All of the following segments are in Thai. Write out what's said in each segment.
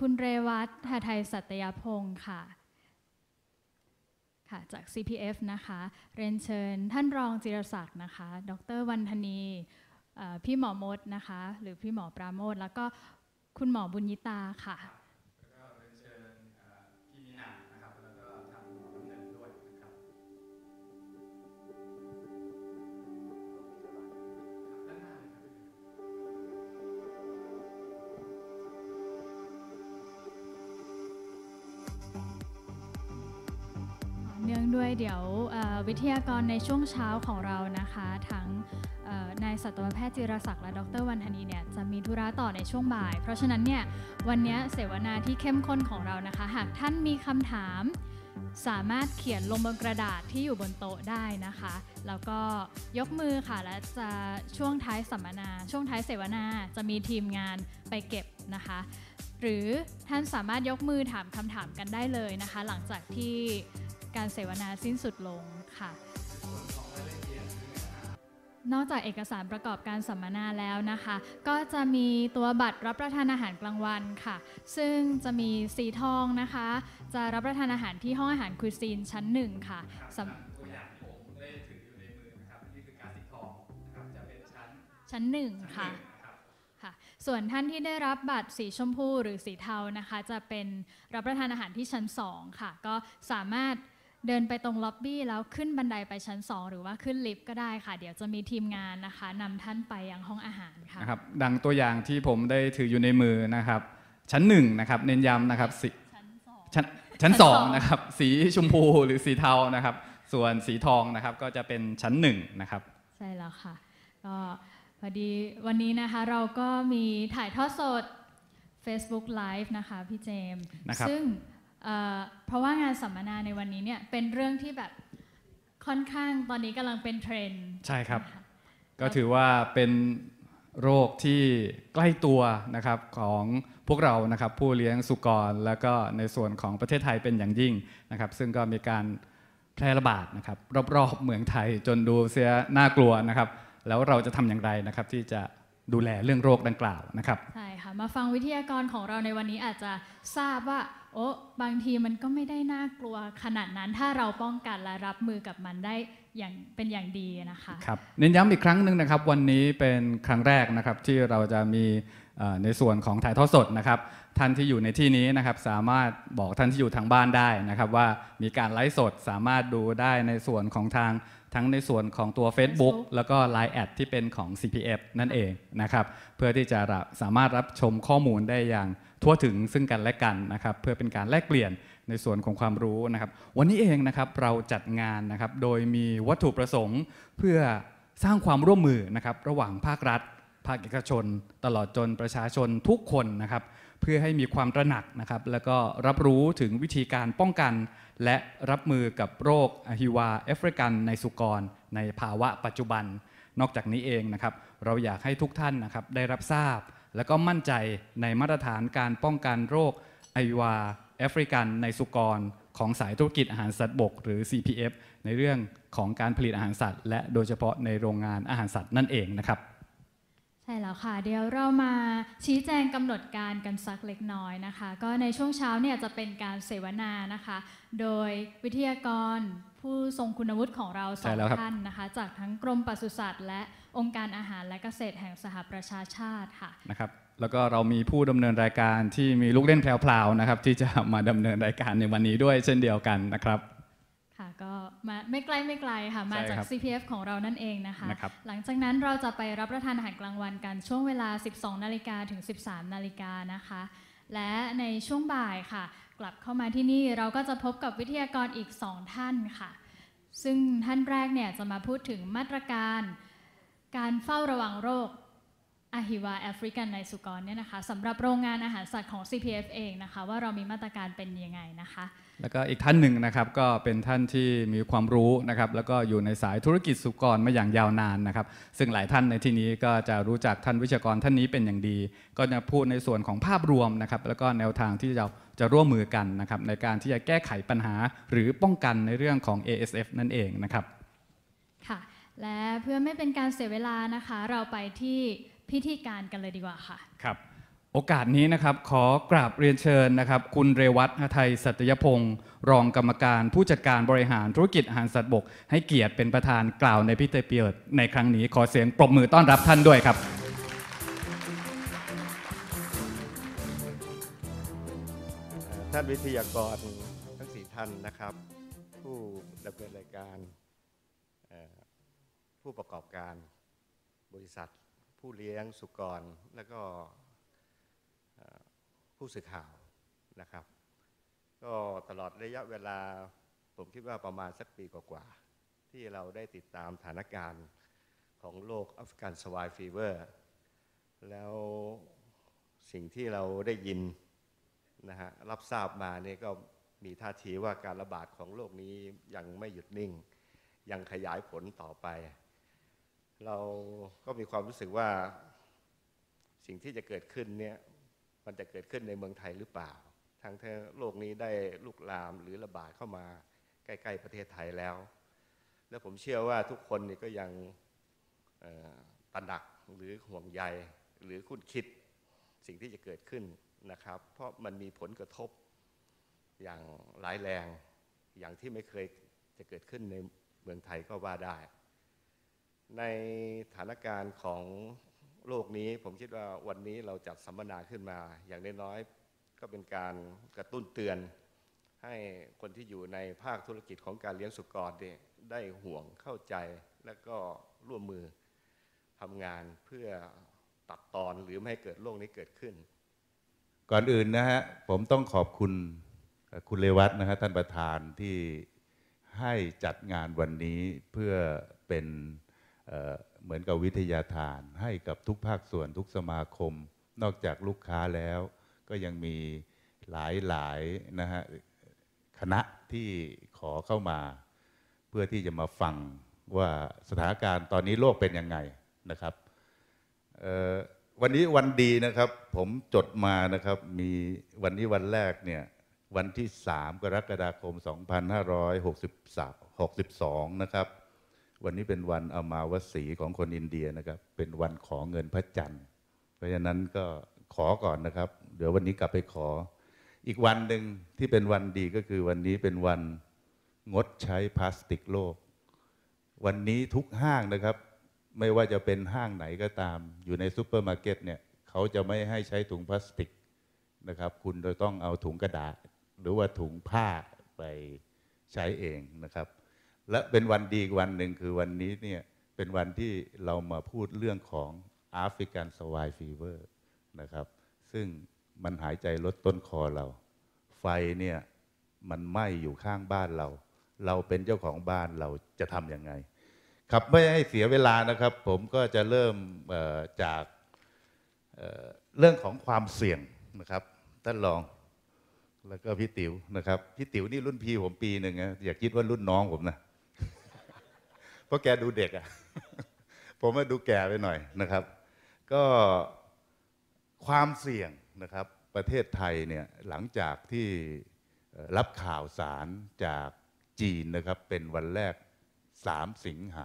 คุณเรวัตหไทยสัตยพงศ์ค่ะจาก CPF นะคะเรียนเชิญท่านรองจิรศักดิ์นะคะดร.วรรณธนีพี่หมอมดนะคะหรือพี่หมอปราโมทแล้วก็คุณหมอบุญยิตาค่ะแล้วก็เรียนเชิญพี่นินานะครับแล้วก็ทางหมอดำเนินด้วยนะครับด้านหน้าเลยครับเนื่องด้วยเดี๋ยววิทยากรในช่วงเช้าของเรานะคะทั้งนายสัตวแพทย์จิรศักดิ์และดร.วรรณธนีเนี่ยจะมีธุระต่อในช่วงบ่ายเพราะฉะนั้นเนี่ยวันนี้เสวนาที่เข้มข้นของเรานะคะหากท่านมีคำถามสามารถเขียนลงบนกระดาษที่อยู่บนโต๊ะได้นะคะแล้วก็ยกมือค่ะและจะช่วงท้ายสัมมนาช่วงท้ายเสวนาจะมีทีมงานไปเก็บนะคะหรือท่านสามารถยกมือถามคำถามกันได้เลยนะคะหลังจากที่การเสวนาสิ้นสุดลงค่ะนอกจากเอกสารประกอบการสัมมนาแล้วนะคะก็จะมีตัวบัตรรับประทานอาหารกลางวันค่ะซึ่งจะมีสีทองนะคะจะรับประทานอาหารที่ห้องอาหารคุยซีนชั้น1ค่ะตัวอย่างที่ผมได้ถืออยู่ในมือนะครับนี่คือการสีทองนะครับจะเป็นชั้น 1ค่ะส่วนท่านที่ได้รับบัตรสีชมพูหรือสีเทานะคะจะเป็นรับประทานอาหารที่ชั้น2ค่ะก็สามารถเดินไปตรงล็อบบี้แล้วขึ้นบันไดไปชั้น2หรือว่าขึ้นลิฟต์ก็ได้ค่ะเดี๋ยวจะมีทีมงานนะคะนำท่านไปยังห้องอาหารค่ะนะครับดังตัวอย่างที่ผมได้ถืออยู่ในมือนะครับชั้น1นะครับเน้นย้ำนะครับชั้น2นะครับสีชมพูหรือสีเทานะครับส่วนสีทองนะครับก็จะเป็นชั้น1นะครับใช่แล้วค่ะก็พอดีวันนี้นะคะเราก็มีถ่ายทอดสด Facebook Live นะคะพี่เจมส์ซึ่งเพราะว่างานสัมมนาในวันนี้เนี่ยเป็นเรื่องที่แบบค่อนข้างตอนนี้กำลังเป็นเทรนด์ใช่ครับก็ถือว่าเป็นโรคที่ใกล้ตัวนะครับของพวกเรานะครับผู้เลี้ยงสุกรแล้วก็ในส่วนของประเทศไทยเป็นอย่างยิ่งนะครับซึ่งก็มีการแพร่ระบาดนะครับรอบๆเมืองไทยจนดูเสียน่ากลัวนะครับแล้วเราจะทำอย่างไรนะครับที่จะดูแลเรื่องโรคดังกล่าวนะครับใช่ค่ะมาฟังวิทยากรของเราในวันนี้อาจจะทราบว่าบางทีมันก็ไม่ได้น่ากลัวขนาดนั้นถ้าเราป้องกันและรับมือกับมันได้เป็นอย่างดีนะคะครับเน้นย้ำอีกครั้งหนึ่งนะครับวันนี้เป็นครั้งแรกนะครับที่เราจะมีในส่วนของถ่ายทอดสดนะครับท่านที่อยู่ในที่นี้นะครับสามารถบอกท่านที่อยู่ทางบ้านได้นะครับว่ามีการไลฟ์สดสามารถดูได้ในส่วนของทั้งในส่วนของตัว Facebook แล้วก็ Line แอดที่เป็นของ CPF นั่นเองนะครับเพื่อที่จะสามารถรับชมข้อมูลได้อย่างทั่วถึงซึ่งกันและกันนะครับเพื่อเป็นการแลกเปลี่ยนในส่วนของความรู้นะครับวันนี้เองนะครับเราจัดงานนะครับโดยมีวัตถุประสงค์เพื่อสร้างความร่วมมือนะครับระหว่างภาครัฐภาคเอกชนตลอดจนประชาชนทุกคนนะครับเพื่อให้มีความตระหนักนะครับแล้วก็รับรู้ถึงวิธีการป้องกันและรับมือกับโรคอะฮิวาแอฟริกันในสุกรในภาวะปัจจุบันนอกจากนี้เองนะครับเราอยากให้ทุกท่านนะครับได้รับทราบและก็มั่นใจในมาตรฐานการป้องกันโรคอะฮิวาแอฟริกันในสุกรของสายธุรกิจอาหารสัตว์บกหรือ CPF ในเรื่องของการผลิตอาหารสัตว์และโดยเฉพาะในโรงงานอาหารสัตว์นั่นเองนะครับใช่แล้วค่ะเดี๋ยวเรามาชี้แจงกำหนดการกันสักเล็กน้อยนะคะก็ในช่วงเช้าเนี่ยจะเป็นการเสวนานะคะโดยวิทยากรผู้ทรงคุณวุฒิของเรา2 ท่านนะคะจากทั้งกรมปศุสัตว์และองค์การอาหารและเกษตรแห่งสหประชาชาติค่ะนะครับแล้วก็เรามีผู้ดำเนินรายการที่มีลูกเล่นแพรวๆนะครับที่จะมาดำเนินรายการในวันนี้ด้วยเช่นเดียวกันนะครับค่ะก็มาไม่ไกลค่ะมาจาก CPF ของเรานั่นเองนะคะหลังจากนั้นเราจะไปรับประทานอาหารกลางวันกันช่วงเวลา 12 นาฬิกาถึง 13 นาฬิกานะคะและในช่วงบ่ายค่ะกลับเข้ามาที่นี่เราก็จะพบกับวิทยากรอีก2 ท่านค่ะซึ่งท่านแรกเนี่ยจะมาพูดถึงมาตรการการเฝ้าระวังโรคอะฮิวาแอฟริกันในสุกรเนี่ยนะคะสำหรับโรงงานอาหารสัตว์ของ CPF เองนะคะว่าเรามีมาตรการเป็นยังไงนะคะแล้วก็อีกท่านหนึ่งนะครับก็เป็นท่านที่มีความรู้นะครับแล้วก็อยู่ในสายธุรกิจสุกรมาอย่างยาวนานนะครับซึ่งหลายท่านในที่นี้ก็จะรู้จักท่านวิทยากรท่านนี้เป็นอย่างดีก็จะพูดในส่วนของภาพรวมนะครับแล้วก็แนวทางที่จะร่วมมือกันนะครับในการที่จะแก้ไขปัญหาหรือป้องกันในเรื่องของ ASF นั่นเองนะครับค่ะและเพื่อไม่เป็นการเสียเวลานะคะเราไปที่พิธีการกันเลยดีกว่าค่ะครับโอกาสนี้นะครับขอกราบเรียนเชิญนะครับคุณเรวัต หทัยสัตยพงศ์รองกรรมการผู้จัดการบริหารธุรกิจอาหารสัตว์บกให้เกียรติเป็นประธานกล่าวในพิธีเปิดในครั้งนี้ขอเสียงปรบมือต้อนรับท่านด้วยครับท่านวิทยากรทั้ง4ท่านนะครับผู้ดำเนินรายการผู้ประกอบการบริษัทผู้เลี้ยงสุกรและก็ผู้สื่อข่าวนะครับก็ตลอดระยะเวลาผมคิดว่าประมาณสักปีกว่าๆที่เราได้ติดตามสถานการณ์ของโรคแอฟริกันสวายฟีเวอร์แล้วสิ่งที่เราได้ยินนะฮะรับทราบมาเนี่ยก็มีท่าทีว่าการระบาดของโรคนี้ยังไม่หยุดนิ่งยังขยายผลต่อไปเราก็มีความรู้สึกว่าสิ่งที่จะเกิดขึ้นเนี่ยมันจะเกิดขึ้นในเมืองไทยหรือเปล่าทั้งที่โรคนี้ได้ลุกลามหรือระบาดเข้ามาใกล้ๆประเทศไทยแล้วและผมเชื่อว่าทุกคนนี่ก็ยังตระหนักหรือห่วงใยหรือคุ้นคิดสิ่งที่จะเกิดขึ้นนะครับเพราะมันมีผลกระทบอย่างร้ายแรงอย่างที่ไม่เคยจะเกิดขึ้นในเมืองไทยก็ว่าได้ในสถานการณ์ของโลกนี้ผมคิดว่าวันนี้เราจัดสัมมนาขึ้นมาอย่างน้อยๆก็เป็นการกระตุ้นเตือนให้คนที่อยู่ในภาคธุรกิจของการเลี้ยงสุกรได้ห่วงเข้าใจและก็ร่วมมือทำงานเพื่อตัดตอนหรือไม่ให้เกิดโรคนี้เกิดขึ้นก่อนอื่นนะฮะผมต้องขอบคุณคุณเรวัตนะฮะท่านประธานที่ให้จัดงานวันนี้เพื่อเป็นเหมือนกับวิทยาทานให้กับทุกภาคส่วนทุกสมาคมนอกจากลูกค้าแล้วก็ยังมีหลายนะฮะคณะที่ขอเข้ามาเพื่อที่จะมาฟังว่าสถานการณ์ตอนนี้โลกเป็นยังไงนะครับวันนี้วันดีนะครับผมจดมานะครับมีวันนี้วันแรกเนี่ยวันที่3 กรกฎาคม 2562นะครับวันนี้เป็นวันอมาวสีของคนอินเดียนะครับเป็นวันขอเงินพระจันทร์เพราะฉะนั้นก็ขอก่อนนะครับเดี๋ยววันนี้กลับไปขออีกวันหนึ่งที่เป็นวันดีก็คือวันนี้เป็นวันงดใช้พลาสติกโลกวันนี้ทุกห้างนะครับไม่ว่าจะเป็นห้างไหนก็ตามอยู่ในซูเปอร์มาร์เก็ตเนี่ยเขาจะไม่ให้ใช้ถุงพลาสติกนะครับคุณจะต้องเอาถุงกระดาษหรือว่าถุงผ้าไปใช้เองนะครับและเป็นวันดีอีกวันหนึ่งคือวันนี้เนี่ยเป็นวันที่เรามาพูดเรื่องของแอฟริกันสวายฟีเวอร์นะครับซึ่งมันหายใจลดต้นคอเราไฟเนี่ยมันไหม้อยู่ข้างบ้านเราเป็นเจ้าของบ้านเราจะทำยังไงครับไม่ให้เสียเวลานะครับผมก็จะเริ่มจากเรื่องของความเสี่ยงนะครับท่านรองแล้วก็พี่ติ๋วนะครับพี่ติ๋วนี่รุ่นพี่ผมปีหนึ่งนะอย่าคิดว่ารุ่นน้องผมนะ เพราะแกดูเด็กอะ ผมมาดูแก่ไปหน่อยนะครับก็ความเสี่ยงนะครับประเทศไทยเนี่ยหลังจากที่รับข่าวสารจากจีนนะครับเป็นวันแรก3 สิงหา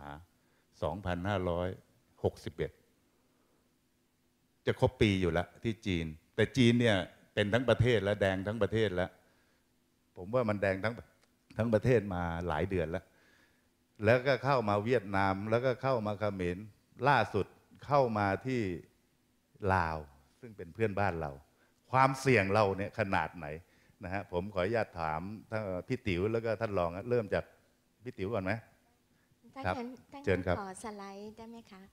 2561จะครบปีอยู่แล้วที่จีนแต่จีนเนี่ยเป็นทั้งประเทศและแดงทั้งประเทศแล้วผมว่ามันแดงทั้งประเทศมาหลายเดือนแล้วก็เข้ามาเวียดนามแล้วก็เข้ามาเขมรล่าสุดเข้ามาที่ลาวซึ่งเป็นเพื่อนบ้านเราความเสี่ยงเราเนี่ยขนาดไหนนะฮะผมขออนุญาตถามพี่ติ๋วแล้วก็ท่านรองเริ่มจากพี่ติ๋วก่อนไหมครับเชิญครับขอสไลด์ได้ไหมคะ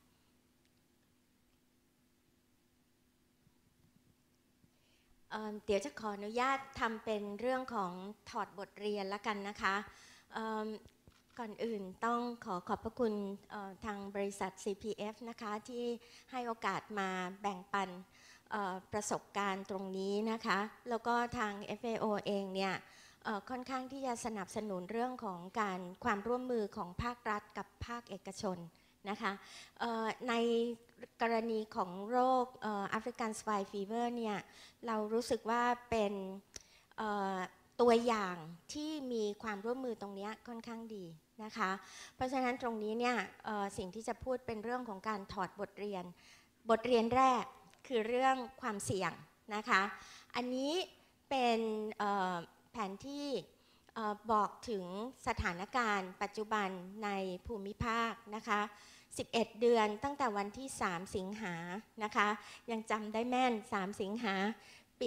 เดี๋ยวจะขออนุญาตทำเป็นเรื่องของถอดบทเรียนละกันนะคะก่อนอื่นต้องขอบพระคุณทางบริษัท CPF นะคะที่ให้โอกาสมาแบ่งปันประสบการณ์ตรงนี้นะคะแล้วก็ทาง FAO เองเนี่ยค่อนข้างที่จะสนับสนุนเรื่องของความร่วมมือของภาครัฐกับภาคเอกชนนะคะในกรณีของโรคแอฟริกันสวายฟีเวอร์เนี่ยเรารู้สึกว่าเป็นตัวอย่างที่มีความร่วมมือตรงนี้ค่อนข้างดีนะคะเพราะฉะนั้นตรงนี้เนี่ยสิ่งที่จะพูดเป็นเรื่องของการถอดบทเรียนแรกคือเรื่องความเสี่ยงนะคะอันนี้เป็นแผนที่บอกถึงสถานการณ์ปัจจุบันในภูมิภาคนะคะ11 เดือนตั้งแต่วันที่3 สิงหานะคะยังจำได้แม่น3 สิงหาปี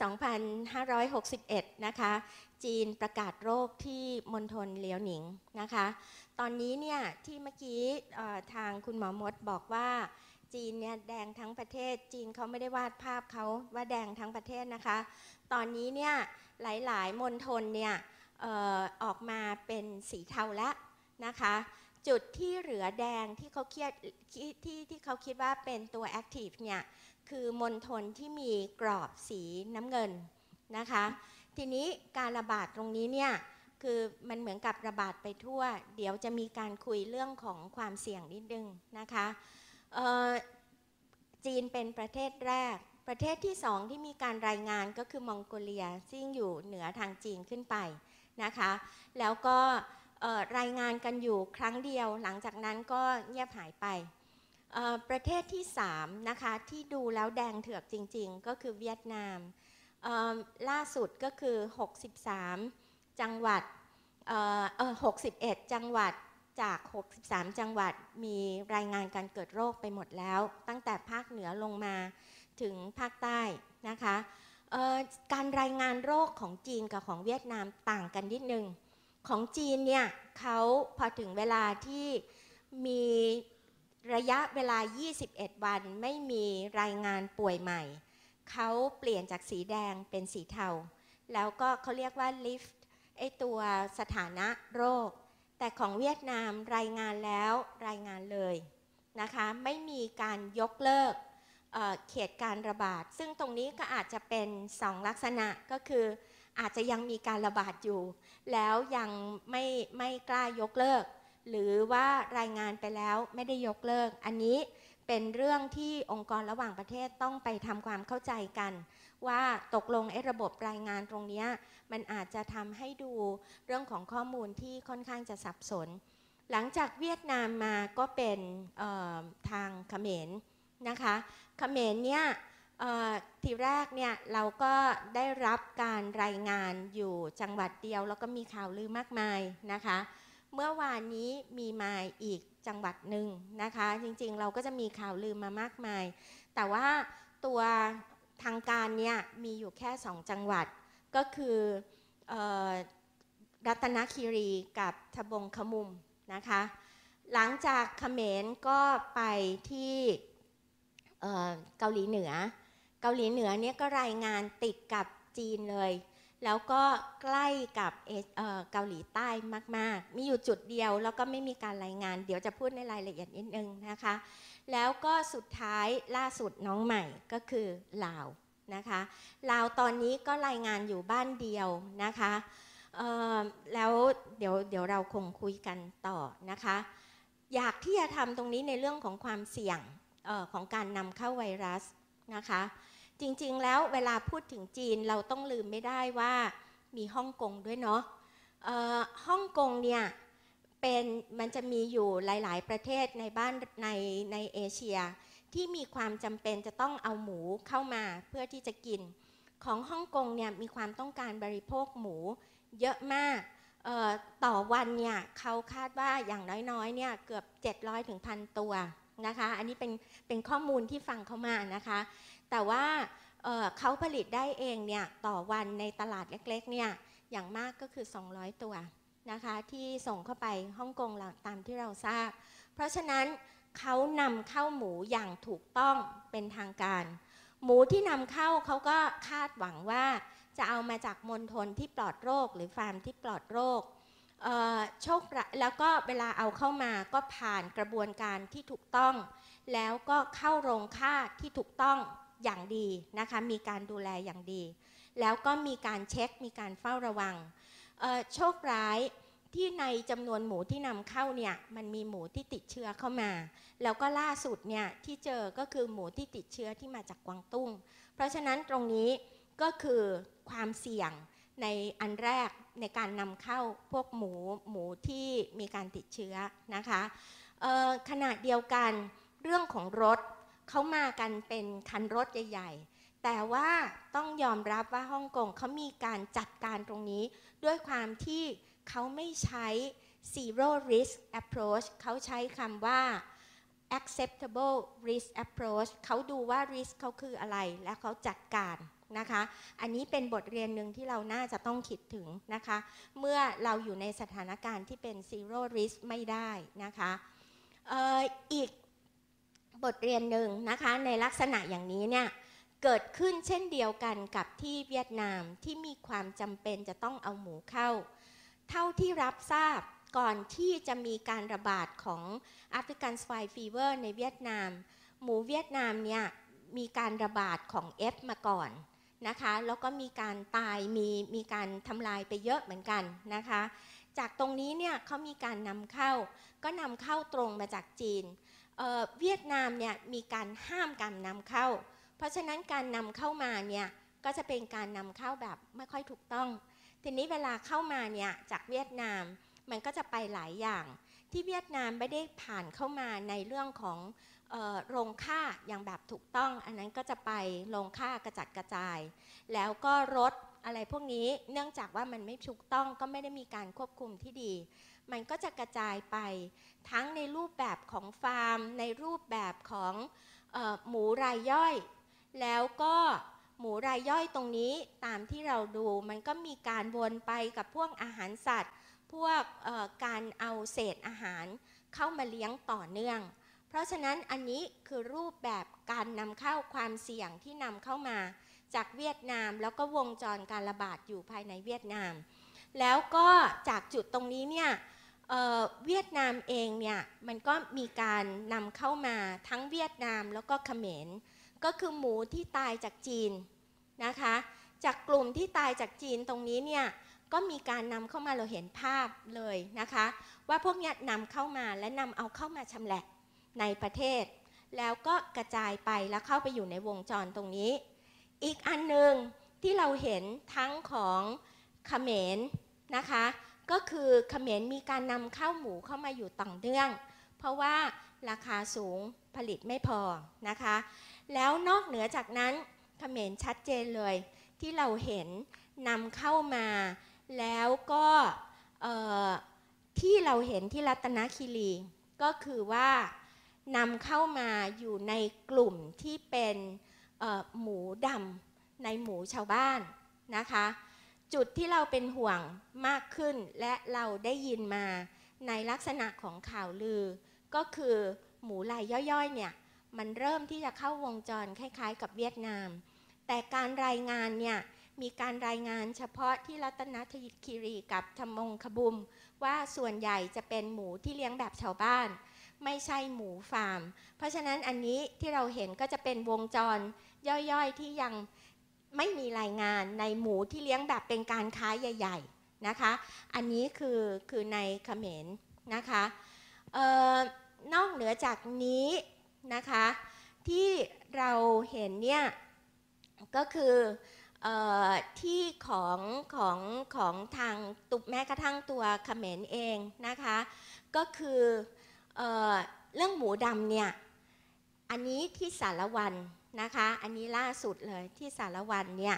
2561นะคะจีนประกาศโรคที่มณฑลเหลียวหนิงนะคะตอนนี้เนี่ยที่เมื่อกี้ทางคุณหมอมดบอกว่าจีนเนี่ยแดงทั้งประเทศจีนเขาไม่ได้วาดภาพเขาว่าแดงทั้งประเทศนะคะตอนนี้เนี่ยหลายๆมณฑลเนี่ยออกมาเป็นสีเทาแล้วนะคะจุดที่เหลือแดงที่เขาคิดว่าเป็นตัว active เนี่ยคือมณฑลที่มีกรอบสีน้ำเงินนะคะทีนี้การระบาดตรงนี้เนี่ยคือมันเหมือนกับระบาดไปทั่วเดี๋ยวจะมีการคุยเรื่องของความเสี่ยงนิดนึงนะคะจีนเป็นประเทศแรกประเทศที่2ที่มีการรายงานก็คือมองโกเลียซึ่งอยู่เหนือทางจีนขึ้นไปนะคะแล้วก็รายงานกันอยู่ครั้งเดียวหลังจากนั้นก็เงียบหายไปประเทศที่3นะคะที่ดูแล้วแดงเถือกจริงๆก็คือเวียดนามล่าสุดก็คือ63จังหวัด61จังหวัดจาก63จังหวัดมีรายงานการเกิดโรคไปหมดแล้วตั้งแต่ภาคเหนือลงมาถึงภาคใต้นะคะการรายงานโรคของจีนกับของเวียดนามต่างกันนิดนึงของจีนเนี่ยเขาพอถึงเวลาที่มีระยะเวลา21วันไม่มีรายงานป่วยใหม่เขาเปลี่ยนจากสีแดงเป็นสีเทาแล้วก็เขาเรียกว่า lift ไอตัวสถานะโรคแต่ของเวียดนามรายงานแล้วรายงานเลยนะคะไม่มีการยกเลิกเขตการระบาดซึ่งตรงนี้ก็อาจจะเป็น2ลักษณะก็คืออาจจะยังมีการระบาดอยู่แล้วยังไม่กล้ายกเลิกหรือว่ารายงานไปแล้วไม่ได้ยกเลิกอันนี้เป็นเรื่องที่องค์กรระหว่างประเทศต้องไปทำความเข้าใจกันว่าตกลงระบบรายงานตรงนี้มันอาจจะทำให้ดูเรื่องของข้อมูลที่ค่อนข้างจะสับสนหลังจากเวียดนามมาก็เป็นทางเขมรนะคะเขมรเนี่ยทีแรกเนี่ยเราก็ได้รับการรายงานอยู่จังหวัดเดียวแล้วก็มีข่าวลือมากมายนะคะเมื่อวานนี้มีมาอีกจังหวัดหนึ่งนะคะจริงๆเราก็จะมีข่าวลือมามากมายแต่ว่าตัวทางการเนี่ยมีอยู่แค่2จังหวัดก็คือรัตนคีรีกับทบงขมุมนะคะหลังจากเขมรก็ไปที่เกาหลีเหนือเนี่ยก็รายงานติดกับจีนเลยแล้วก็ใกล้กับเกาหลีใต้มากๆมีอยู่จุดเดียวแล้วก็ไม่มีการรายงานเดี๋ยวจะพูดในรายละเอียดนิดนึงนะคะแล้วก็สุดท้ายล่าสุดน้องใหม่ก็คือลาวนะคะลาวตอนนี้ก็รายงานอยู่บ้านเดียวนะคะแล้วเดี๋ยวเราคงคุยกันต่อนะคะอยากที่จะทำตรงนี้ในเรื่องของความเสี่ยงของการนำเข้าไวรัสนะคะจริงๆแล้วเวลาพูดถึงจีนเราต้องลืมไม่ได้ว่ามีฮ่องกงด้วยเนาะฮ่องกงเนี่ยมันจะมีอยู่หลายๆประเทศในเอเชียที่มีความจำเป็นจะต้องเอาหมูเข้ามาเพื่อที่จะกินของฮ่องกงเนี่ยมีความต้องการบริโภคหมูเยอะมากต่อวันเนี่ยเขาคาดว่าอย่างน้อยๆเนี่ยเกือบ700 ถึง 1,000 ตัวนะคะอันนี้เป็นข้อมูลที่ฟังเข้ามานะคะแต่ว่าเขาผลิตได้เองเนี่ยต่อวันในตลาดเล็กๆเนี่ยอย่างมากก็คือ200 ตัวนะคะที่ส่งเข้าไปฮ่องกงตามที่เราทราบเพราะฉะนั้นเขานำเข้าหมูอย่างถูกต้องเป็นทางการหมูที่นำเข้าเขาก็คาดหวังว่าจะเอามาจากมณฑลที่ปลอดโรคหรือฟาร์มที่ปลอดโรคแล้วก็เวลาเอาเข้ามาก็ผ่านกระบวนการที่ถูกต้องแล้วก็เข้าโรงฆ่าที่ถูกต้องอย่างดีนะคะมีการดูแลอย่างดีแล้วก็มีการเช็คมีการเฝ้าระวังโชคร้ายที่ในจำนวนหมูที่นำเข้าเนี่ยมันมีหมูที่ติดเชื้อเข้ามาแล้วก็ล่าสุดเนี่ยที่เจอก็คือหมูที่ติดเชื้อที่มาจากกวางตุ้งเพราะฉะนั้นตรงนี้ก็คือความเสี่ยงในอันแรกในการนำเข้าพวกหมูที่มีการติดเชื้อนะคะขณะเดียวกันเรื่องของรถเขามากันเป็นคันรถใหญ่ๆแต่ว่าต้องยอมรับว่าฮ่องกงเขามีการจัดการตรงนี้ด้วยความที่เขาไม่ใช้ zero risk approach เขาใช้คำว่า acceptable risk approach เขาดูว่า risk เขาคืออะไรและเขาจัดการนะคะอันนี้เป็นบทเรียนหนึ่งที่เราน่าจะต้องคิดถึงนะคะเมื่อเราอยู่ในสถานการณ์ที่เป็น zero risk ไม่ได้นะคะอีกบทเรียนหนึ่งนะคะในลักษณะอย่างนี้เนี่ยเกิดขึ้นเช่นเดียวกันกับที่เวียดนามที่มีความจำเป็นจะต้องเอาหมูเข้าเท่าที่รับทราบก่อนที่จะมีการระบาดของแอฟริกันสไวน์ฟีเวอร์ในเวียดนามหมูเวียดนามเนี่ยมีการระบาดของ F มาก่อนนะคะแล้วก็มีการตายมีการทำลายไปเยอะเหมือนกันนะคะจากตรงนี้เนี่ยเขามีการนำเข้าก็นำเข้าตรงมาจากจีนเวียดนามเนี่ยมีการห้ามการนำเข้าเพราะฉะนั้นการนำเข้ามาเนี่ยก็จะเป็นการนำเข้าแบบไม่ค่อยถูกต้องทีนี้เวลาเข้ามาเนี่ยจากเวียดนามมันก็จะไปหลายอย่างที่เวียดนามไม่ได้ผ่านเข้ามาในเรื่องของโรงฆ่าอย่างแบบถูกต้องอันนั้นก็จะไปโรงฆ่ากระจัดกระจายแล้วก็รถอะไรพวกนี้เนื่องจากว่ามันไม่ถูกต้องก็ไม่ได้มีการควบคุมที่ดีมันก็จะกระจายไปทั้งในรูปแบบของฟาร์มในรูปแบบของหมูรายย่อยแล้วก็หมูรายย่อยตรงนี้ตามที่เราดูมันก็มีการวนไปกับพวกอาหารสัตว์พวกการเอาเศษอาหารเข้ามาเลี้ยงต่อเนื่องเพราะฉะนั้นอันนี้คือรูปแบบการนำเข้าความเสี่ยงที่นำเข้ามาจากเวียดนามแล้วก็วงจรการระบาดอยู่ภายในเวียดนามแล้วก็จากจุดตรงนี้เนี่ยเวียดนามเองเนี่ยมันก็มีการนำเข้ามาทั้งเวียดนามแล้วก็เขมรก็คือหมูที่ตายจากจีนนะคะจากกลุ่มที่ตายจากจีนตรงนี้เนี่ยก็มีการนำเข้ามาเราเห็นภาพเลยนะคะว่าพวกนี้นำเข้ามาและนำเอาเข้ามาชำแหละในประเทศแล้วก็กระจายไปแล้วเข้าไปอยู่ในวงจรตรงนี้อีกอันหนึ่งที่เราเห็นทั้งของเขมรนะคะก็คือเขมรมีการนำเข้าหมูเข้ามาอยู่ต่อเนื่องเพราะว่าราคาสูงผลิตไม่พอนะคะแล้วนอกเหนือจากนั้นเขมรชัดเจนเลยที่เราเห็นนำเข้ามาแล้วก็ที่เราเห็นที่รัตนคีรีก็คือว่านำเข้ามาอยู่ในกลุ่มที่เป็นหมูดำในหมูชาวบ้านนะคะจุดที่เราเป็นห่วงมากขึ้นและเราได้ยินมาในลักษณะของข่าวลือก็คือหมูรายย่อยๆเนี่ยมันเริ่มที่จะเข้าวงจรคล้ายๆกับเวียดนามแต่การรายงานเนี่ยมีการรายงานเฉพาะที่รัตนคีรีกับทมงคบุมว่าส่วนใหญ่จะเป็นหมูที่เลี้ยงแบบชาวบ้านไม่ใช่หมูฟาร์มเพราะฉะนั้นอันนี้ที่เราเห็นก็จะเป็นวงจรย่อยๆที่ยังไม่มีรายงานในหมูที่เลี้ยงแบบเป็นการค้าใหญ่ๆนะคะอันนี้คือในเขมรนะคะนอกเหนือจากนี้นะคะที่เราเห็นเนี่ยก็คือที่ของทางแม้กระทั่งตัวเขมรเองนะคะก็คือเรื่องหมูดำเนี่ยอันนี้ที่สารวันนะคะอันนี้ล่าสุดเลยที่สารวันเนี่ย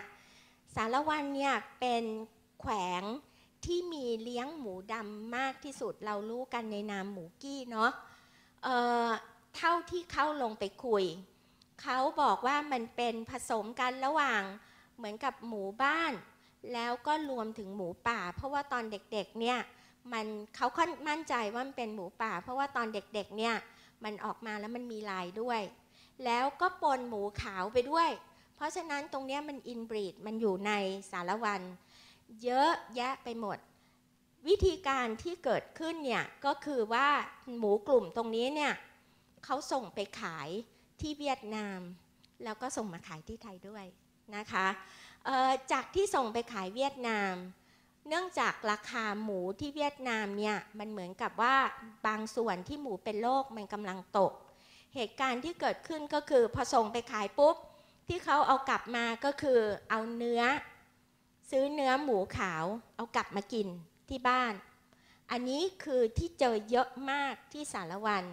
เป็นแขวงที่มีเลี้ยงหมูดำมากที่สุดเรารู้กันในนามหมูกี้เนาะเท่าที่เข้าลงไปคุยเขาบอกว่ามันเป็นผสมกันระหว่างเหมือนกับหมูบ้านแล้วก็รวมถึงหมูป่าเพราะว่าตอนเด็กๆเนี่ยเขาค่อนมั่นใจว่ามันเป็นหมูป่าเพราะว่าตอนเด็กๆเนี่ยมันออกมาแล้วมันมีลายด้วยแล้วก็ปนหมูขาวไปด้วยเพราะฉะนั้นตรงนี้มันอินบรีดมันอยู่ในสารวันเยอะแยะไปหมดวิธีการที่เกิดขึ้นเนี่ยก็คือว่าหมูกลุ่มตรงนี้เนี่ยเขาส่งไปขายที่เวียดนามแล้วก็ส่งมาขายที่ไทยด้วยนะคะจากที่ส่งไปขายเวียดนามเนื่องจากราคาหมูที่เวียดนามเนี่ยมันเหมือนกับว่าบางส่วนที่หมูเป็นโรคมันกำลังตกเหตุการณ์ที่เกิดขึ้นก็คือพอส่งไปขายปุ๊บที่เขาเอากลับมาก็คือเอาซื้อเนื้อหมูขาวเอากลับมากินที่บ้านอันนี้คือที่เจอเยอะมากที่สารวัน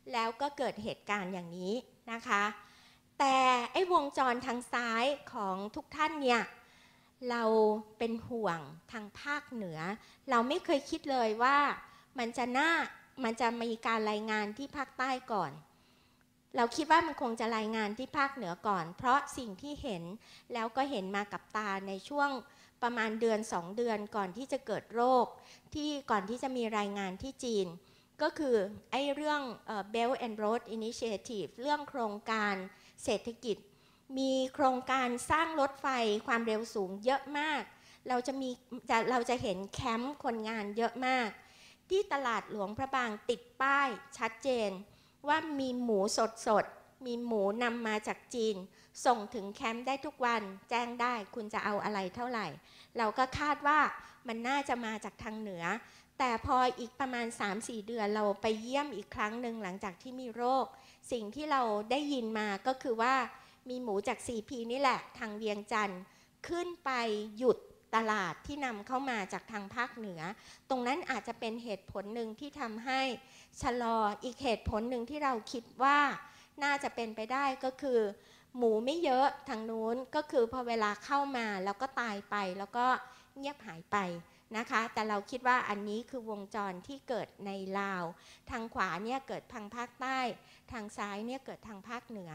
แล้วก็เกิดเหตุการณ์อย่างนี้นะคะแต่ไอ้วงจรทางซ้ายของทุกท่านเนี่ยเราเป็นห่วงทางภาคเหนือเราไม่เคยคิดเลยว่ามันจะมีการรายงานที่ภาคใต้ก่อนเราคิดว่ามันคงจะรายงานที่ภาคเหนือก่อนเพราะสิ่งที่เห็นแล้วก็เห็นมากับตาในช่วงประมาณเดือน2 เดือนก่อนที่จะเกิดโรคที่ก่อนที่จะมีรายงานที่จีนก็คือไอ้เรื่อง Belt and Road Initiative เรื่องโครงการเศรษฐกิจมีโครงการสร้างรถไฟความเร็วสูงเยอะมากเราจะเห็นแคมป์คนงานเยอะมากที่ตลาดหลวงพระบางติดป้ายชัดเจนว่ามีหมูสดมีหมูนำมาจากจีนส่งถึงแคมป์ได้ทุกวันแจ้งได้คุณจะเอาอะไรเท่าไหร่เราก็คาดว่ามันน่าจะมาจากทางเหนือแต่พออีกประมาณ 3-4 เดือนเราไปเยี่ยมอีกครั้งหนึ่งหลังจากที่มีโรคสิ่งที่เราได้ยินมาก็คือว่ามีหมูจาก CP นี่แหละทางเวียงจันทร์ขึ้นไปหยุดตลาดที่นำเข้ามาจากทางภาคเหนือตรงนั้นอาจจะเป็นเหตุผลหนึ่งที่ทำให้ชะลออีกเหตุผลหนึ่งที่เราคิดว่าน่าจะเป็นไปได้ก็คือหมูไม่เยอะทางนู้นก็คือพอเวลาเข้ามาแล้วก็ตายไปแล้วก็เงียบหายไปนะคะแต่เราคิดว่าอันนี้คือวงจรที่เกิดในลาวทางขวาเนี่ยเกิดทางภาคใต้ทางซ้ายเนี่ยเกิดทางภาคเหนือ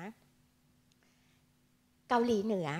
เกาหลีเหนือ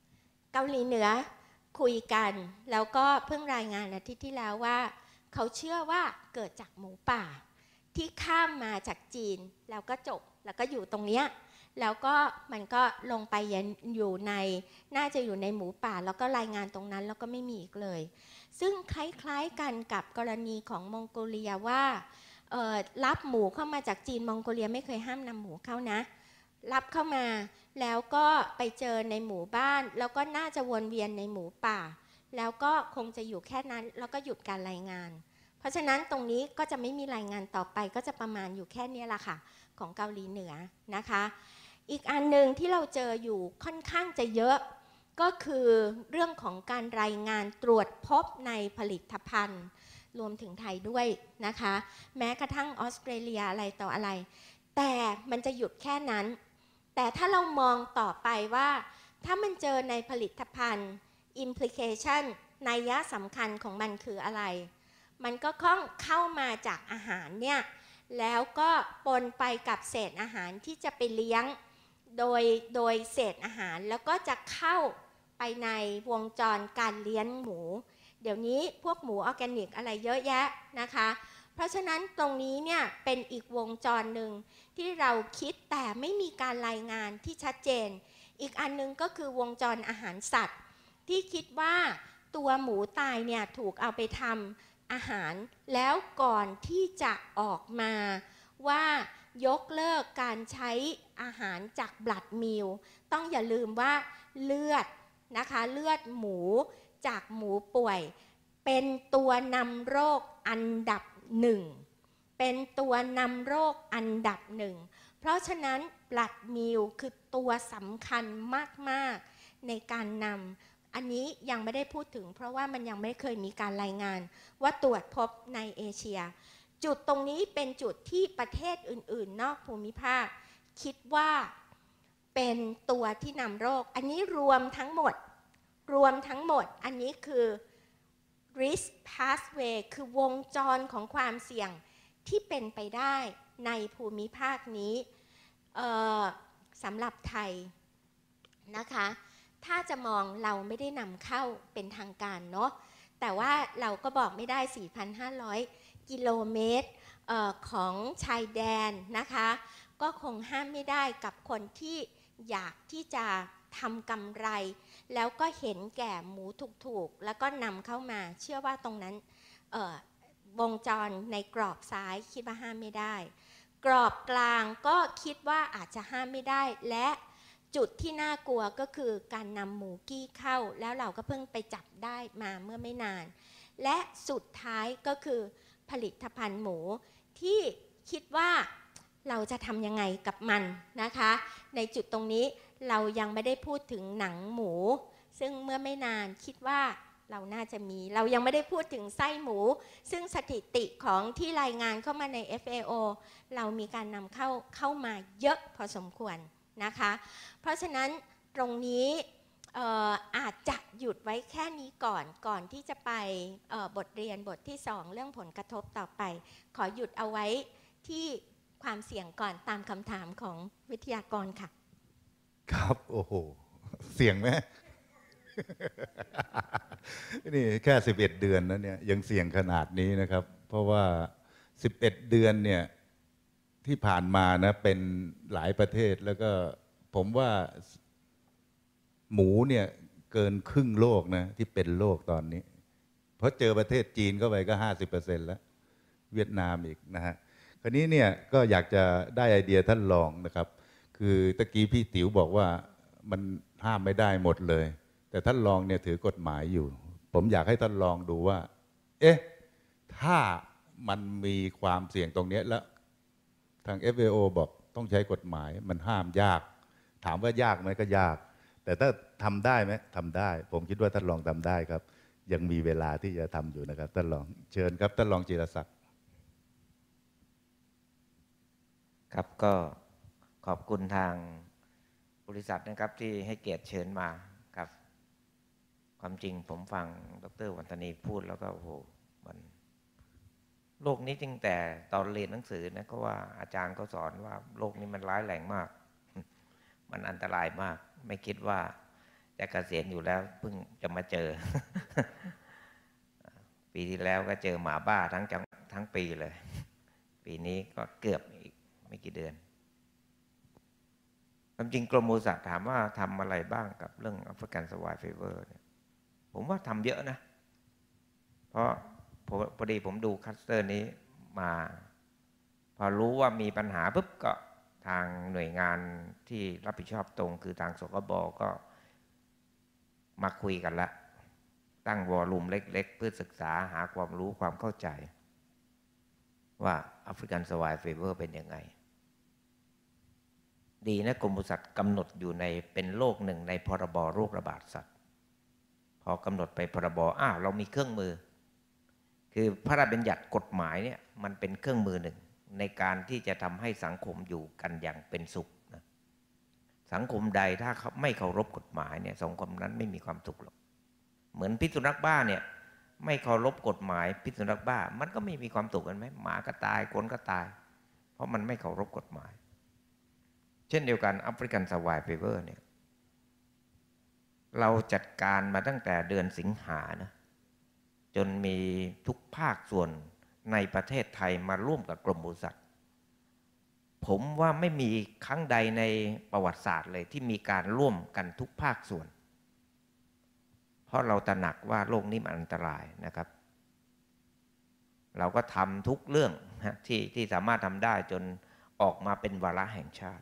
คุยกันแล้วก็เพิ่งรายงานอาทิตย์ที่แล้วว่าเขาเชื่อว่าเกิดจากหมูป่าที่ข้ามมาจากจีนแล้วก็จบแล้วก็อยู่ตรงเนี้ยแล้วก็มันก็ลงไปอยู่ในน่าจะอยู่ในหมูป่าแล้วก็รายงานตรงนั้นแล้วก็ไม่มีอีกเลยซึ่งคล้ายๆกันกับกรณีของมองโกเลียว่ารับหมูเข้ามาจากจีนมองโกเลียไม่เคยห้ามนำหมูเข้านะรับเข้ามาแล้วก็ไปเจอในหมู่บ้านแล้วก็น่าจะวนเวียนในหมูป่าแล้วก็คงจะอยู่แค่นั้นแล้วก็หยุดการรายงานเพราะฉะนั้นตรงนี้ก็จะไม่มีรายงานต่อไปก็จะประมาณอยู่แค่นี้แหละค่ะของเกาหลีเหนือนะคะอีกอันนึงที่เราเจออยู่ค่อนข้างจะเยอะก็คือเรื่องของการรายงานตรวจพบในผลิตภัณฑ์รวมถึงไทยด้วยนะคะแม้กระทั่งออสเตรเลียอะไรต่ออะไรแต่มันจะหยุดแค่นั้นแต่ถ้าเรามองต่อไปว่าถ้ามันเจอในผลิตภัณฑ์ implication นัยสำคัญของมันคืออะไรมันก็เข้ามาจากอาหารเนี่ยแล้วก็ปนไปกับเศษอาหารที่จะไปเลี้ยงโดยเศษอาหารแล้วก็จะเข้าไปในวงจรการเลี้ยงหมูเดี๋ยวนี้พวกหมูออร์แกนิกอะไรเยอะแยะนะคะเพราะฉะนั้นตรงนี้เนี่ยเป็นอีกวงจรหนึ่งที่เราคิดแต่ไม่มีการรายงานที่ชัดเจนอีกอันนึงก็คือวงจรอาหารสัตว์ที่คิดว่าตัวหมูตายเนี่ยถูกเอาไปทำอาหารแล้วก่อนที่จะออกมาว่ายกเลิกการใช้อาหารจากบลัดมิลต้องอย่าลืมว่าเลือดนะคะเลือดหมูจากหมูป่วยเป็นตัวนำโรคอันดับ1เป็นตัวนำโรคอันดับ1เพราะฉะนั้นบลัดมิลคือตัวสำคัญมากๆในการนำอันนี้ยังไม่ได้พูดถึงเพราะว่ามันยังไม่เคยมีการรายงานว่าตรวจพบในเอเชียจุดตรงนี้เป็นจุดที่ประเทศอื่นๆนอกภูมิภาคคิดว่าเป็นตัวที่นำโรคอันนี้รวมทั้งหมดอันนี้คือ risk pathway คือวงจรของความเสี่ยงที่เป็นไปได้ในภูมิภาคนี้สำหรับไทยนะคะถ้าจะมองเราไม่ได้นำเข้าเป็นทางการเนาะแต่ว่าเราก็บอกไม่ได้ 4,500 กิโลเมตรของชายแดนนะคะก็คงห้ามไม่ได้กับคนที่อยากที่จะทำกำไรแล้วก็เห็นแก่หมูถูกๆแล้วก็นำเข้ามาเชื่อว่าตรงนั้นวงจรในกรอบซ้ายคิดว่าห้ามไม่ได้กรอบกลางก็คิดว่าอาจจะห้ามไม่ได้และจุดที่น่ากลัวก็คือการนำหมูกี้เข้าแล้วเราก็เพิ่งไปจับได้มาเมื่อไม่นานและสุดท้ายก็คือผลิตภัณฑ์หมูที่คิดว่าเราจะทำยังไงกับมันนะคะในจุดตรงนี้เรายังไม่ได้พูดถึงหนังหมูซึ่งเมื่อไม่นานคิดว่าเราน่าจะมีเรายังไม่ได้พูดถึงไส้หมูซึ่งสถิติของที่รายงานเข้ามาใน FAO เรามีการนำเข้ามาเยอะพอสมควรนะคะเพราะฉะนั้นตรงนี้อาจจะหยุดไว้แค่นี้ก่อนที่จะไปบทเรียนบทที่2เรื่องผลกระทบต่อไปขอหยุดเอาไว้ที่ความเสี่ยงก่อนตามคำถามของวิทยากรค่ะครับโอ้โหเสี่ยงไหม นี่แค่11 เดือนนะเนี่ยยังเสี่ยงขนาดนี้นะครับเพราะว่า11 เดือนเนี่ยที่ผ่านมานะเป็นหลายประเทศแล้วก็ผมว่าหมูเนี่ยเกินครึ่งโลกนะที่เป็นโรคตอนนี้เพราะเจอประเทศจีนเข้าไปก็ 50% แล้วเวียดนามอีกนะฮะคราวนี้เนี่ยก็อยากจะได้ไอเดียท่านรองนะครับคือตะกี้พี่ติ๋วบอกว่ามันห้ามไม่ได้หมดเลยแต่ท่านรองเนี่ยถือกฎหมายอยู่ผมอยากให้ท่านรองดูว่าเอ๊ะถ้ามันมีความเสี่ยงตรงนี้แล้วทาง FAO บอกต้องใช้กฎหมายมันห้ามยากถามว่ายากไหมก็ยากแต่ถ้าทำได้ไหมทำได้ผมคิดว่าท่านรองทำได้ครับยังมีเวลาที่จะทำอยู่นะครับท่านรองเชิญครับท่านรองจิรศักดิ์ครับก็ขอบคุณทางบริษัทนะครับที่ให้เกียรติเชิญมาครับความจริงผมฟังดร.วันธนีพูดแล้วก็โอ้โหมันโลกนี้จริงแต่ตอนเรียนหนังสือนะก็ว่าอาจารย์ก็สอนว่าโลกนี้มันร้ายแรงมากมันอันตรายมากไม่คิดว่าจะเกษียณอยู่แล้วเพิ่งจะมาเจอ ปีที่แล้วก็เจอหมาบ้าทั้งปีเลยปีนี้ก็เกือบอีกไม่กี่เดือนความจริงกรมปศุสัตว์ถามว่าทำอะไรบ้างกับเรื่องแอฟริกันสวายฟีเวอร์เนี่ยผมว่าทำเยอะนะเพราะพอดีผมดูคัสเตอร์นี้มาพอรู้ว่ามีปัญหาปุ๊บก็ทางหน่วยงานที่รับผิดชอบตรงคือทางสคบก็มาคุยกันละตั้งวอลลุ่มเล็กๆเพื่อศึกษาหาความรู้ความเข้าใจว่าแอฟริกันสวายฟีเวอร์เป็นยังไงดีนะกรมปศุสัตว์กำหนดอยู่ในเป็นโรคหนึ่งในพรบโรคระบาดสัตว์พอกำหนดไปพรบเรามีเครื่องมือคือพระราชบัญญัติกฎหมายเนี่ยมันเป็นเครื่องมือหนึ่งในการที่จะทำให้สังคมอยู่กันอย่างเป็นสุขนะสังคมใดถ้าไม่เคารพกฎหมายเนี่ยสังคมนั้นไม่มีความสุขหรอกเหมือนพิษสุนัขบ้าเนี่ยไม่เคารพกฎหมายพิษสุนัขบ้ามันก็ไม่มีความสุขกันไหมหมาก็ตายคนก็ตายเพราะมันไม่เคารพกฎหมายเช่นเดียวกันแอฟริกันสวายฟีเวอร์เนี่ยเราจัดการมาตั้งแต่เดือนสิงหานะจนมีทุกภาคส่วนในประเทศไทยมาร่วมกับกรมปศุสัตว์ผมว่าไม่มีครั้งใดในประวัติศาสตร์เลยที่มีการร่วมกันทุกภาคส่วนเพราะเราตระหนักว่าโรคนี้มันอันตรายนะครับเราก็ทำทุกเรื่องที่สามารถทำได้จนออกมาเป็นวาระแห่งชาติ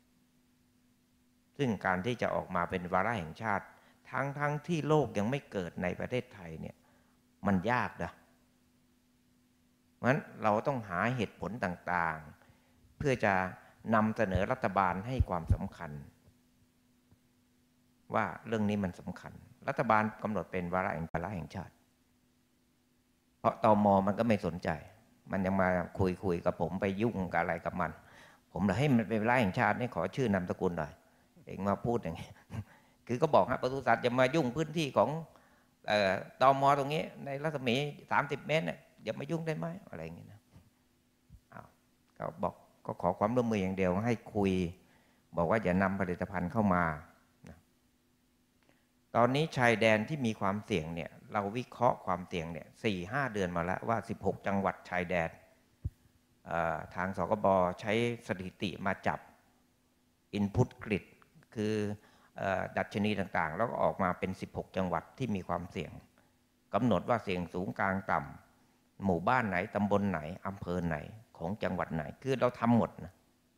ซึ่งการที่จะออกมาเป็นวาระแห่งชาติทั้งที่โรคยังไม่เกิดในประเทศไทยเนี่ยมันยากนะเพราะฉะนั้นเราต้องหาเหตุผลต่างๆเพื่อจะนำเสนอรัฐบาลให้ความสำคัญว่าเรื่องนี้มันสำคัญรัฐบาลกำหนดเป็นวาระแห่งชาติเพราะตม.มันก็ไม่สนใจมันยังมาคุยกับผมไปยุ่งกับอะไรกับมันผมเลยให้มันเป็นวาระแห่งชาตินี่ขอชื่อนามสกุลหน่อยเองมาพูดอย่างนี้คือก็บอกปศุสัตว์อย่ามายุ่งพื้นที่ของตม.ตรงนี้ในรัศมี30 เมตรเนี่ยอย่ามายุ่งได้ไหมอะไรอย่างนี้นะก็บอกก็ขอความร่วมมืออย่างเดียวให้คุยบอกว่าอย่านำผลิตภัณฑ์เข้ามานะตอนนี้ชายแดนที่มีความเสี่ยงเนี่ยเราวิเคราะห์ความเสี่ยงเนี่ย 4-5 เดือนมาแล้วว่า16 จังหวัดชายแดนทางสคบใช้สถิติมาจับ input grid คือดัชนีต่างๆแล้วก็ออกมาเป็น16 จังหวัดที่มีความเสี่ยงกำหนดว่าเสี่ยงสูงกลางต่ำหมู่บ้านไหนตำบลไหนอำเภอไหนของจังหวัดไหนคือเราทำหมดนะ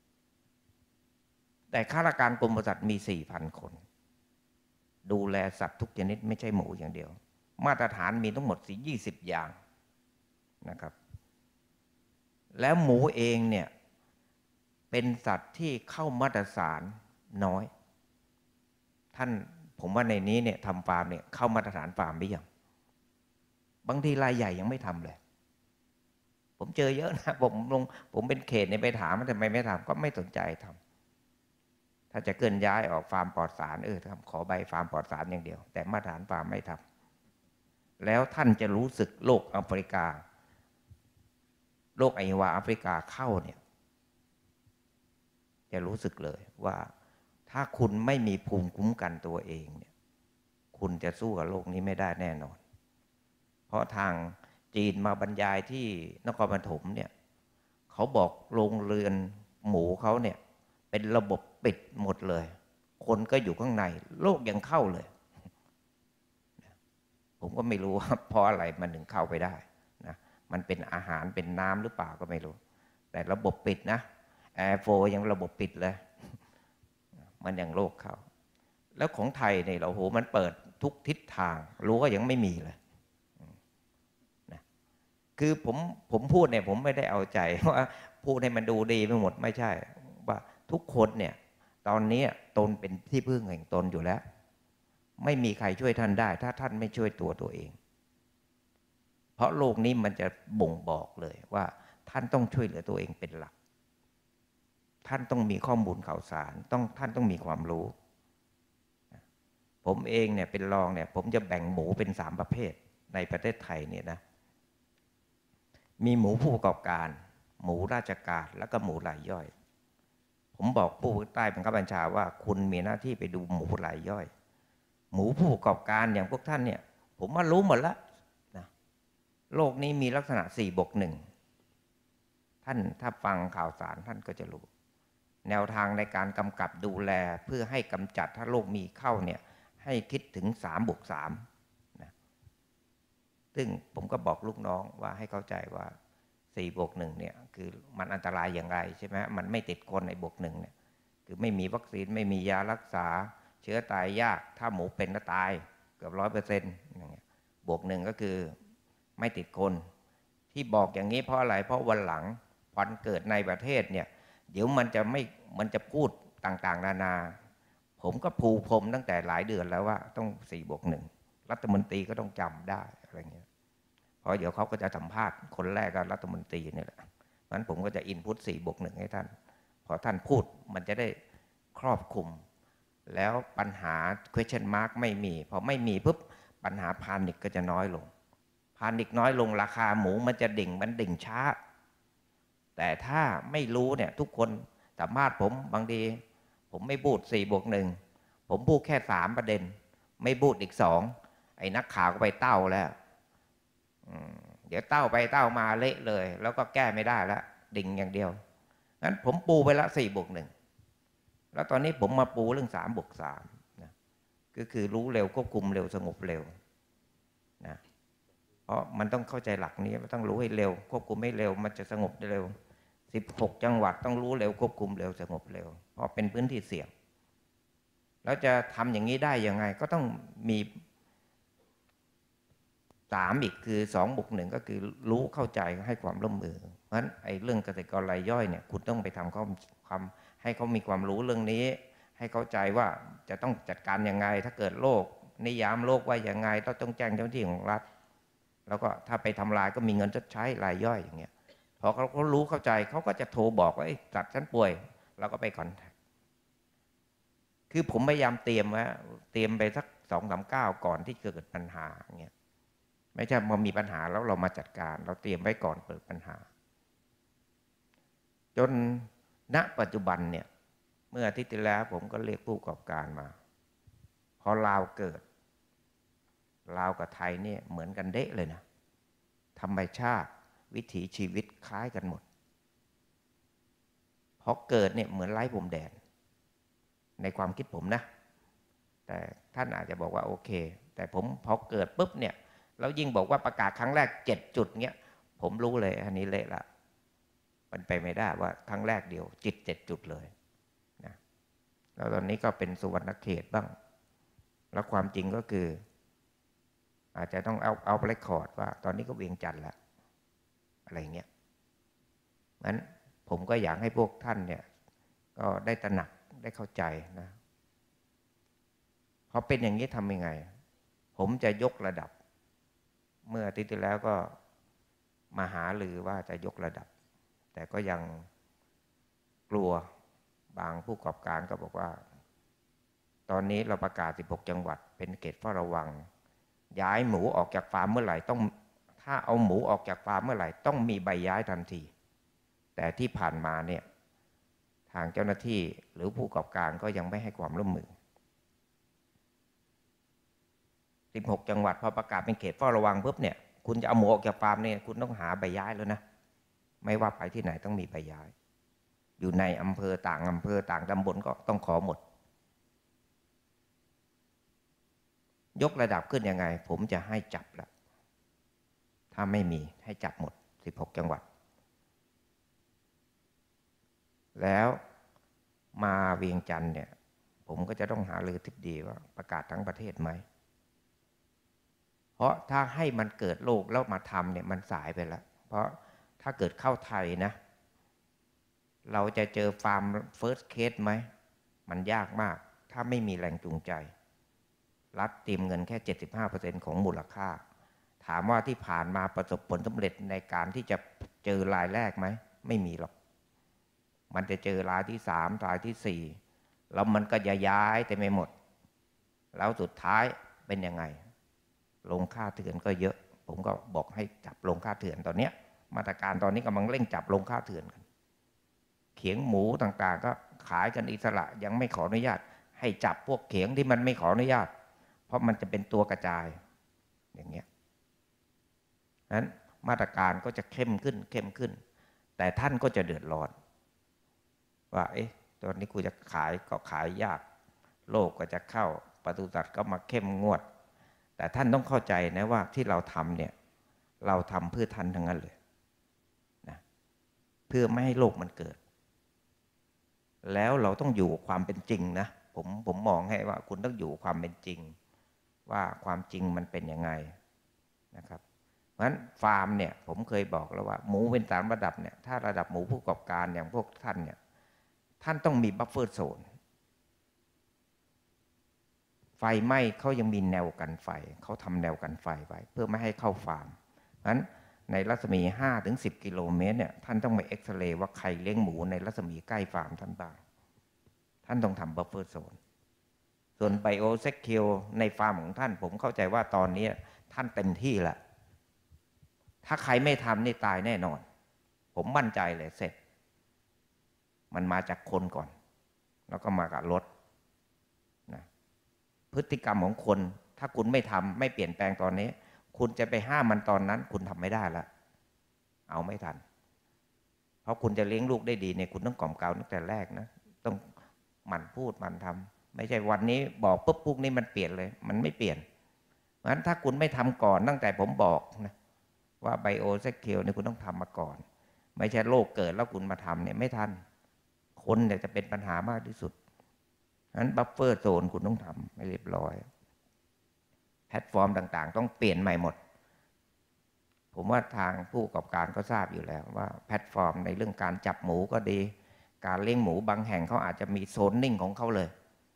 แต่ข้าราชการกรมปศุสัตว์มี 4,000 คนดูแลสัตว์ทุกชนิดไม่ใช่หมูอย่างเดียวมาตรฐานมีทั้งหมด20 อย่างนะครับแล้วหมูเองเนี่ยเป็นสัตว์ที่เข้ามาตรฐานน้อยท่านผมว่าในนี้เนี่ยทำฟาร์มเนี่ยเข้ามาตรฐานฟาร์มหรือยังบางทีรายใหญ่ยังไม่ทำเลยผมเจอเยอะนะผมเป็นเขตเนี่ยไปถามมันทำไมไม่ทำก็ไม่สนใจทำถ้าจะเคลื่อนย้ายออกฟาร์มปลอดสารทำขอใบฟาร์มปลอดสารอย่างเดียวแต่มาตรฐานฟาร์มไม่ทำแล้วท่านจะรู้สึกโรคแอฟริกาโรคไอวาแอฟริกาเข้าเนี่ยจะรู้สึกเลยว่าถ้าคุณไม่มีภูมิคุ้มกันตัวเองเนี่ยคุณจะสู้กับโรคนี้ไม่ได้แน่นอนเพราะทางจีนมาบรรยายที่นครปฐมเนี่ยเขาบอกโรงเรือนหมูเขาเนี่ยเป็นระบบปิดหมดเลยคนก็อยู่ข้างในโรคยังเข้าเลยผมก็ไม่รู้ว่าเพราะอะไรมันถึงเข้าไปได้นะมันเป็นอาหารเป็นน้ำหรือเปล่าก็ไม่รู้แต่ระบบปิดนะแอร์โฟยังระบบปิดเลยมันยังโรคเข้าแล้วของไทยเนี่ยเราโหมันเปิดทุกทิศทางรู้ก็ยังไม่มีเลยคือผมพูดเนี่ยผมไม่ได้เอาใจว่าพูดให้มันดูดีไปหมดไม่ใช่ว่าทุกคนเนี่ยตอนนี้ตนเป็นที่พึ่งแห่งตนอยู่แล้วไม่มีใครช่วยท่านได้ถ้าท่านไม่ช่วยตัวเองเพราะโลกนี้มันจะบ่งบอกเลยว่าท่านต้องช่วยเหลือตัวเองเป็นหลักท่านต้องมีข้อมูลข่าวสารท่านต้องมีความรู้ผมเองเนี่ยเป็นรองเนี่ยผมจะแบ่งหมูเป็น3ประเภทในประเทศไทยเนี่ยนะมีหมูผู้ประกอบการหมูราชการแล้วก็หมูรายย่อยผมบอกผู้ใต้บังคับบัญชาว่าคุณมีหน้าที่ไปดูหมูรายย่อยหมูผู้ประกอบการอย่างพวกท่านเนี่ยผมว่ารู้หมดแล้วนะโลกนี้มีลักษณะ4+1ท่านถ้าฟังข่าวสารท่านก็จะรู้แนวทางในการกำกับดูแลเพื่อให้กำจัดถ้าโรคมีเข้าเนี่ยให้คิดถึง3+3นะซึ่งผมก็บอกลูกน้องว่าให้เข้าใจว่า4+1เนี่ยคือมันอันตรายอย่างไรใช่ไหมมันไม่ติดคนใน+1เนี่ยคือไม่มีวัคซีนไม่มียารักษาเชื้อตายยากถ้าหมูเป็นก็ตายเกือบ100%อย่างเงี้ย+1ก็คือไม่ติดคนที่บอกอย่างนี้เพราะอะไรเพราะวันหลังวันเกิดในประเทศเนี่ยเดี๋ยวมันจะพูดต่างๆนานาผมก็ปูพรมตั้งแต่หลายเดือนแล้วว่าต้อง4+1รัฐมนตรีก็ต้องจำได้อะไรเงี้ยเพราะเดี๋ยวเขาก็จะสัมภาษณ์คนแรกก็รัฐมนตรีนี่แหละงั้นผมก็จะอินพุต4+1ให้ท่านพอท่านพูดมันจะได้ครอบคลุมแล้วปัญหา question mark ไม่มีพอไม่มีปุ๊บปัญหาพานิคก็จะน้อยลงพานิคน้อยลงราคาหมูมันจะดิ่งช้าแต่ถ้าไม่รู้เนี่ยทุกคนสัมภาษณ์ผมบางทีผมไม่พูด4+1ผมพูดแค่3ประเด็นไม่พูดอีก2ไอ้นักข่าวก็ไปเต้าแล้วเดี๋ยวเต้าไปเต้ามาเละเลยแล้วก็แก้ไม่ได้แล้วดิ่งอย่างเดียวงั้นผมปูไปละ4+1แล้วตอนนี้ผมมาปูเรื่อง3+3นะก็คือรู้เร็วควบคุมเร็วสงบเร็วนะเพราะมันต้องเข้าใจหลักนี้มันต้องรู้ให้เร็วควบคุมให้เร็วมันจะสงบเร็ว16จังหวัดต้องรู้เร็วควบคุมเร็วสงบเร็วเพราะเป็นพื้นที่เสี่ยงแล้วจะทำอย่างนี้ได้ยังไงก็ต้องมี3อีกคือ2+1ก็คือรู้เข้าใจให้ความร่วมมือเพราะฉะนั้นไอ้เรื่องเกษตรกรรายย่อยเนี่ยคุณต้องไปทำความให้เขามีความรู้เรื่องนี้ให้เข้าใจว่าจะต้องจัดการยังไงถ้าเกิดโรคนิยามโรคว่ายังไงต้องแจ้งเจ้าหน้าที่ของรัฐแล้วก็ถ้าไปทำลายก็มีเงินชดใช้รายย่อยอย่างเงี้ยพอเขารู้เข้าใจเขาก็จะโทรบอกว่าสัตว์ฉันป่วยเราก็ไปคอนแทคคือผมพยายามเตรียมไปสัก2-3 ก้าวก่อนที่เกิดปัญหาเงี้ยไม่ใช่พอมีปัญหาแล้วเรามาจัดการเราเตรียมไว้ก่อนเกิดปัญหาจนณปัจจุบันเนี่ยเมื่ออาทิตย์ที่แล้วผมก็เรียกผู้ประกอบการมาพอลาวเกิดลาวกับไทยเนี่ยเหมือนกันเด๊ะเลยนะธรรมชาติวิถีชีวิตคล้ายกันหมดพอเกิดเนี่ยเหมือนไร้พรมแดนในความคิดผมนะแต่ท่านอาจจะบอกว่าโอเคแต่ผมพอเกิดปุ๊บเนี่ยแล้วยิ่งบอกว่าประกาศครั้งแรก7 จุดเงี้ยผมรู้เลยอันนี้เละละมันไปไม่ได้ว่าครั้งแรกเดียว7 จุดเลยนะแล้วตอนนี้ก็เป็นสุวรรณเขตบ้างแล้วความจริงก็คืออาจจะต้องเอาเรคคอร์ดว่าตอนนี้ก็เวียงจันทร์แล้วอะไรเงี้ยงั้นผมก็อยากให้พวกท่านเนี่ยก็ได้ตระหนักได้เข้าใจนะพอเป็นอย่างนี้ทำยังไงผมจะยกระดับเมื่ออาทิตย์ที่แล้วก็มาหารือว่าจะยกระดับ แต่ก็ยังกลัวบางผู้ประกอบการก็บอกว่าตอนนี้เราประกาศ16จังหวัดเป็นเขตเฝ้าระวังย้ายหมูออกจากฟาร์มเมื่อไหร่ต้องถ้าเอาหมูออกจากฟาร์มเมื่อไหร่ต้องมีใบย้ายทันทีแต่ที่ผ่านมาเนี่ยทางเจ้าหน้าที่หรือผู้ประกอบการก็ยังไม่ให้ความร่วมมือ16จังหวัดพอประกาศเป็นเขตเฝ้าระวังปุ๊บเนี่ยคุณจะเอาหมูออกจากฟาร์มเนี่ยคุณต้องหาใบย้ายแล้วนะไม่ว่าไปที่ไหนต้องมีใบย้ายอยู่ในอำเภอต่างตำบลก็ต้องขอหมดยกระดับขึ้นยังไงผมจะให้จับละถ้าไม่มีให้จับหมด16จังหวัดแล้วมาเวียงจันทร์เนี่ยผมก็จะต้องหารือทิศดีว่าประกาศทั้งประเทศไหมเพราะถ้าให้มันเกิดโรคแล้วมาทำเนี่ยมันสายไปแล้วเพราะถ้าเกิดเข้าไทยนะเราจะเจอฟาร์มเฟิร์สเคสไหมมันยากมากถ้าไม่มีแรงจูงใจรัฐเตรียมเงินแค่ 75% ของมูลค่าถามว่าที่ผ่านมาประสบผลสำเร็จในการที่จะเจอรายแรกไหมไม่มีหรอกมันจะเจอรายที่3รายที่4แล้วมันก็ย้ายแต่ไม่หมดแล้วสุดท้ายเป็นยังไงลงค่าเถื่อนก็เยอะผมก็บอกให้จับลงค่าเถื่อนตอนนี้มาตรการตอนนี้กำลังเร่งจับลงค่าเถื่อนกันเขียงหมูต่างๆก็ขายกันอิสระยังไม่ขออนุญาตให้จับพวกเขียงที่มันไม่ขออนุญาตเพราะมันจะเป็นตัวกระจายอย่างเงี้ยนั้นมาตรการก็จะเข้มขึ้นแต่ท่านก็จะเดือดร้อนว่าตอนนี้กูจะขายก็ขายยากโรคก็จะเข้าปศุสัตว์ก็มาเข้มงวดแต่ท่านต้องเข้าใจนะว่าที่เราทำเนี่ยเราทำเพื่อท่านทั้งนั้นเลยนะเพื่อไม่ให้โรคมันเกิดแล้วเราต้องอยู่ความเป็นจริงนะผมมองให้ว่าคุณต้องอยู่ความเป็นจริงว่าความจริงมันเป็นยังไงนะครับเพราะฉะนั้นฟาร์มเนี่ยผมเคยบอกแล้วว่าหมูเป็น3ระดับเนี่ยถ้าระดับหมูผู้ประกอบการอย่างพวกท่านเนี่ยท่านต้องมีบัฟเฟอร์โซนไฟไหม้เขายังมีแนวกันไฟเขาทำแนวกันไฟไว้เพื่อไม่ให้เข้าฟาร์มเพราะฉะนั้นในรัศมี 5-10 กิโลเมตรเนี่ยท่านต้องไปเอ็กซเรย์ว่าใครเลี้ยงหมูในรัศมีใกล้ฟาร์มท่านบ้างท่านต้องทำบัฟเฟอร์โซนส่วนไบโอเซคคิวในฟาร์มของท่านผมเข้าใจว่าตอนนี้ท่านเต็มที่แล้วถ้าใครไม่ทำนี่ตายแน่นอนผมมั่นใจเลยเสร็จมันมาจากคนก่อนแล้วก็มากับรถนะพฤติกรรมของคนถ้าคุณไม่ทำไม่เปลี่ยนแปลงตอนนี้คุณจะไปห้ามมันตอนนั้นคุณทำไม่ได้แล้วเอาไม่ทันเพราะคุณจะเลี้ยงลูกได้ดีเนี่ยคุณต้องกล่อมเกลาตั้งแต่แรกนะต้องหมั่นพูดหมั่นทำไม่ใช่วันนี้บอกปุ๊บปุ๊บนี้มันเปลี่ยนเลยมันไม่เปลี่ยนเพราะฉะนั้นถ้าคุณไม่ทำก่อนตั้งแต่ผมบอกนะว่าไบโอเซคคิวเนี่ยคุณต้องทำมาก่อนไม่ใช่โรคเกิดแล้วคุณมาทำเนี่ยไม่ทันคนเนี่ยจะเป็นปัญหามากที่สุดงั้นบัฟเฟอร์โซนคุณต้องทำให้เรียบร้อยแพลตฟอร์มต่างๆต้องเปลี่ยนใหม่หมดผมว่าทางผู้ประกอบการก็ทราบอยู่แล้วว่าแพลตฟอร์มในเรื่องการจับหมูก็ดีการเลี้ยงหมูบางแห่งเขาอาจจะมีโซนนิ่งของเขาเลย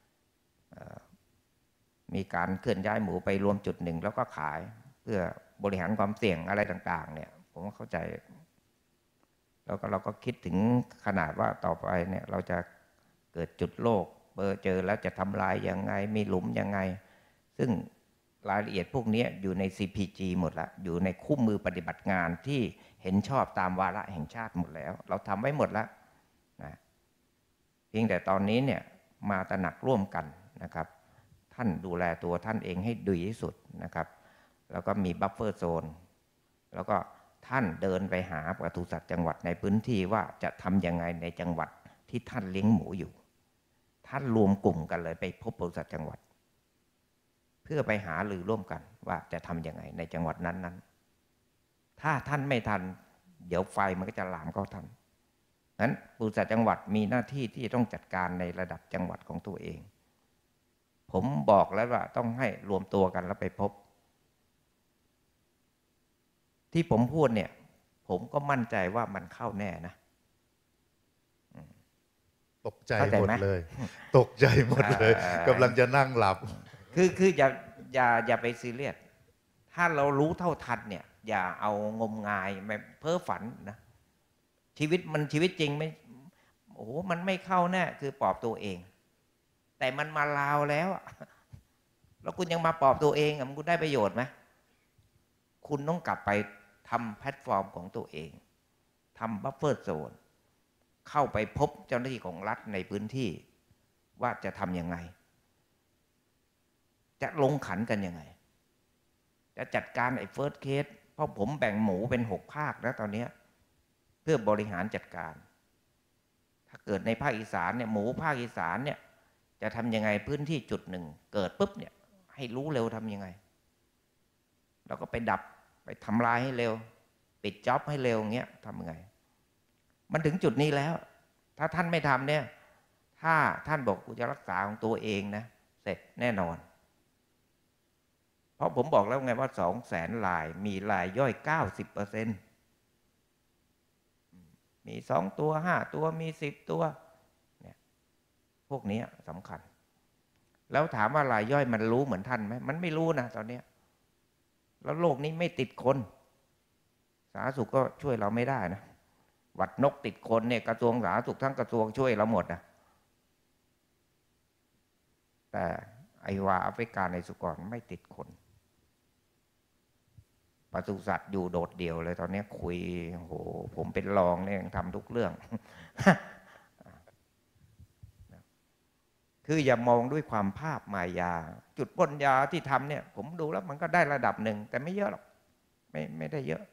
มีการเคลื่อนย้ายหมูไปรวมจุดหนึ่งแล้วก็ขายเพื่อบริหารความเสี่ยงอะไรต่างๆเนี่ยผมเข้าใจแล้วก็เราก็คิดถึงขนาดว่าต่อไปเนี่ยเราจะเกิดจุดโรคเจอแล้วจะทำลายยังไงมีหลุมยังไงซึ่งรายละเอียดพวกนี้อยู่ใน CPG หมดละอยู่ในคู่มือปฏิบัติงานที่เห็นชอบตามวาระแห่งชาติหมดแล้วเราทำไว้หมดแล้วนะเพียงแต่ตอนนี้เนี่ยมาตระหนักร่วมกันนะครับท่านดูแลตัวท่านเองให้ดีที่สุดนะครับแล้วก็มีบัฟเฟอร์โซนแล้วก็ท่านเดินไปหาปศุสัตว์จังหวัดในพื้นที่ว่าจะทำยังไงในจังหวัดที่ท่านเลี้ยงหมูอยู่ท่านรวมกลุ่มกันเลยไปพบปศุสัตว์จังหวัดเพื่อไปหารือร่วมกันว่าจะทำยังไงในจังหวัดนั้นๆถ้าท่านไม่ทันเดี๋ยวไฟมันก็จะลามเข้าท่านนั้นปศุสัตว์จังหวัดมีหน้าที่ที่ต้องจัดการในระดับจังหวัดของตัวเองผมบอกแล้วว่าต้องให้รวมตัวกันแล้วไปพบที่ผมพูดเนี่ยผมก็มั่นใจว่ามันเข้าแน่นะตกใจหมดเลยตกใจหมดเลยกำลังจะนั่งหลับคืออย่าไปซีเรียสทถ้าเรารู้เท่าทันเนี่ยอย่าเอางมงายแบบเพ้อฝันนะชีวิตจริงไม่โอ้โหมันไม่เข้าแน่คือปลอบตัวเองแต่มันมาลาวแล้วแล้วคุณยังมาปลอบตัวเองมันคุณได้ประโยชน์ไหมคุณต้องกลับไปทำแพลตฟอร์มของตัวเองทำบัฟเฟอร์โซนเข้าไปพบเจ้าหน้าที่ของรัฐในพื้นที่ว่าจะทำยังไงจะลงขันกันยังไงจะจัดการไอ้เฟิร์สเคสเพราะผมแบ่งหมูเป็น6 ภาคแล้วตอนนี้เพื่อบริหารจัดการถ้าเกิดในภาคอีสานเนี่ยหมูภาคอีสานเนี่ยจะทำยังไงพื้นที่จุดหนึ่งเกิดปุ๊บเนี่ยให้รู้เร็วทำยังไงแล้วก็ไปดับไปทำลายให้เร็วปิดจ็อบให้เร็วอย่างเงี้ยทำยังไงมันถึงจุดนี้แล้วถ้าท่านไม่ทำเนี่ยถ้าท่านบอกกูจะรักษาของตัวเองนะเสร็จแน่นอนเพราะผมบอกแล้วไงว่า200,000 รายมีรายย่อย 90% มี2 ตัว5 ตัวมี10 ตัวเนี่ยพวกนี้สำคัญแล้วถามว่ารายย่อยมันรู้เหมือนท่านไหมมันไม่รู้นะตอนนี้แล้วโลกนี้ไม่ติดคนสาธารณสุขก็ช่วยเราไม่ได้นะหวัดนกติดคนเนี่ยกระทรวงสาธารณสุขทั้งกระทรวงช่วยเราหมดนะแต่ไอวาแอฟริกาในสุกรไม่ติดคนปศุสัตว์อยู่โดดเดี่ยวเลยตอนนี้คุยโหผมเป็นรองเนี่ยทำทุกเรื่อง คืออย่ามองด้วยความภาพมายาจุดพ่นยาที่ทำเนี่ยผมดูแล้วมันก็ได้ระดับหนึ่งแต่ไม่เยอะหรอกไม่ได้เยอะ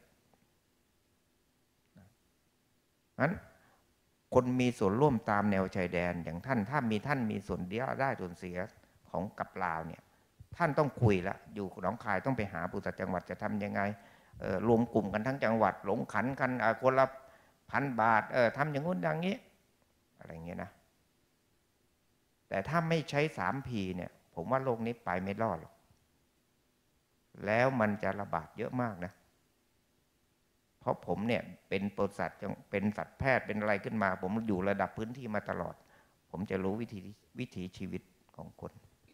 นั้นคนมีส่วนร่วมตามแนวชายแดนอย่างท่านถ้าท่านมีส่วนได้ส่วนเสียของกับลาวเนี่ยท่านต้องคุยละอยู่หนองคายต้องไปหาผู้จัดจังหวัดจะทำยังไงรวมกลุ่มกันทั้งจังหวัดหลงขันกันคนละ1,000 บาททำอย่างงู้นอย่างนี้อะไรเงี้ยนะแต่ถ้าไม่ใช้ 3P เนี่ยผมว่าโลกนี้ไปไม่รอดหรอกแล้วมันจะระบาดเยอะมากนะเพราะผมเนี่ยเป็นปศุสัตว์เป็นสัตวแพทย์เป็นอะไรขึ้นมาผมอยู่ระดับพื้นที่มาตลอดผมจะรู้วิถีชีวิตของคน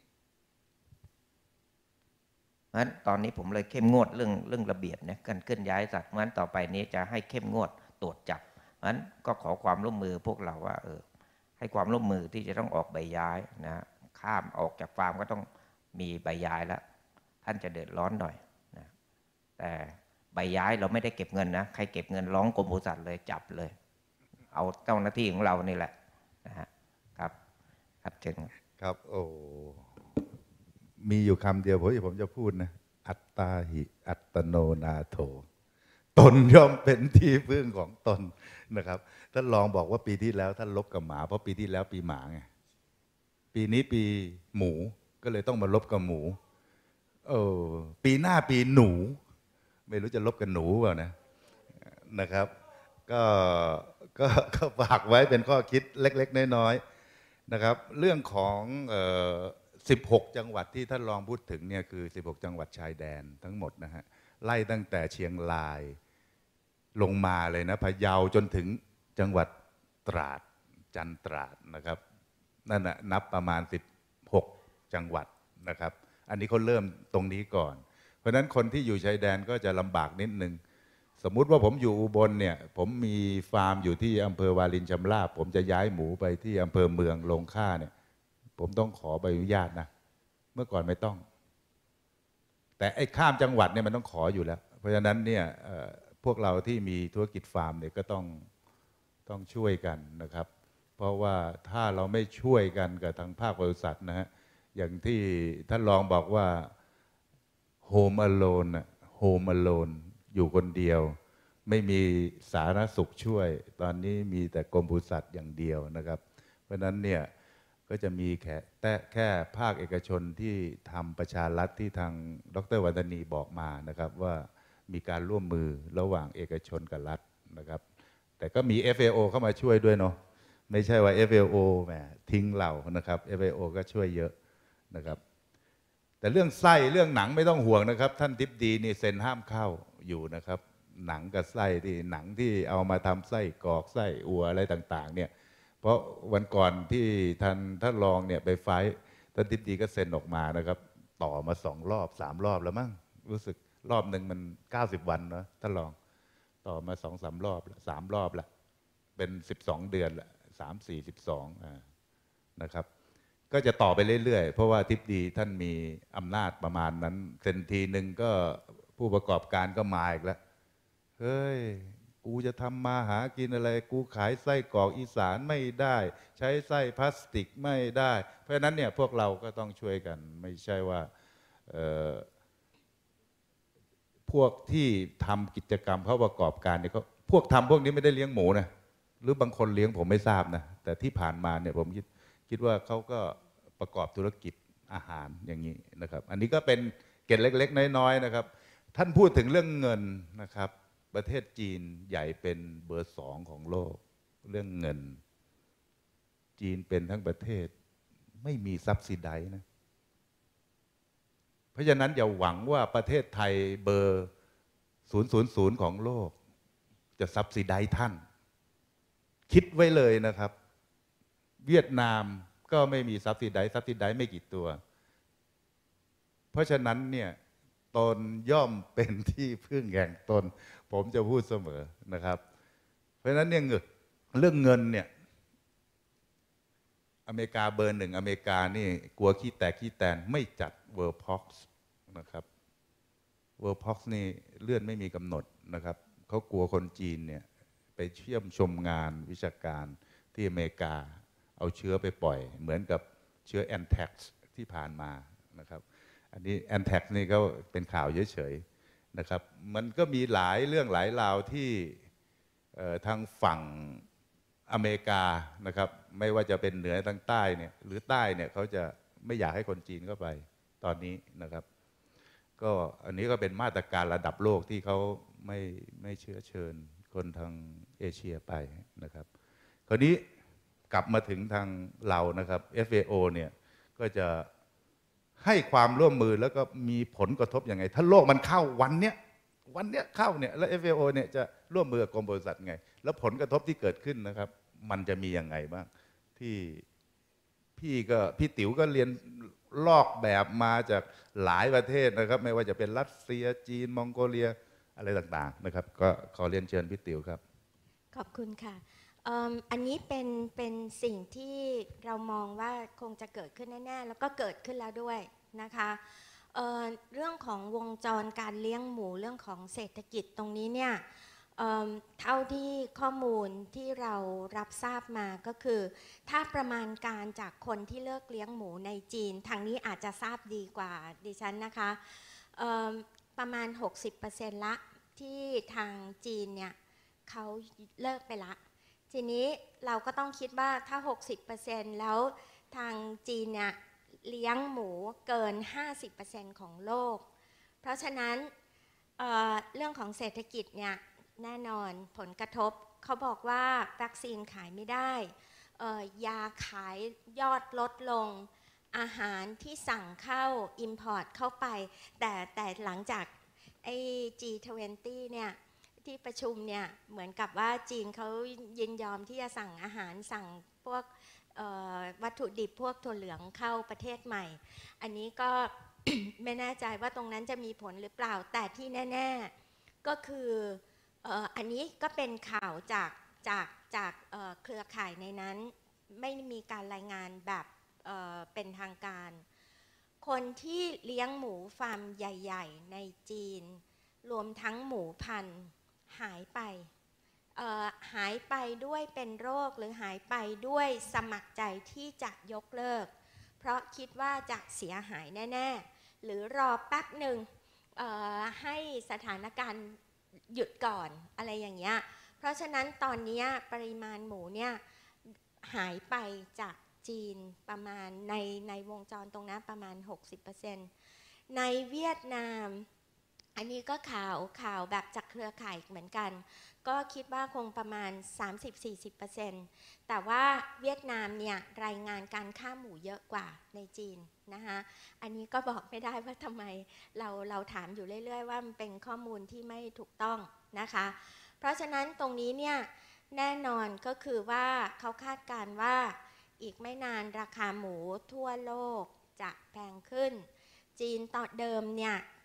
เพราะฉะนั้นตอนนี้ผมเลยเข้มงวดเรื่องระเบียบเนี่ยการเคลื่อนย้ายสัตว์เพราะฉะนั้นต่อไปนี้จะให้เข้มงวดตรวจจับเพราะฉะนั้นก็ขอความร่วมมือพวกเราว่าให้ความร่วมมือที่จะต้องออกใบย้ายนะข้ามออกจากฟาร์มก็ต้องมีใบย้ายแล้วท่านจะเดือดร้อนหน่อยนะแต่ใบย้ายเราไม่ได้เก็บเงินนะใครเก็บเงินร้องกรมปศุสัตว์เลยจับเลยเอาเจ้าหน้าที่ของเรานี่แหละนะฮะครับเชิญครับโอ้มีอยู่คำเดียวผมจะพูดนะอัตตาหิอัตโนนาโถตนย่อมเป็นที่พึ่งของตนนะครับท่านลองบอกว่าปีที่แล้วท่านลบกับหมาเพราะปีที่แล้วปีหมาไงปีนี้ปีหมูก็เลยต้องมาลบกับหมูปีหน้าปีหนูไม่รู้จะลบกับหนูเปล่านะครับก็ฝากไว้เป็นข้อคิดเล็กๆน้อยๆนะครับเรื่องของ16 จังหวัดที่ท่านรองพูดถึงเนี่ยคือ16 จังหวัดชายแดนทั้งหมดนะฮะไล่ตั้งแต่เชียงรายลงมาเลยนะพะเยาจนถึงจังหวัดตราดจันตราดนะครับนั่นนะนับประมาณ16 จังหวัดนะครับอันนี้เขาเริ่มตรงนี้ก่อนเพราะฉะนั้นคนที่อยู่ชายแดนก็จะลำบากนิดนึงสมมุติว่าผมอยู่อุบลเนี่ยผมมีฟาร์มอยู่ที่อำเภอวารินชำราบผมจะย้ายหมูไปที่อำเภอเมืองลงค่าเนี่ยผมต้องขอใบอนุญาตนะเมื่อก่อนไม่ต้องแต่ไอ้ข้ามจังหวัดเนี่ยมันต้องขออยู่แล้วเพราะฉะนั้นเนี่ยพวกเราที่มีธุรกิจฟาร์มเนี่ยก็ต้องช่วยกันนะครับเพราะว่าถ้าเราไม่ช่วยกันกับทางภาคบริษัทนะฮะอย่างที่ท่านรองบอกว่า Home Alone Home Alone อยู่คนเดียวไม่มีสาธารณสุขช่วยตอนนี้มีแต่กรมปศุสัตว์อย่างเดียวนะครับเพราะฉะนั้นเนี่ยก็จะมีแค่ภาคเอกชนที่ทำประชารัฐที่ทางดร.วรรณณีบอกมานะครับว่ามีการร่วมมือระหว่างเอกชนกับรัฐนะครับแต่ก็มี FAO เข้ามาช่วยด้วยเนาะไม่ใช่ว่า FAO แหมทิ้งเรานะครับ FAO ก็ช่วยเยอะนะครับแต่เรื่องไส้เรื่องหนังไม่ต้องห่วงนะครับท่านทิพดีนี่เซ็นห้ามเข้าอยู่นะครับหนังกับไส้ที่หนังที่เอามาทำไส้กรอกไส้อัวอะไรต่างๆเนี่ยเพราะวันก่อนที่ท่านรองเนี่ยไปไฟท์ท่านทิพดีก็เซ็นออกมานะครับต่อมา2 รอบ 3 รอบแล้วมั้งรู้สึกรอบหนึ่งมัน90 วันเนาะท่านรองต่อมา2-3 รอบ3 รอบละเป็น12 เดือนละ3-4-12นะครับก็จะต่อไปเรื่อยๆเพราะว่าทิบดีท่านมีอำนาจประมาณนั้นเซ็นทีหนึ่งก็ผู้ประกอบการก็มาอีกแล้วเฮ้ยกูจะทำมาหากินอะไรกูขายไส้กรอกอีสานไม่ได้ใช้ไส้พลาสติกไม่ได้เพราะฉะนั้นเนี่ยพวกเราก็ต้องช่วยกันไม่ใช่ว่าพวกที่ทำกิจกรรมเขาประกอบการเนี่ยเขาพวกนี้ไม่ได้เลี้ยงหมูนะหรือบางคนเลี้ยงผมไม่ทราบนะแต่ที่ผ่านมาเนี่ยผมคิดว่าเขาก็ประกอบธุรกิจอาหารอย่างนี้นะครับอันนี้ก็เป็นเกร็ดเล็กๆน้อยๆนะครับท่านพูดถึงเรื่องเงินนะครับประเทศจีนใหญ่เป็นเบอร์ 2ของโลกเรื่องเงินจีนเป็นทั้งประเทศไม่มีซับซิไดซ์นะเพราะฉะนั้นอย่าหวังว่าประเทศไทยเบอร์000ของโลกจะซับซิไดซ์ท่านคิดไว้เลยนะครับเวียดนามก็ไม่มีซับซิไดซ์ไม่กี่ตัวเพราะฉะนั้นเนี่ยตนย่อมเป็นที่พึ่งแห่งตนผมจะพูดเสมอนะครับเพราะฉะนั้นเนี่ยเรื่องเงินเนี่ยอเมริกาเบอร์ 1อเมริกานี่กลัวขี้แตนไม่จัด World Pox นะครับ World Pox นี่เลื่อนไม่มีกำหนดนะครับเขากลัวคนจีนเนี่ยไปเชื่อมชมงานวิชาการที่อเมริกาเอาเชื้อไปปล่อยเหมือนกับเชื้อแอนแท็กซ์ที่ผ่านมานะครับอันนี้แอนแท็กซ์นี่ก็เป็นข่าวเฉยๆนะครับมันก็มีหลายเรื่องหลายราวที่ทางฝั่งอเมริกานะครับไม่ว่าจะเป็นเหนือทางใต้เนี่ยหรือใต้เนี่ยเขาจะไม่อยากให้คนจีนเข้าไปตอนนี้นะครับก็อันนี้ก็เป็นมาตรการระดับโลกที่เขาไม่เชื้อเชิญคนทางเอเชียไปนะครับคราวนี้กลับมาถึงทางเรานะครับ FAO เนี่ยก็จะให้ความร่วมมือแล้วก็มีผลกระทบยังไงถ้าโลกมันเข้าวันเนี้ยเข้าเนี่ยแล้ว FAO เนี่ยจะร่วมมือกับกรมบริษัทไงแล้วผลกระทบที่เกิดขึ้นนะครับมันจะมียังไงบ้างที่พี่ติ๋วก็เรียนลอกแบบมาจากหลายประเทศนะครับไม่ว่าจะเป็นรัสเซียจีนมองโกเลียอะไรต่างๆนะครับก็ขอเรียนเชิญพี่ติ๋วครับขอบคุณค่ะอันนี้เป็นสิ่งที่เรามองว่าคงจะเกิดขึ้นแน่ๆแล้วก็เกิดขึ้นแล้วด้วยนะคะเรื่องของวงจรการเลี้ยงหมูเรื่องของเศรษฐกิจตรงนี้เนี่ยเท่าที่ข้อมูลที่เรารับทราบมาก็คือถ้าประมาณการจากคนที่เลิกเลี้ยงหมูในจีนทางนี้อาจจะทราบดีกว่าดิฉันนะคะประมาณ 60% ละที่ทางจีนเนี่ยเขาเลิกไปละทีนี้เราก็ต้องคิดว่าถ้า 60% แล้วทางจีนเนี่ยเลี้ยงหมูเกิน 50% ของโลกเพราะฉะนั้นเรื่องของเศรษฐกิจเนี่ยแน่นอนผลกระทบเขาบอกว่าวัคซีนขายไม่ได้ยาขายยอดลดลงอาหารที่สั่งเข้า import เข้าไปแต่หลังจากไอ้ G20 เนี่ยที่ประชุมเนี่ยเหมือนกับว่าจีนเขายินยอมที่จะสั่งอาหารสั่งพวกวัตถุดิบพวกถั่วเหลืองเข้าประเทศใหม่อันนี้ก็ ไม่แน่ใจว่าตรงนั้นจะมีผลหรือเปล่าแต่ที่แน่ๆก็คืออันนี้ก็เป็นข่าวจากเครือข่ายในนั้นไม่มีการรายงานแบบเป็นทางการคนที่เลี้ยงหมูฟาร์มใหญ่ๆในจีนรวมทั้งหมูพันธุ์หายไปด้วยเป็นโรคหรือหายไปด้วยสมัครใจที่จะยกเลิกเพราะคิดว่าจะเสียหายแน่ๆหรือรอแป๊บหนึ่งให้สถานการณ์หยุดก่อนอะไรอย่างเงี้ยเพราะฉะนั้นตอนนี้ปริมาณหมูเนี่ยหายไปจากจีนประมาณในวงจรตรงนั้นประมาณ 60% ในเวียดนามอันนี้ก็ข่าวแบบจากเครือข่ายเหมือนกันก็คิดว่าคงประมาณ 30-40% แต่ว่าเวียดนามเนี่ยรายงานการฆ่าหมูเยอะกว่าในจีนนะคะอันนี้ก็บอกไม่ได้ว่าทำไมเราถามอยู่เรื่อยๆว่ามันเป็นข้อมูลที่ไม่ถูกต้องนะคะเพราะฉะนั้นตรงนี้เนี่ยแน่นอนก็คือว่าเขาคาดการณ์ว่าอีกไม่นานราคาหมูทั่วโลกจะแพงขึ้นจีนต่อเดิมเนี่ย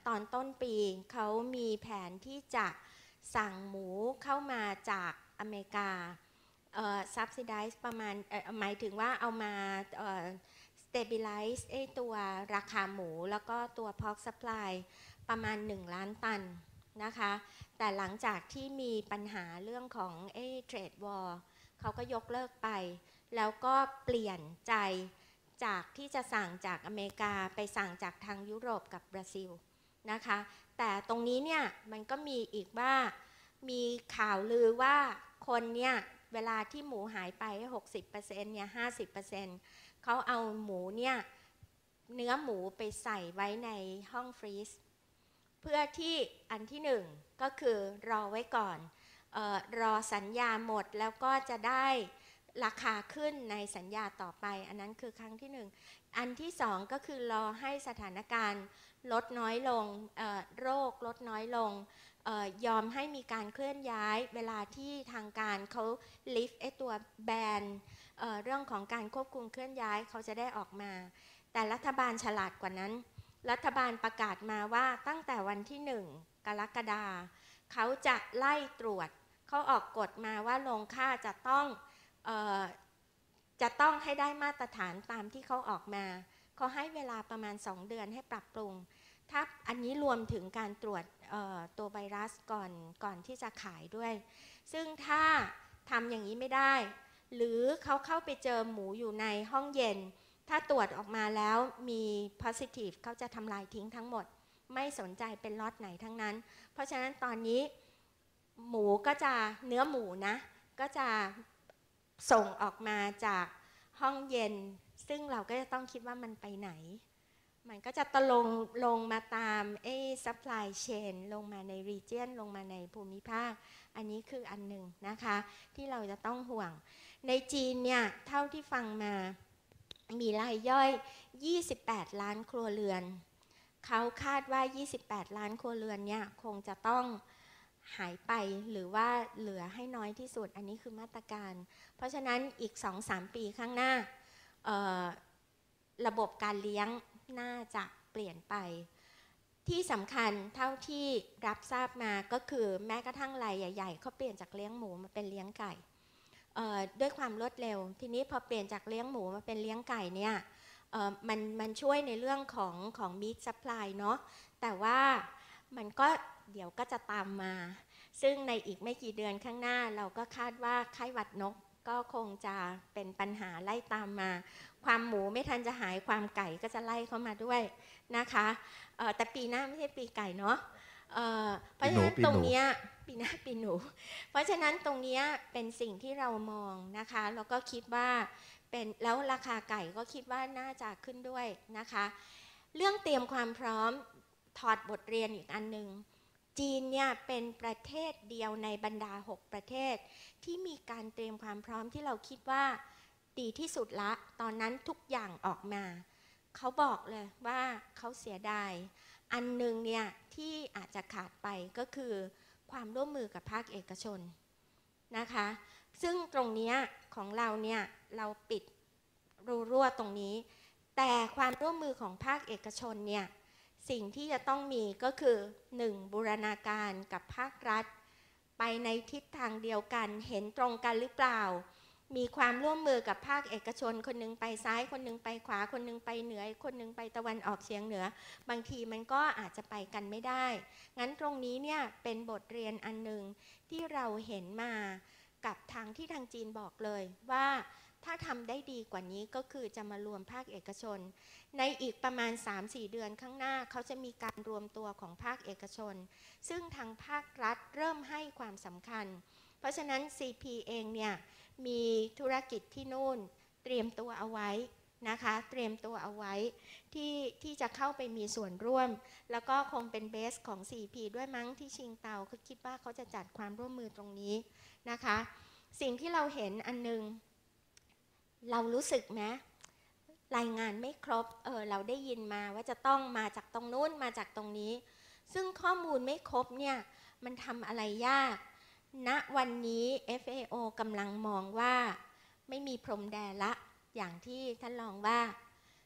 ตอนต้นปีเขามีแผนที่จะสั่งหมูเข้ามาจากอเมริกาsubsidize ประมาณหมายถึงว่าเอามาstabilize ตัวราคาหมูแล้วก็ตัว pork supply ประมาณ1 ล้านตันนะคะแต่หลังจากที่มีปัญหาเรื่องของtrade war เขาก็ยกเลิกไปแล้วก็เปลี่ยนใจจากที่จะสั่งจากอเมริกาไปสั่งจากทางยุโรปกับบราซิลนะคะแต่ตรงนี้เนี่ยมันก็มีอีกว่ามีข่าวลือว่าคนเนี่ยเวลาที่หมูหายไป 60% เนี่ย 50% เขาเอาหมูเนี่ยเนื้อหมูไปใส่ไว้ในห้องฟรีซเพื่อที่อันที่หนึ่งก็คือรอไว้ก่อนรอสัญญาหมดแล้วก็จะได้ราคาขึ้นในสัญญาต่อไปอันนั้นคือครั้งที่หนึ่งอันที่สองก็คือรอให้สถานการณ์ลดน้อยลงโรคลดน้อยลงยอมให้มีการเคลื่อนย้ายเวลาที่ทางการเขาลิฟต์ตัวแบนเรื่องของการควบคุมเคลื่อนย้ายเขาจะได้ออกมาแต่รัฐบาลฉลาดกว่านั้นรัฐบาลประกาศมาว่าตั้งแต่วันที่1 กรกฎาคมเขาจะไล่ตรวจเขาออกกฎมาว่าโรงฆ่าจะต้องให้ได้มาตรฐานตามที่เขาออกมาเขาให้เวลาประมาณ2 เดือนให้ปรับปรุงถ้าอันนี้รวมถึงการตรวจตัวไวรัสก่อนที่จะขายด้วยซึ่งถ้าทำอย่างนี้ไม่ได้หรือเขาเข้าไปเจอหมูอยู่ในห้องเย็นถ้าตรวจออกมาแล้วมี positive เขาจะทำลายทิ้งทั้งหมดไม่สนใจเป็นล็อตไหนทั้งนั้นเพราะฉะนั้นตอนนี้หมูก็จะเนื้อหมูนะก็จะส่งออกมาจากห้องเย็นซึ่งเราก็จะต้องคิดว่ามันไปไหนมันก็จะลงมาตามsupply chain ลงมาใน region ลงมาในภูมิภาคอันนี้คืออันหนึ่งนะคะที่เราจะต้องห่วงในจีนเนี่ยเท่าที่ฟังมามีรายย่อย28 ล้านครัวเรือนเขาคาดว่า28 ล้านครัวเรือนเนี่ยคงจะต้องหายไปหรือว่าเหลือให้น้อยที่สุดอันนี้คือมาตรการเพราะฉะนั้นอีก 2-3 ปีข้างหน้าระบบการเลี้ยงน่าจะเปลี่ยนไปที่สำคัญเท่าที่รับทราบมาก็คือแม้กระทั่งรายใหญ่ๆเขาเปลี่ยนจากเลี้ยงหมูมาเป็นเลี้ยงไก่ด้วยความรวดเร็วทีนี้พอเปลี่ยนจากเลี้ยงหมูมาเป็นเลี้ยงไก่เนี่ยมันช่วยในเรื่องของ meat supply เนาะแต่ว่ามันก็เดี๋ยวก็จะตามมาซึ่งในอีกไม่กี่เดือนข้างหน้าเราก็คาดว่าไข้หวัดนกก็คงจะเป็นปัญหาไล่ตามมาความหมูไม่ทันจะหายความไก่ก็จะไล่เข้ามาด้วยนะคะแต่ปีหน้าไม่ใช่ปีไก่เนาะเพราะฉะนั้นตรงนี้ปีหน้าปีหนูเพราะฉะนั้นตรงนี้เป็นสิ่งที่เรามองนะคะแล้วก็คิดว่าเป็นแล้วราคาไก่ก็คิดว่าน่าจะขึ้นด้วยนะคะเรื่องเตรียมความพร้อมถอดบทเรียนอีกอันนึงจีนเนี่ยเป็นประเทศเดียวในบรรดา6 ประเทศที่มีการเตรียมความพร้อมที่เราคิดว่าดีที่สุดละตอนนั้นทุกอย่างออกมาเขาบอกเลยว่าเขาเสียดายอันนึงเนี่ยที่อาจจะขาดไปก็คือความร่วมมือกับภาคเอกชนนะคะซึ่งตรงนี้ของเราเนี่ยเราปิดรูรั่วตรงนี้แต่ความร่วมมือของภาคเอกชนเนี่ยสิ่งที่จะต้องมีก็คือ1บูรณาการกับภาครัฐไปในทิศทางเดียวกันเห็นตรงกันหรือเปล่ามีความร่วมมือกับภาคเอกชนคนนึงไปซ้ายคนนึงไปขวาคนนึงไปเหนือคนนึงไปตะวันออกเฉียงเหนือบางทีมันก็อาจจะไปกันไม่ได้งั้นตรงนี้เนี่ยเป็นบทเรียนอันนึงที่เราเห็นมากับทางที่ทางจีนบอกเลยว่าถ้าทำได้ดีกว่านี้ก็คือจะมารวมภาคเอกชนในอีกประมาณ 3-4 เดือนข้างหน้าเขาจะมีการรวมตัวของภาคเอกชนซึ่งทางภาครัฐเริ่มให้ความสำคัญเพราะฉะนั้น CP เองเนี่ยมีธุรกิจที่นู่นเตรียมตัวเอาไว้นะคะเตรียมตัวเอาไว้ที่จะเข้าไปมีส่วนร่วมแล้วก็คงเป็นเบสของ CP ด้วยมั้งที่ชิงเตาเขาคิดว่าเขาจะจัดความร่วมมือตรงนี้นะคะสิ่งที่เราเห็นอันนึงเรารู้สึกไหมรายงานไม่ครบเราได้ยินมาว่าจะต้องมาจากตรงนู้นมาจากตรงนี้ซึ่งข้อมูลไม่ครบเนี่ยมันทำอะไรยากณวันนี้ FAO กำลังมองว่าไม่มีพรมแดนละอย่างที่ท่านรองว่า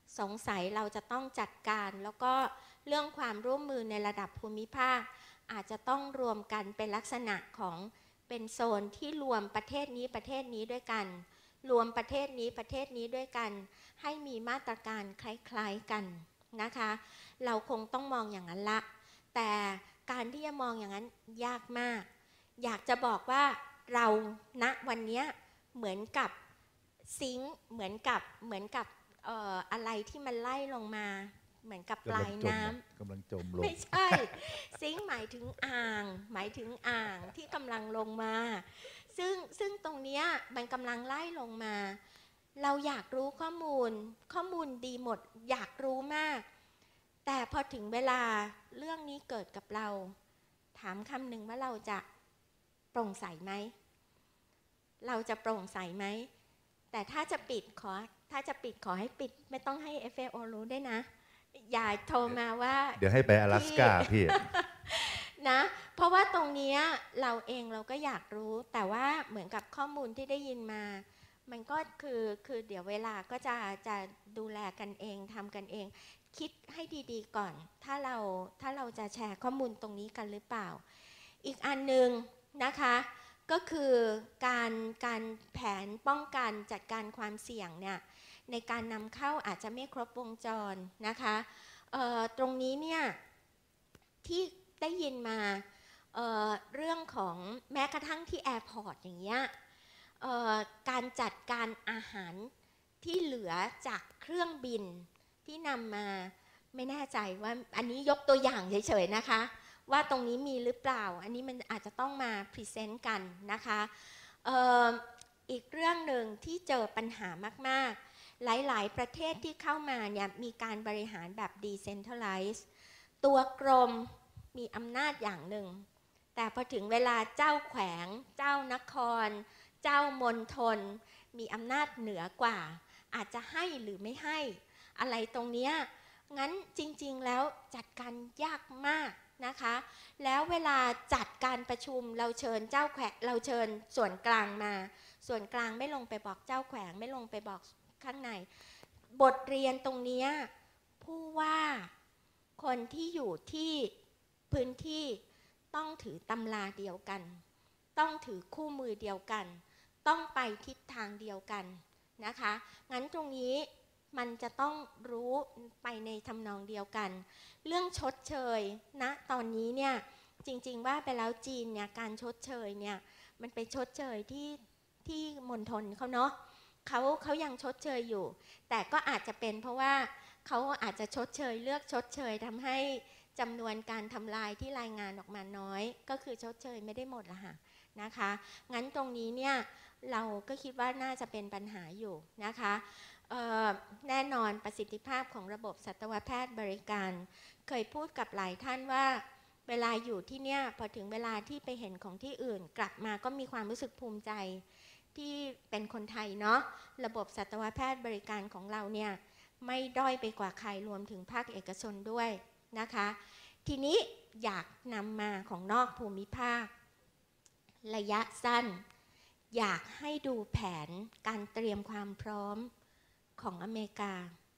สงสัยเราจะต้องจัดการแล้วก็เรื่องความร่วมมือในระดับภูมิภาคอาจจะต้องรวมกันเป็นลักษณะของเป็นโซนที่รวมประเทศนี้ประเทศนี้ด้วยกันรวมประเทศนี้ประเทศนี้ด้วยกันให้มีมาตรการคล้ายๆกันนะคะเราคงต้องมองอย่างนั้นละแต่การที่จะมองอย่างนั้นยากมากอยากจะบอกว่าเราณวันนี้เหมือนกับซิงค์เหมือนกับอะไรที่มันไล่ลงมาเหมือนกับปลายน้ำกำลังจมลงไม่ใช่ซิงค์หมายถึงอ่างที่กำลังลงมาซึ่งตรงเนี้ยมันกำลังไล่ลงมาเราอยากรู้ข้อมูลดีหมดอยากรู้มากแต่พอถึงเวลาเรื่องนี้เกิดกับเราถามคำหนึ่งว่าเราจะโปร่งใสไหมเราจะโปร่งใสไหมแต่ถ้าจะปิดขอให้ปิดไม่ต้องให้ FAO รู้ด้วยนะอย่าโทรมาว่าเดี๋ยวให้ไป阿拉斯ก้าพี่นะเพราะว่าตรงนี้เราเองเราก็อยากรู้แต่ว่าเหมือนกับข้อมูลที่ได้ยินมามันก็คือเดี๋ยวเวลาก็จะดูแลกันเองทำกันเองคิดให้ดีๆก่อนถ้าเราจะแชร์ข้อมูลตรงนี้กันหรือเปล่าอีกอันนึงนะคะก็คือการแผนป้องกันจัดการความเสี่ยงเนี่ยในการนำเข้าอาจจะไม่ครบวงจรนะคะตรงนี้เนี่ยที่ได้ยินมาเรื่องของแม้กระทั่งที่แอร์พอร์ตอย่างเงี้ยการจัดการอาหารที่เหลือจากเครื่องบินที่นำมาไม่แน่ใจว่าอันนี้ยกตัวอย่างเฉยๆนะคะว่าตรงนี้มีหรือเปล่าอันนี้มันอาจจะต้องมาพรีเซนต์กันนะคะอีกเรื่องหนึ่งที่เจอปัญหามากๆหลายๆประเทศที่เข้ามาเนี่ยมีการบริหารแบบ decentralized ตัวกรมมีอำนาจอย่างหนึ่งแต่พอถึงเวลาเจ้าแขวงเจ้านครเจ้ามณฑลมีอำนาจเหนือกว่าอาจจะให้หรือไม่ให้อะไรตรงนี้งั้นจริงๆแล้วจัดการยากมากนะคะแล้วเวลาจัดการประชุมเราเชิญเจ้าแขวงเราเชิญส่วนกลางมาส่วนกลางไม่ลงไปบอกเจ้าแขวงไม่ลงไปบอกข้างในบทเรียนตรงนี้ผู้ว่าคนที่อยู่ที่พื้นที่ต้องถือตำราเดียวกันต้องถือคู่มือเดียวกันต้องไปทิศทางเดียวกันนะคะงั้นตรงนี้มันจะต้องรู้ไปในทำนองเดียวกันเรื่องชดเชยนะตอนนี้เนี่ยจริงๆว่าไปแล้วจีนเนี่ยการชดเชยเนี่ยมันไปชดเชยที่มณฑลเขาเนาะเขายังชดเชยอยู่แต่ก็อาจจะเป็นเพราะว่าเขาอาจจะชดเชยเลือกชดเชยทำให้จำนวนการทำลายที่รายงานออกมาน้อยก็คือชดเชยไม่ได้หมดละค่ะนะคะงั้นตรงนี้เนี่ยเราก็คิดว่าน่าจะเป็นปัญหาอยู่นะคะแน่นอนประสิทธิภาพของระบบสัตวแพทย์บริการเคยพูดกับหลายท่านว่าเวลาอยู่ที่เนี่ยพอถึงเวลาที่ไปเห็นของที่อื่นกลับมาก็มีความรู้สึกภูมิใจที่เป็นคนไทยเนาะระบบสัตวแพทย์บริการของเราเนี่ยไม่ด้อยไปกว่าใครรวมถึงภาคเอกชนด้วยนะคะทีนี้อยากนำมาของนอกภูมิภาคระยะสั้นอยากให้ดูแผนการเตรียมความพร้อมของอเมริกา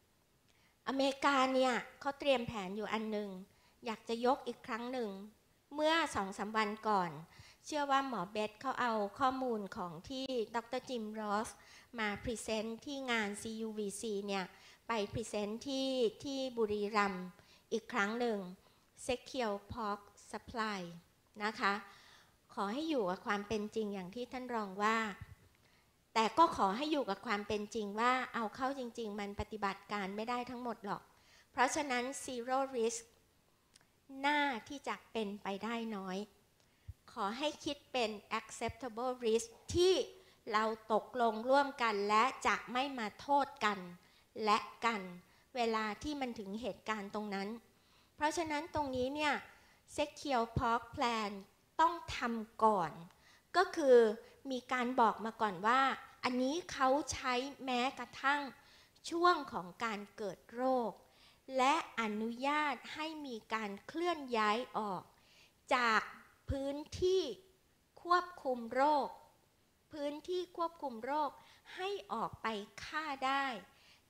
เนี่ยเขาเตรียมแผนอยู่อันหนึ่งอยากจะยกอีกครั้งหนึ่งเมื่อ 2-3 วันก่อนเชื่อว่าหมอเบสเขาเอาข้อมูลของที่ดร.จิมรอสมาพรีเซนต์ที่งาน CUVC เนี่ยไปพรีเซนต์ที่บุรีรัมย์อีกครั้งหนึ่ง Secure Pork Supply นะคะขอให้อยู่กับความเป็นจริงอย่างที่ท่านรองว่าแต่ก็ขอให้อยู่กับความเป็นจริงว่าเอาเข้าจริงๆมันปฏิบัติการไม่ได้ทั้งหมดหรอกเพราะฉะนั้น zero risk น่าที่จะเป็นไปได้น้อยขอให้คิดเป็น acceptable risk ที่เราตกลงร่วมกันและจะไม่มาโทษกันและกันเวลาที่มันถึงเหตุการณ์ตรงนั้นเพราะฉะนั้นตรงนี้เนี่ย Secure Pork Plan ต้องทำก่อนก็คือมีการบอกมาก่อนว่าอันนี้เขาใช้แม้กระทั่งช่วงของการเกิดโรคและอนุญาตให้มีการเคลื่อนย้ายออกจากพื้นที่ควบคุมโรคให้ออกไปฆ่าได้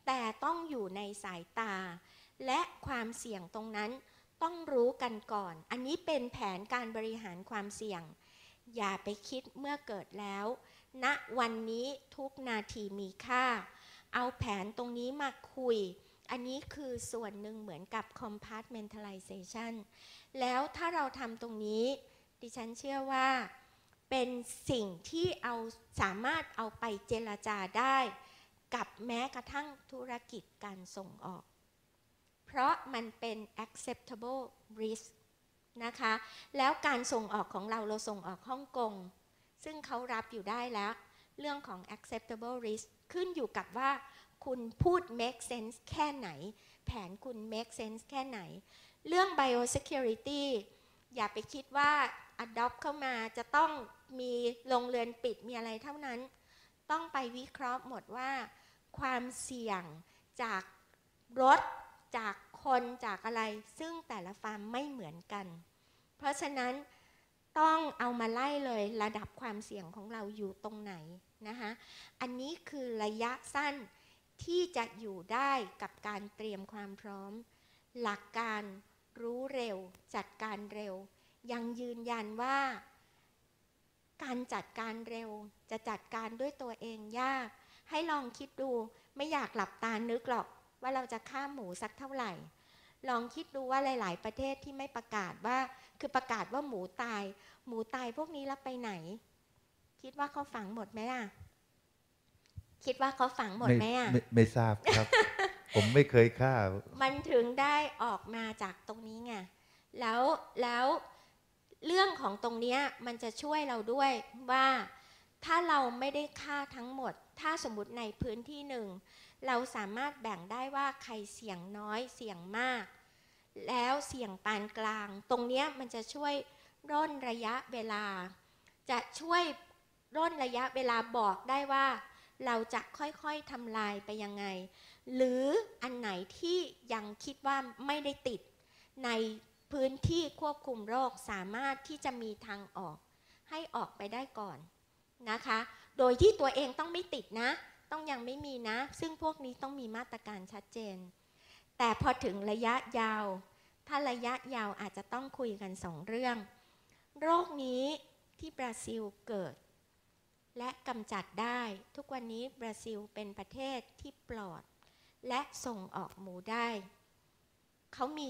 แต่ต้องอยู่ในสายตาและความเสี่ยงตรงนั้นต้องรู้กันก่อนอันนี้เป็นแผนการบริหารความเสี่ยงอย่าไปคิดเมื่อเกิดแล้วณวันนี้ทุกนาทีมีค่าเอาแผนตรงนี้มาคุยอันนี้คือส่วนหนึ่งเหมือนกับ compartmentalization แล้วถ้าเราทำตรงนี้ดิฉันเชื่อว่าเป็นสิ่งที่สามารถเอาไปเจรจาได้กับแม้กระทั่งธุรกิจการส่งออกเพราะมันเป็น acceptable risk นะคะแล้วการส่งออกของเราส่งออกฮ่องกงซึ่งเขารับอยู่ได้แล้วเรื่องของ acceptable risk ขึ้นอยู่กับว่าคุณพูด make sense แค่ไหนแผนคุณ make sense แค่ไหนเรื่อง biosecurity อย่าไปคิดว่า adopt เข้ามาจะต้องมีโรงเรือนปิดมีอะไรเท่านั้นต้องไปวิเคราะห์หมดว่าความเสี่ยงจากรถจากคนจากอะไรซึ่งแต่ละฟาร์มไม่เหมือนกันเพราะฉะนั้นต้องเอามาไล่เลยระดับความเสี่ยงของเราอยู่ตรงไหนนะคะอันนี้คือระยะสั้นที่จะอยู่ได้กับการเตรียมความพร้อมหลักการรู้เร็วจัดการเร็วยังยืนยันว่าการจัดการเร็วจะจัดการด้วยตัวเองยากให้ลองคิดดูไม่อยากหลับตานึกหรอกว่าเราจะฆ่าหมูสักเท่าไหร่ลองคิดดูว่าหลายๆประเทศที่ไม่ประกาศว่าคือประกาศว่าหมูตายพวกนี้แล้วไปไหนคิดว่าเขาฝังหมดไหมล่ะคิดว่าเขาฝังหมดไหมอ่ะไม่ทราบครับ ผมไม่เคยฆ่ามันถึงได้ออกมาจากตรงนี้ไงแล้วเรื่องของตรงนี้มันจะช่วยเราด้วยว่าถ้าเราไม่ได้ฆ่าทั้งหมดถ้าสมมติในพื้นที่หนึ่งเราสามารถแบ่งได้ว่าใครเสี่ยงน้อยเสี่ยงมากแล้วเสี่ยงปานกลางตรงนี้มันจะช่วยร่นระยะเวลาจะช่วยร่นระยะเวลาบอกได้ว่าเราจะค่อยๆทำลายไปยังไงหรืออันไหนที่ยังคิดว่าไม่ได้ติดในพื้นที่ควบคุมโรคสามารถที่จะมีทางออกให้ออกไปได้ก่อนนะคะโดยที่ตัวเองต้องไม่ติดนะต้องยังไม่มีนะซึ่งพวกนี้ต้องมีมาตรการชัดเจนแต่พอถึงระยะยาวถ้าระยะยาวอาจจะต้องคุยกัน2เรื่องโรคนี้ที่บราซิลเกิดและกำจัดได้ทุกวันนี้บราซิลเป็นประเทศที่ปลอดและส่งออกหมูได้เขามี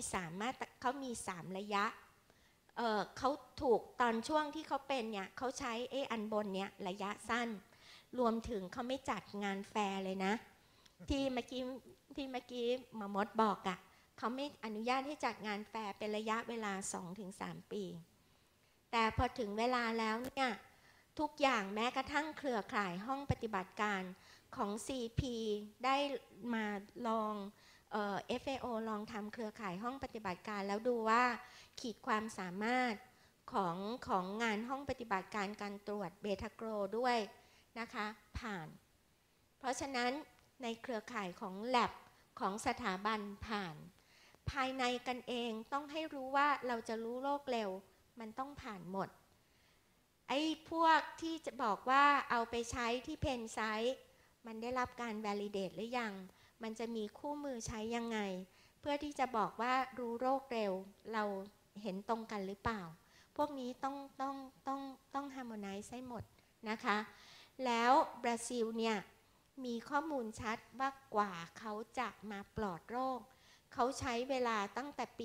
3ระยะเขาถูกตอนช่วงที่เขาเป็นเนี่ยเขาใช้อันบนเนี่ยระยะสั้นรวมถึงเขาไม่จัดงานแฟร์เลยนะที่เมื่อกี้หมอมดบอกอะเขาไม่อนุญาตให้จัดงานแฟร์เป็นระยะเวลา 2-3 ปีแต่พอถึงเวลาแล้วเนี่ยทุกอย่างแม้กระทั่งเครือข่ายห้องปฏิบัติการของ CP ได้มาลองFAO ลองทำเครือข่ายห้องปฏิบัติการแล้วดูว่าขีดความสามารถของงานห้องปฏิบัติการการตรวจเบต้าโกรด้วยนะคะผ่านเพราะฉะนั้นในเครือข่ายของ lab ของสถาบันผ่านภายในกันเองต้องให้รู้ว่าเราจะรู้โรคเร็วมันต้องผ่านหมดไอ้พวกที่จะบอกว่าเอาไปใช้ที่เพนไซต์มันได้รับการ validate หรือยังมันจะมีคู่มือใช้ยังไงเพื่อที่จะบอกว่ารู้โรคเร็วเราเห็นตรงกันหรือเปล่าพวกนี้ต้อง harmonize ให้หมดนะคะแล้วบราซิลเนี่ยมีข้อมูลชัดว่ากว่าเขาจะมาปลอดโรคเขาใช้เวลาตั้งแต่ปี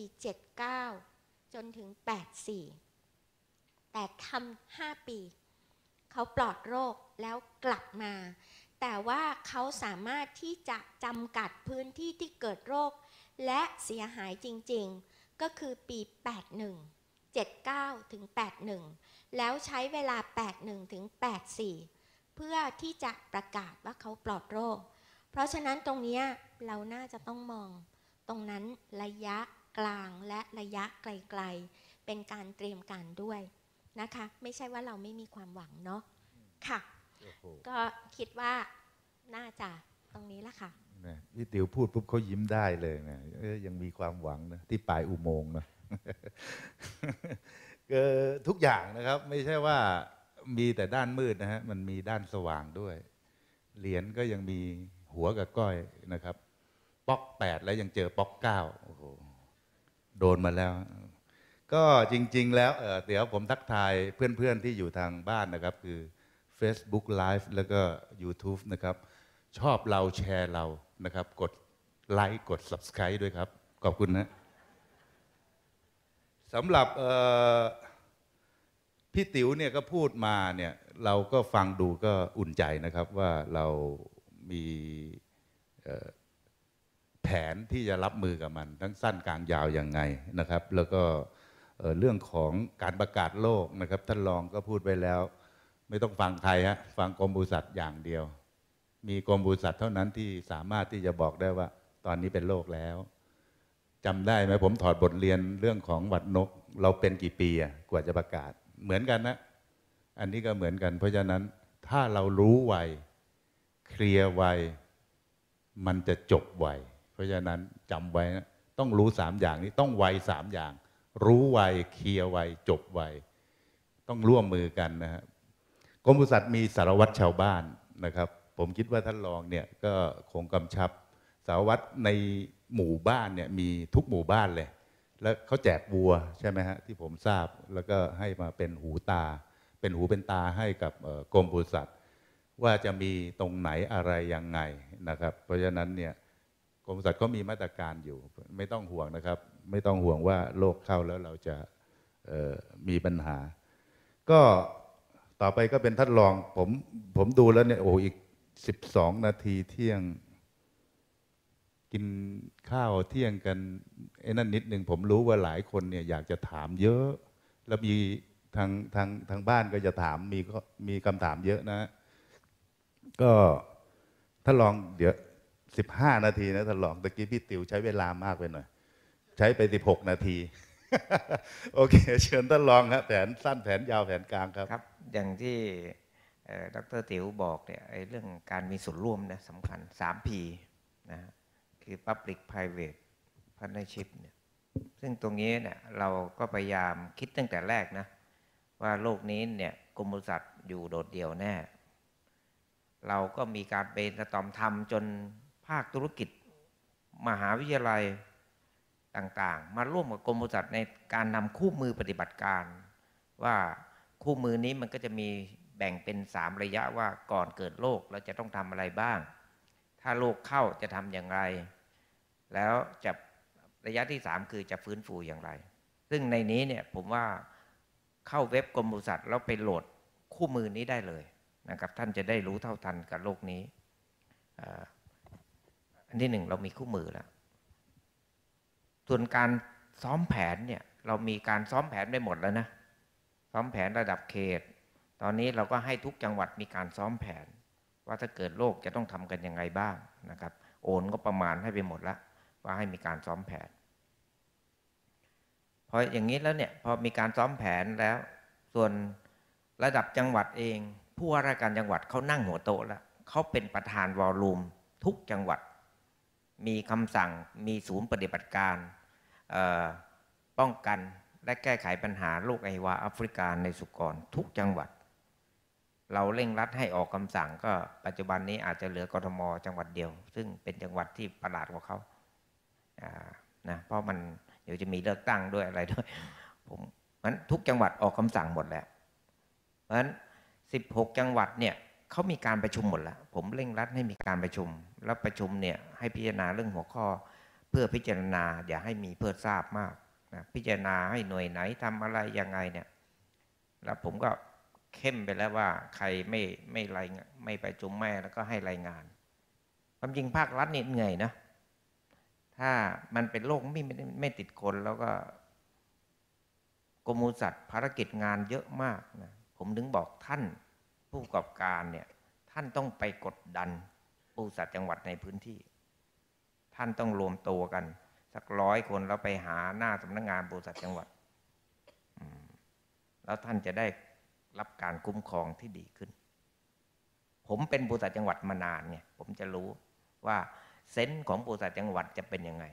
79จนถึง84แต่ทำ5ปีเขาปลอดโรคแล้วกลับมาแต่ว่าเขาสามารถที่จะจำกัดพื้นที่ที่เกิดโรคและเสียหายจริงๆก็คือปี81 79ถึง81แล้วใช้เวลา81ถึง84เพื่อที่จะประกาศว่าเขาปลอดโรคเพราะฉะนั้นตรงนี้เราน่าจะต้องมองตรงนั้นระยะกลางและระยะไกลๆเป็นการเตรียมการด้วยนะคะไม่ใช่ว่าเราไม่มีความหวังเนาะค่ะก็คิดว่าน่าจะตรงนี้ละค่ะพี่ติ๋วพูดปุ๊บเขายิ้มได้เลยนะยังมีความหวังนะที่ปลายอุโมงค์นะ ทุกอย่างนะครับไม่ใช่ว่ามีแต่ด้านมืดนะฮะมันมีด้านสว่างด้วยเหรียญก็ยังมีหัวกับก้อยนะครับป๊อก8แล้วยังเจอป๊อก9โอ้โหโดนมาแล้วก็จริงๆแล้วเดี๋ยวผมทักทายเพื่อนๆที่อยู่ทางบ้านนะครับคือ Facebook Live แล้วก็ YouTube นะครับชอบเราแชร์เรานะครับกดไลค์กด Subscribe ด้วยครับขอบคุณนะสำหรับพี่ติ๋วเนี่ยก็พูดมาเนี่ยเราก็ฟังดูก็อุ่นใจนะครับว่าเรามีแผนที่จะรับมือกับมันทั้งสั้นกลางยาวยังไงนะครับแล้วก็เรื่องของการประกาศโลกนะครับท่านรองก็พูดไปแล้วไม่ต้องฟังใครฮะฟังกรมปศุสัตว์อย่างเดียวมีกรมปศุสัตว์เท่านั้นที่สามารถที่จะบอกได้ว่าตอนนี้เป็นโรคแล้วจำได้ไหมผมถอดบทเรียนเรื่องของหวัดนกเราเป็นกี่ปีกว่าจะประกาศเหมือนกันนะอันนี้ก็เหมือนกันเพราะฉะนั้นถ้าเรารู้ไวเคลียร์ไวมันจะจบไวเพราะฉะนั้นจำไว้นะต้องรู้3อย่างนี้ต้องไว3อย่างรู้ไวเคลียร์ไวจบไวต้องร่วมมือกันนะครับกรมปศุสัตว์มีสารวัตรชาวบ้านนะครับผมคิดว่าท่านรองเนี่ยก็คงกำชับสารวัตรในหมู่บ้านเนี่ยมีทุกหมู่บ้านเลยแล้วเขาแจกวัวใช่ไหมฮะที่ผมทราบแล้วก็ให้มาเป็นหูตาเป็นหูเป็นตาให้กับกรมปศุสัตว์ว่าจะมีตรงไหนอะไรยังไงนะครับเพราะฉะนั้นเนี่ยกรมปศุสัตว์ก็มีมาตรการอยู่ไม่ต้องห่วงนะครับไม่ต้องห่วงว่าโรคเข้าแล้วเราจะมีปัญหาก็ต่อไปก็เป็นท่านรองผมดูแล้วเนี่ยโอ้อีก12 นาทีเที่ยงกินข้าวเที่ยงกันไอ้นั่นนิดนึงผมรู้ว่าหลายคนเนี่ยอยากจะถามเยอะแล้วมีทางบ้านก็จะถามมีคำถามเยอะนะก็ท่านรองเดี๋ยว15 นาทีนะท่านรองตะกี้พี่ติ๋วใช้เวลามากไปหน่อยใช้ไป16 นาทีโอเคเชิญท่านรองครับแผนสั้นแผนยาวแผนกลางครับครับอย่างที่ดร.ติ๋วบอกเนี่ยเรื่องการมีส่วนร่วมนะสำคัญ 3P นะคือ Public Private Partnership เนี่ยซึ่งตรงนี้เนี่ยเราก็พยายามคิดตั้งแต่แรกนะว่าโลกนี้เนี่ยกรมปศุสัตว์อยู่โดดเดี่ยวแน่เราก็มีการไประดมทำจนภาคธุรกิจมหาวิทยาลัยต่างๆมาร่วมกับกรมปศุสัตว์ในการนำคู่มือปฏิบัติการว่าคู่มือนี้มันก็จะมีแบ่งเป็น3 ระยะว่าก่อนเกิดโรคเราจะต้องทำอะไรบ้างถ้าโรคเข้าจะทำอย่างไรแล้วจะระยะที่3คือจะฟื้นฟูอย่างไรซึ่งในนี้เนี่ยผมว่าเข้าเว็บกรมปศุสัตว์แล้วไปโหลดคู่มือนี้ได้เลยนะครับท่านจะได้รู้เท่าทันกับโรคนี้อันที่1เรามีคู่มือแล้วส่วนการซ้อมแผนเนี่ยเรามีการซ้อมแผนไปหมดแล้วนะซ้อมแผนระดับเขตตอนนี้เราก็ให้ทุกจังหวัดมีการซ้อมแผนว่าถ้าเกิดโรคจะต้องทำกันยังไงบ้างนะครับโอนก็ประมาณให้ไปหมดแล้วว่าให้มีการซ้อมแผนพออย่างนี้แล้วเนี่ยพอมีการซ้อมแผนแล้วส่วนระดับจังหวัดเองผู้ว่าราชการจังหวัดเขานั่งหัวโต๊ะแล้วเขาเป็นประธานวอลลุ่มทุกจังหวัดมีคำสั่งมีศูนย์ปฏิบัติการป้องกันและแก้ไขปัญหาโรคไอวาแอฟริกาในสุกรทุกจังหวัดเราเร่งรัดให้ออกคำสั่งก็ปัจจุบันนี้อาจจะเหลือกทม.จังหวัดเดียวซึ่งเป็นจังหวัดที่ประหลาดกว่าเขานะเพราะมันเดี๋ยวจะมีเลือกตั้งด้วยอะไรด้วยมันทุกจังหวัดออกคำสั่งหมดแล้วเพราะฉะนั้น16 จังหวัดเนี่ยเขามีการประชุมหมดแล้วผมเร่งรัดให้มีการประชุมแล้วประชุมเนี่ยให้พิจารณาเรื่องหัวข้อเพื่อพิจารณาอย่าให้มีเพื่อทราบมากนะพิจารณาให้หน่วยไหนทำอะไรยังไงเนี่ยแล้วผมก็เข้มไปแล้วว่าใครไม่ประชุมไม่แล้วก็ให้รายงานความจริงภาครัฐนี่เหนื่อยนะถ้ามันเป็นโรคไม่ติดคนแล้วก็กรมปศุสัตว์ภารกิจงานเยอะมากนะผมถึงบอกท่านผู้ประกอบการเนี่ยท่านต้องไปกดดันปศุสัตว์จังหวัดในพื้นที่ท่านต้องรวมตัวกันสัก100 คนแล้วไปหาหน้าสำนักงานปศุสัตว์จังหวัดแล้วท่านจะได้รับการคุ้มครองที่ดีขึ้นผมเป็นปศุสัตว์จังหวัดมานานไงผมจะรู้ว่าเซนส์ของปศุสัตว์จังหวัดจะเป็นยังไง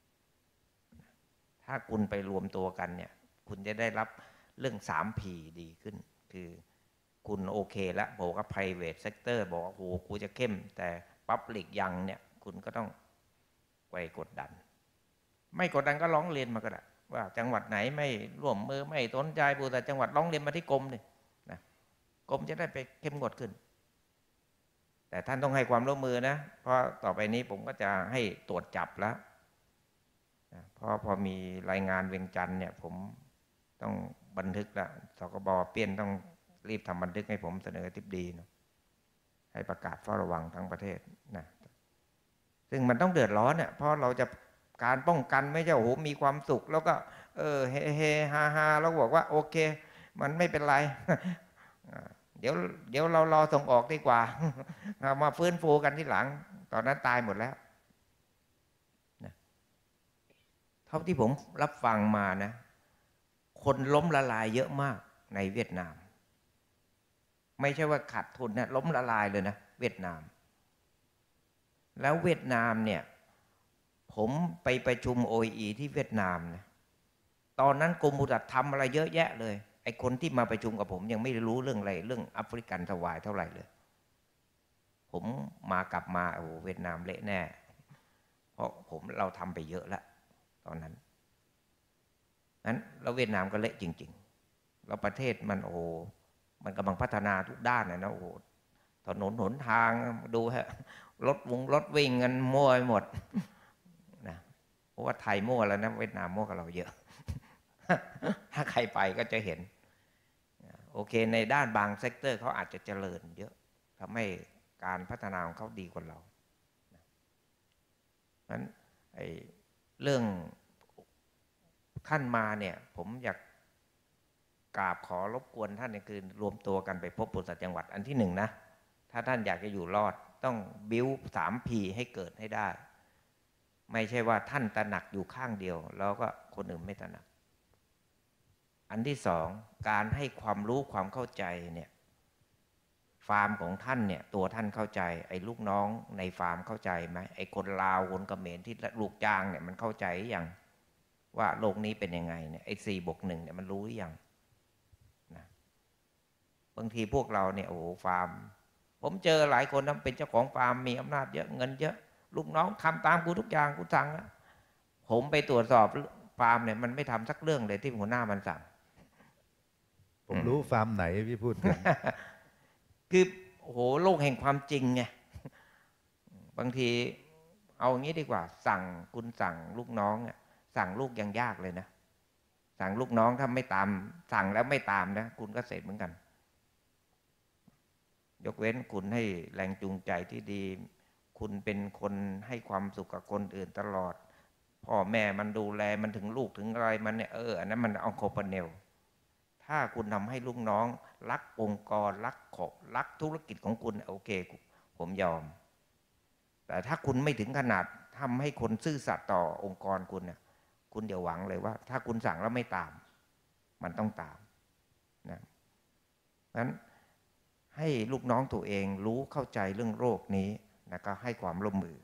ถ้าคุณไปรวมตัวกันเนี่ยคุณจะได้รับเรื่อง 3P ดีขึ้นคือคุณโอเคแล้วบอกว่า private sector บอกว่าโอ้โหกูจะเข้มแต่ปั๊บหลีกยังเนี่ยคุณก็ต้องไปกดดันไม่กดดันก็ร้องเรียนมาก็ได้ว่าจังหวัดไหนไม่ร่วมมือไม่สนใจผู้แต่จังหวัดร้องเรียนมาที่กรมนี่นะกรมจะได้ไปเข้มงวดขึ้นแต่ท่านต้องให้ความร่วมมือนะเพราะต่อไปนี้ผมก็จะให้ตรวจจับแล้วเพราะพอมีรายงานเวียงจันทร์เนี่ยผมต้องบันทึกแล้วสกบ.เปี้ยนต้องรีบทำบันทึกให้ผมเสนอทิบดีนะให้ประกาศเฝ้าระวังทั้งประเทศนะซึ่งมันต้องเดือดร้อนเนี่ยเพราะเราจะการป้องกันไม่ใช่โอ้โหมีความสุขแล้วก็เฮฮาฮาแล้วบอกว่าโอเคมันไม่เป็นไรเดี๋ยวเรารอส่งออกดีกว่ามาฟื้นฟูกันที่หลังตอนนั้นตายหมดแล้วนะเท่าที่ผมรับฟังมานะคนล้มละลายเยอะมากในเวียดนามไม่ใช่ว่าขาดทุนนะล้มละลายเลยนะเวียดนามแล้วเวียดนามเนี่ยผมไปประชุม OEE ที่เวียดนามนะตอนนั้นกรมปศุสัตว์ทำอะไรเยอะแยะเลยไอ้คนที่มาประชุมกับผมยังไม่รู้เรื่องอะไรเรื่องแอฟริกันสวายเท่าไหร่เลยผมกลับมาโอ้เวียดนามเละแน่เพราะเราทำไปเยอะแล้วตอนนั้นนั้นแล้วเวียดนามก็เละจริงๆแล้วประเทศมันมันกำลังพัฒนาทุกด้านนะโอ้ถนนหนทางดูฮะรถวิ่งกันมั่วไปหมดนะเพราะว่าไทยมั่วแล้วนะเวียดนามมั่วกับเราเยอะ ถ้าใครไปก็จะเห็นโอเคในด้านบางเซกเตอร์เขาอาจจะเจริญเยอะทำให้การพัฒนาของเขาดีกว่าเรานั้นเรื่องท่านมาเนี่ยผมอยากกราบขอรบกวนท่านเนี่ยคือรวมตัวกันไปพบปศุสัตว์จังหวัดอันที่1นะถ้าท่านอยากจะอยู่รอดต้องบิ้ว3P ให้เกิดให้ได้ไม่ใช่ว่าท่านตระหนักอยู่ข้างเดียวแล้วก็คนอื่นไม่ตระหนักอันที่2การให้ความรู้ความเข้าใจเนี่ยฟาร์มของท่านเนี่ยตัวท่านเข้าใจไอ้ลูกน้องในฟาร์มเข้าใจไหมไอ้คนลาวคนเขมรที่ลูกจ้างเนี่ยมันเข้าใจยังว่าโลกนี้เป็นยังไงเนี่ยไอ้4+1เนี่ยมันรู้หรือยังนะบางทีพวกเราเนี่ยโอ้โหฟาร์มผมเจอหลายคนนะเป็นเจ้าของฟาร์มมีอำนาจเยอะเงินเยอะลูกน้องทำตามกูทุกอย่างกูสั่งนะผมไปตรวจสอบฟาร์มเนี่ยมันไม่ทำสักเรื่องเลยที่หัวหน้ามันสั่งผมรู้ฟาร์มไหนพี่พูดกันคือโอ้โหโลกแห่งความจริงไงบางทีเอาอย่างนี้ดีกว่าคุณสั่งลูกน้องสั่งลูกยังยากเลยนะสั่งลูกน้องถ้าไม่ตามสั่งแล้วไม่ตามนะคุณก็เสร็จเหมือนกันยกเว้นคุณให้แรงจูงใจที่ดีคุณเป็นคนให้ความสุขกับคนอื่นตลอดพ่อแม่มันดูแลมันถึงลูกถึงอะไรมันเนี่ยอันนั้นมันเอาโคปาเนลถ้าคุณทำให้ลูกน้องรักองค์กรรักธุรกิจของคุณโอเคผมยอมแต่ถ้าคุณไม่ถึงขนาดทำให้คนซื่อสัตย์ต่อองค์กรคุณเนี่ยคุณอย่าหวังเลยว่าถ้าคุณสั่งแล้วไม่ตามมันต้องตามนะงั้นให้ลูกน้องตัวเองเข้าใจเรื่องโรคนี้นะก็ให้ความร่วมมือ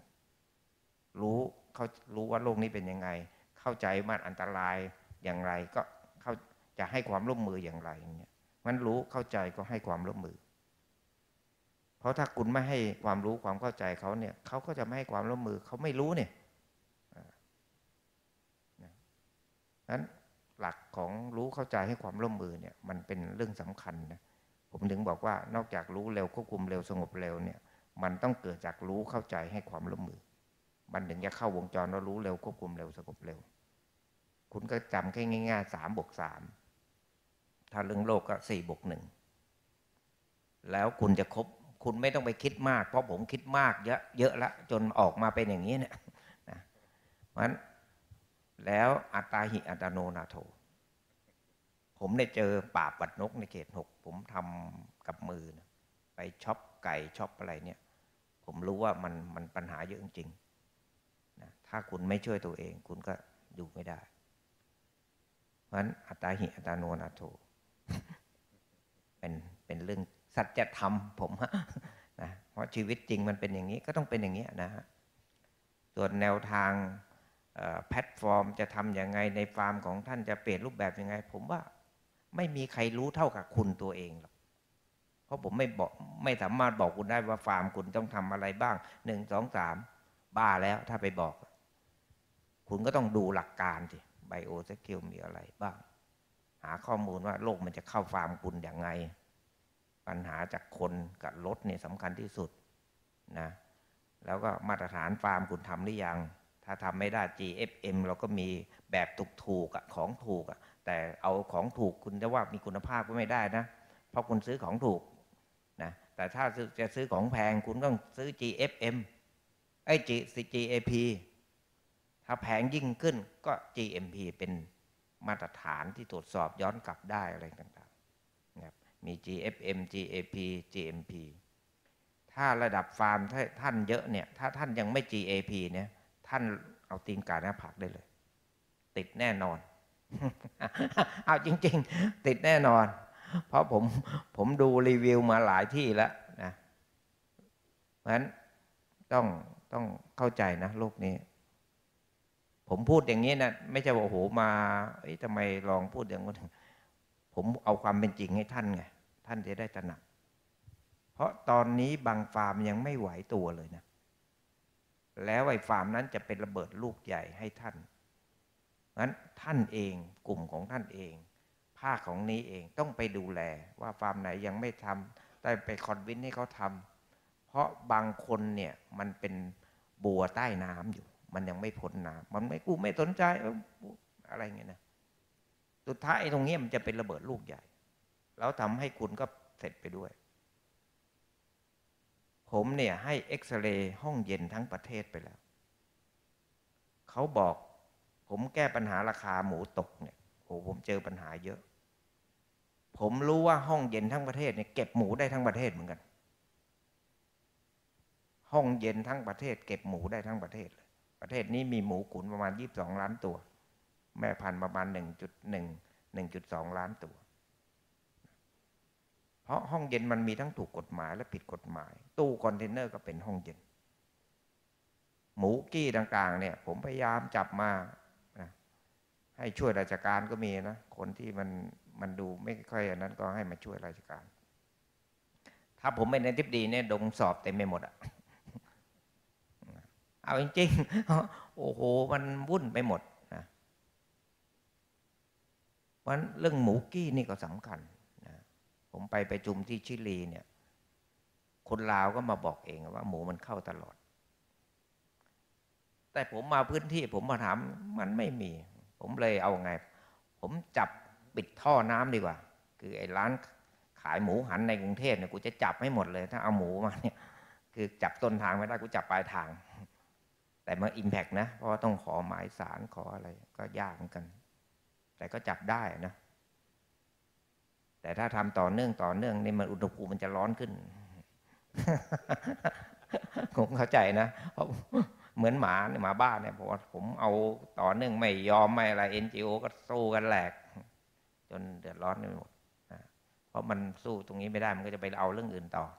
รู้ว่าโรคนี้เป็นยังไงเข้าใจมันอันตรายอย่างไรก็จะให้ความร่วมมืออย่างไรเนี่ยมันเข้าใจก็ให้ความร่วมมือเพราะถ้าคุณไม่ให้ความรู้ความเข้าใจเขาเนี่ยเขาก็จะไม่ให้ความร่วมมือเขาไม่รู้เนี่ยนั้นหลักของเข้าใจให้ความร่วมมือเนี่ยมันเป็นเรื่องสำคัญนะผมถึงบอกว่านอกจากรู้เร็วควบคุมเร็วสงบเร็วเนี่ยมันต้องเกิดจากเข้าใจให้ความร่วมมือมันถึงจะเข้าวงจรว่ารู้เร็วควบคุมเร็วสงบเร็วคุณก็จำแค่ง่ายๆ3+3ถ้าเรื่องโลกก็4+1แล้วคุณจะครบคุณไม่ต้องไปคิดมากเพราะผมคิดมากเยอะแล้วจนออกมาเป็นอย่างนี้เนี่ยนะเพราะฉะนั้นแล้วอัตตาหิอัตโนนาโถผมได้เจอป่าปัดนกในเขต6ผมทำกับมือนะไปช็อปไก่ช็อปอะไรเนี่ยผมรู้ว่ามันปัญหาเยอะจริงๆนะถ้าคุณไม่ช่วยตัวเองคุณก็อยู่ไม่ได้เพราะฉะนั้นอัตตาหิอัตโนนาโถเป็นเรื่องสัจธรรมผมนะเพราะชีวิตจริงมันเป็นอย่างนี้ก็ต้องเป็นอย่างนี้นะฮะส่วนแนวทางแพลตฟอร์มจะทำยังไงในฟาร์มของท่านจะเปลี่ยนรูปแบบยังไงผมว่าไม่มีใครรู้เท่ากับคุณตัวเองหรอกเพราะผมไม่สามารถบอกคุณได้ว่าฟาร์มคุณต้องทำอะไรบ้าง1 2 3บ้าแล้วถ้าไปบอกคุณก็ต้องดูหลักการสิไบโอสกิลมีอะไรบ้างหาข้อมูลว่าโรคมันจะเข้าฟาร์มคุณอย่างไงปัญหาจากคนกับรถเนี่ยสำคัญที่สุดนะแล้วก็มาตรฐานฟาร์มคุณทำหรือยังถ้าทำไม่ได้ GFM เราก็มีแบบถูกๆของถูกแต่เอาของถูกคุณจะว่ามีคุณภาพก็ไม่ได้นะเพราะคุณซื้อของถูกนะแต่ถ้าจะซื้อของแพงคุณต้องซื้อ GFM GAP ถ้าแพงยิ่งขึ้นก็ GMP เป็นมาตรฐานที่ตรวจสอบย้อนกลับได้อะไรต่างๆนะครับมี GFM GAP GMP ถ้าระดับฟาร์มท่านเยอะเนี่ยถ้าท่านยังไม่ GAP เนี่ยท่านเอาตีนกาหน้าผากได้เลยติดแน่นอน เอาจริงๆติดแน่นอนเพราะผมดูรีวิวมาหลายที่แล้วนะเพราะฉะนั้นต้องเข้าใจนะโลกนี้ผมพูดอย่างนี้นะไม่ใช่ว่าโอ้โหมาทำไมลองพูดอย่างนั้นผมเอาความเป็นจริงให้ท่านไงท่านจะได้ตระหนักเพราะตอนนี้บางฟาร์มยังไม่ไหวตัวเลยนะแล้วไอ้ฟาร์มนั้นจะเป็นระเบิดลูกใหญ่ให้ท่านงั้นท่านเองกลุ่มของท่านเองภาคของนี้เองต้องไปดูแลว่าฟาร์มไหนยังไม่ทำได้ไปคอนวินให้เขาทำเพราะบางคนเนี่ยมันเป็นบัวใต้น้ำอยู่มันยังไม่พ้นน้ำมันไม่สนใจอะไรเงี้ยนะสุดท้ายตรงนี้มันจะเป็นระเบิดลูกใหญ่แล้วทำให้คุณก็เสร็จไปด้วยผมเนี่ยให้เอ็กซเรย์ห้องเย็นทั้งประเทศไปแล้วเขาบอกผมแก้ปัญหาราคาหมูตกเนี่ยโอ้ผมเจอปัญหาเยอะผมรู้ว่าห้องเย็นทั้งประเทศเนี่ยเก็บหมูได้ทั้งประเทศเหมือนกันห้องเย็นทั้งประเทศเก็บหมูได้ทั้งประเทศเลยประเทศนี้มีหมูขุนประมาณ22 ล้านตัวแม่พันธุ์ประมาณ 1.2 ล้านตัวเพราะห้องเย็นมันมีทั้งถูกกฎหมายและผิดกฎหมายตู้คอนเทนเนอร์ก็เป็นห้องเย็นหมูกี้ต่างๆเนี่ยผมพยายามจับมานะให้ช่วยราชการก็มีนะคนที่มันดูไม่ค่อยอย่างนั้นก็ให้มาช่วยราชการถ้าผมเป็นอธิบดีเนี่ยดงสอบเต็มไปหมดอะเอาจริงๆโอ้โหมันวุ่นไปหมดนะเพราะเรื่องหมูกี้นี่ก็สำคัญนะผมไปประชุมที่ชิลีเนี่ยคนลาวก็มาบอกเองว่าหมูมันเข้าตลอดแต่ผมมาพื้นที่ผมมาถามมันไม่มีผมเลยเอาไงผมจับปิดท่อน้ำดีกว่าคือไอ้ร้านขายหมูหันในกรุงเทพเนี่ยกูจะจับให้หมดเลยถ้าเอาหมูมาเนี่ยคือจับต้นทางไม่ได้กูจับปลายทางแต่มันอิมแพกนะเพราะต้องขอหมายสารขออะไรก็ยากเหมือนกันแต่ก็จับได้นะแต่ถ้าทำต่อเนื่องนี่มันอุณหภูมิมันจะร้อนขึ้น ผมเข้าใจนะเพราะเหมือนหมาบ้านเนี่ยเพราะว่าผมเอาต่อเนื่องไม่ยอมไม่อะไร NGO ก็สู้กันแหลกจนเดือดร้อนไปหมดนะเพราะมันสู้ตรงนี้ไม่ได้มันก็จะไปเอาเรื่องอื่นต่อ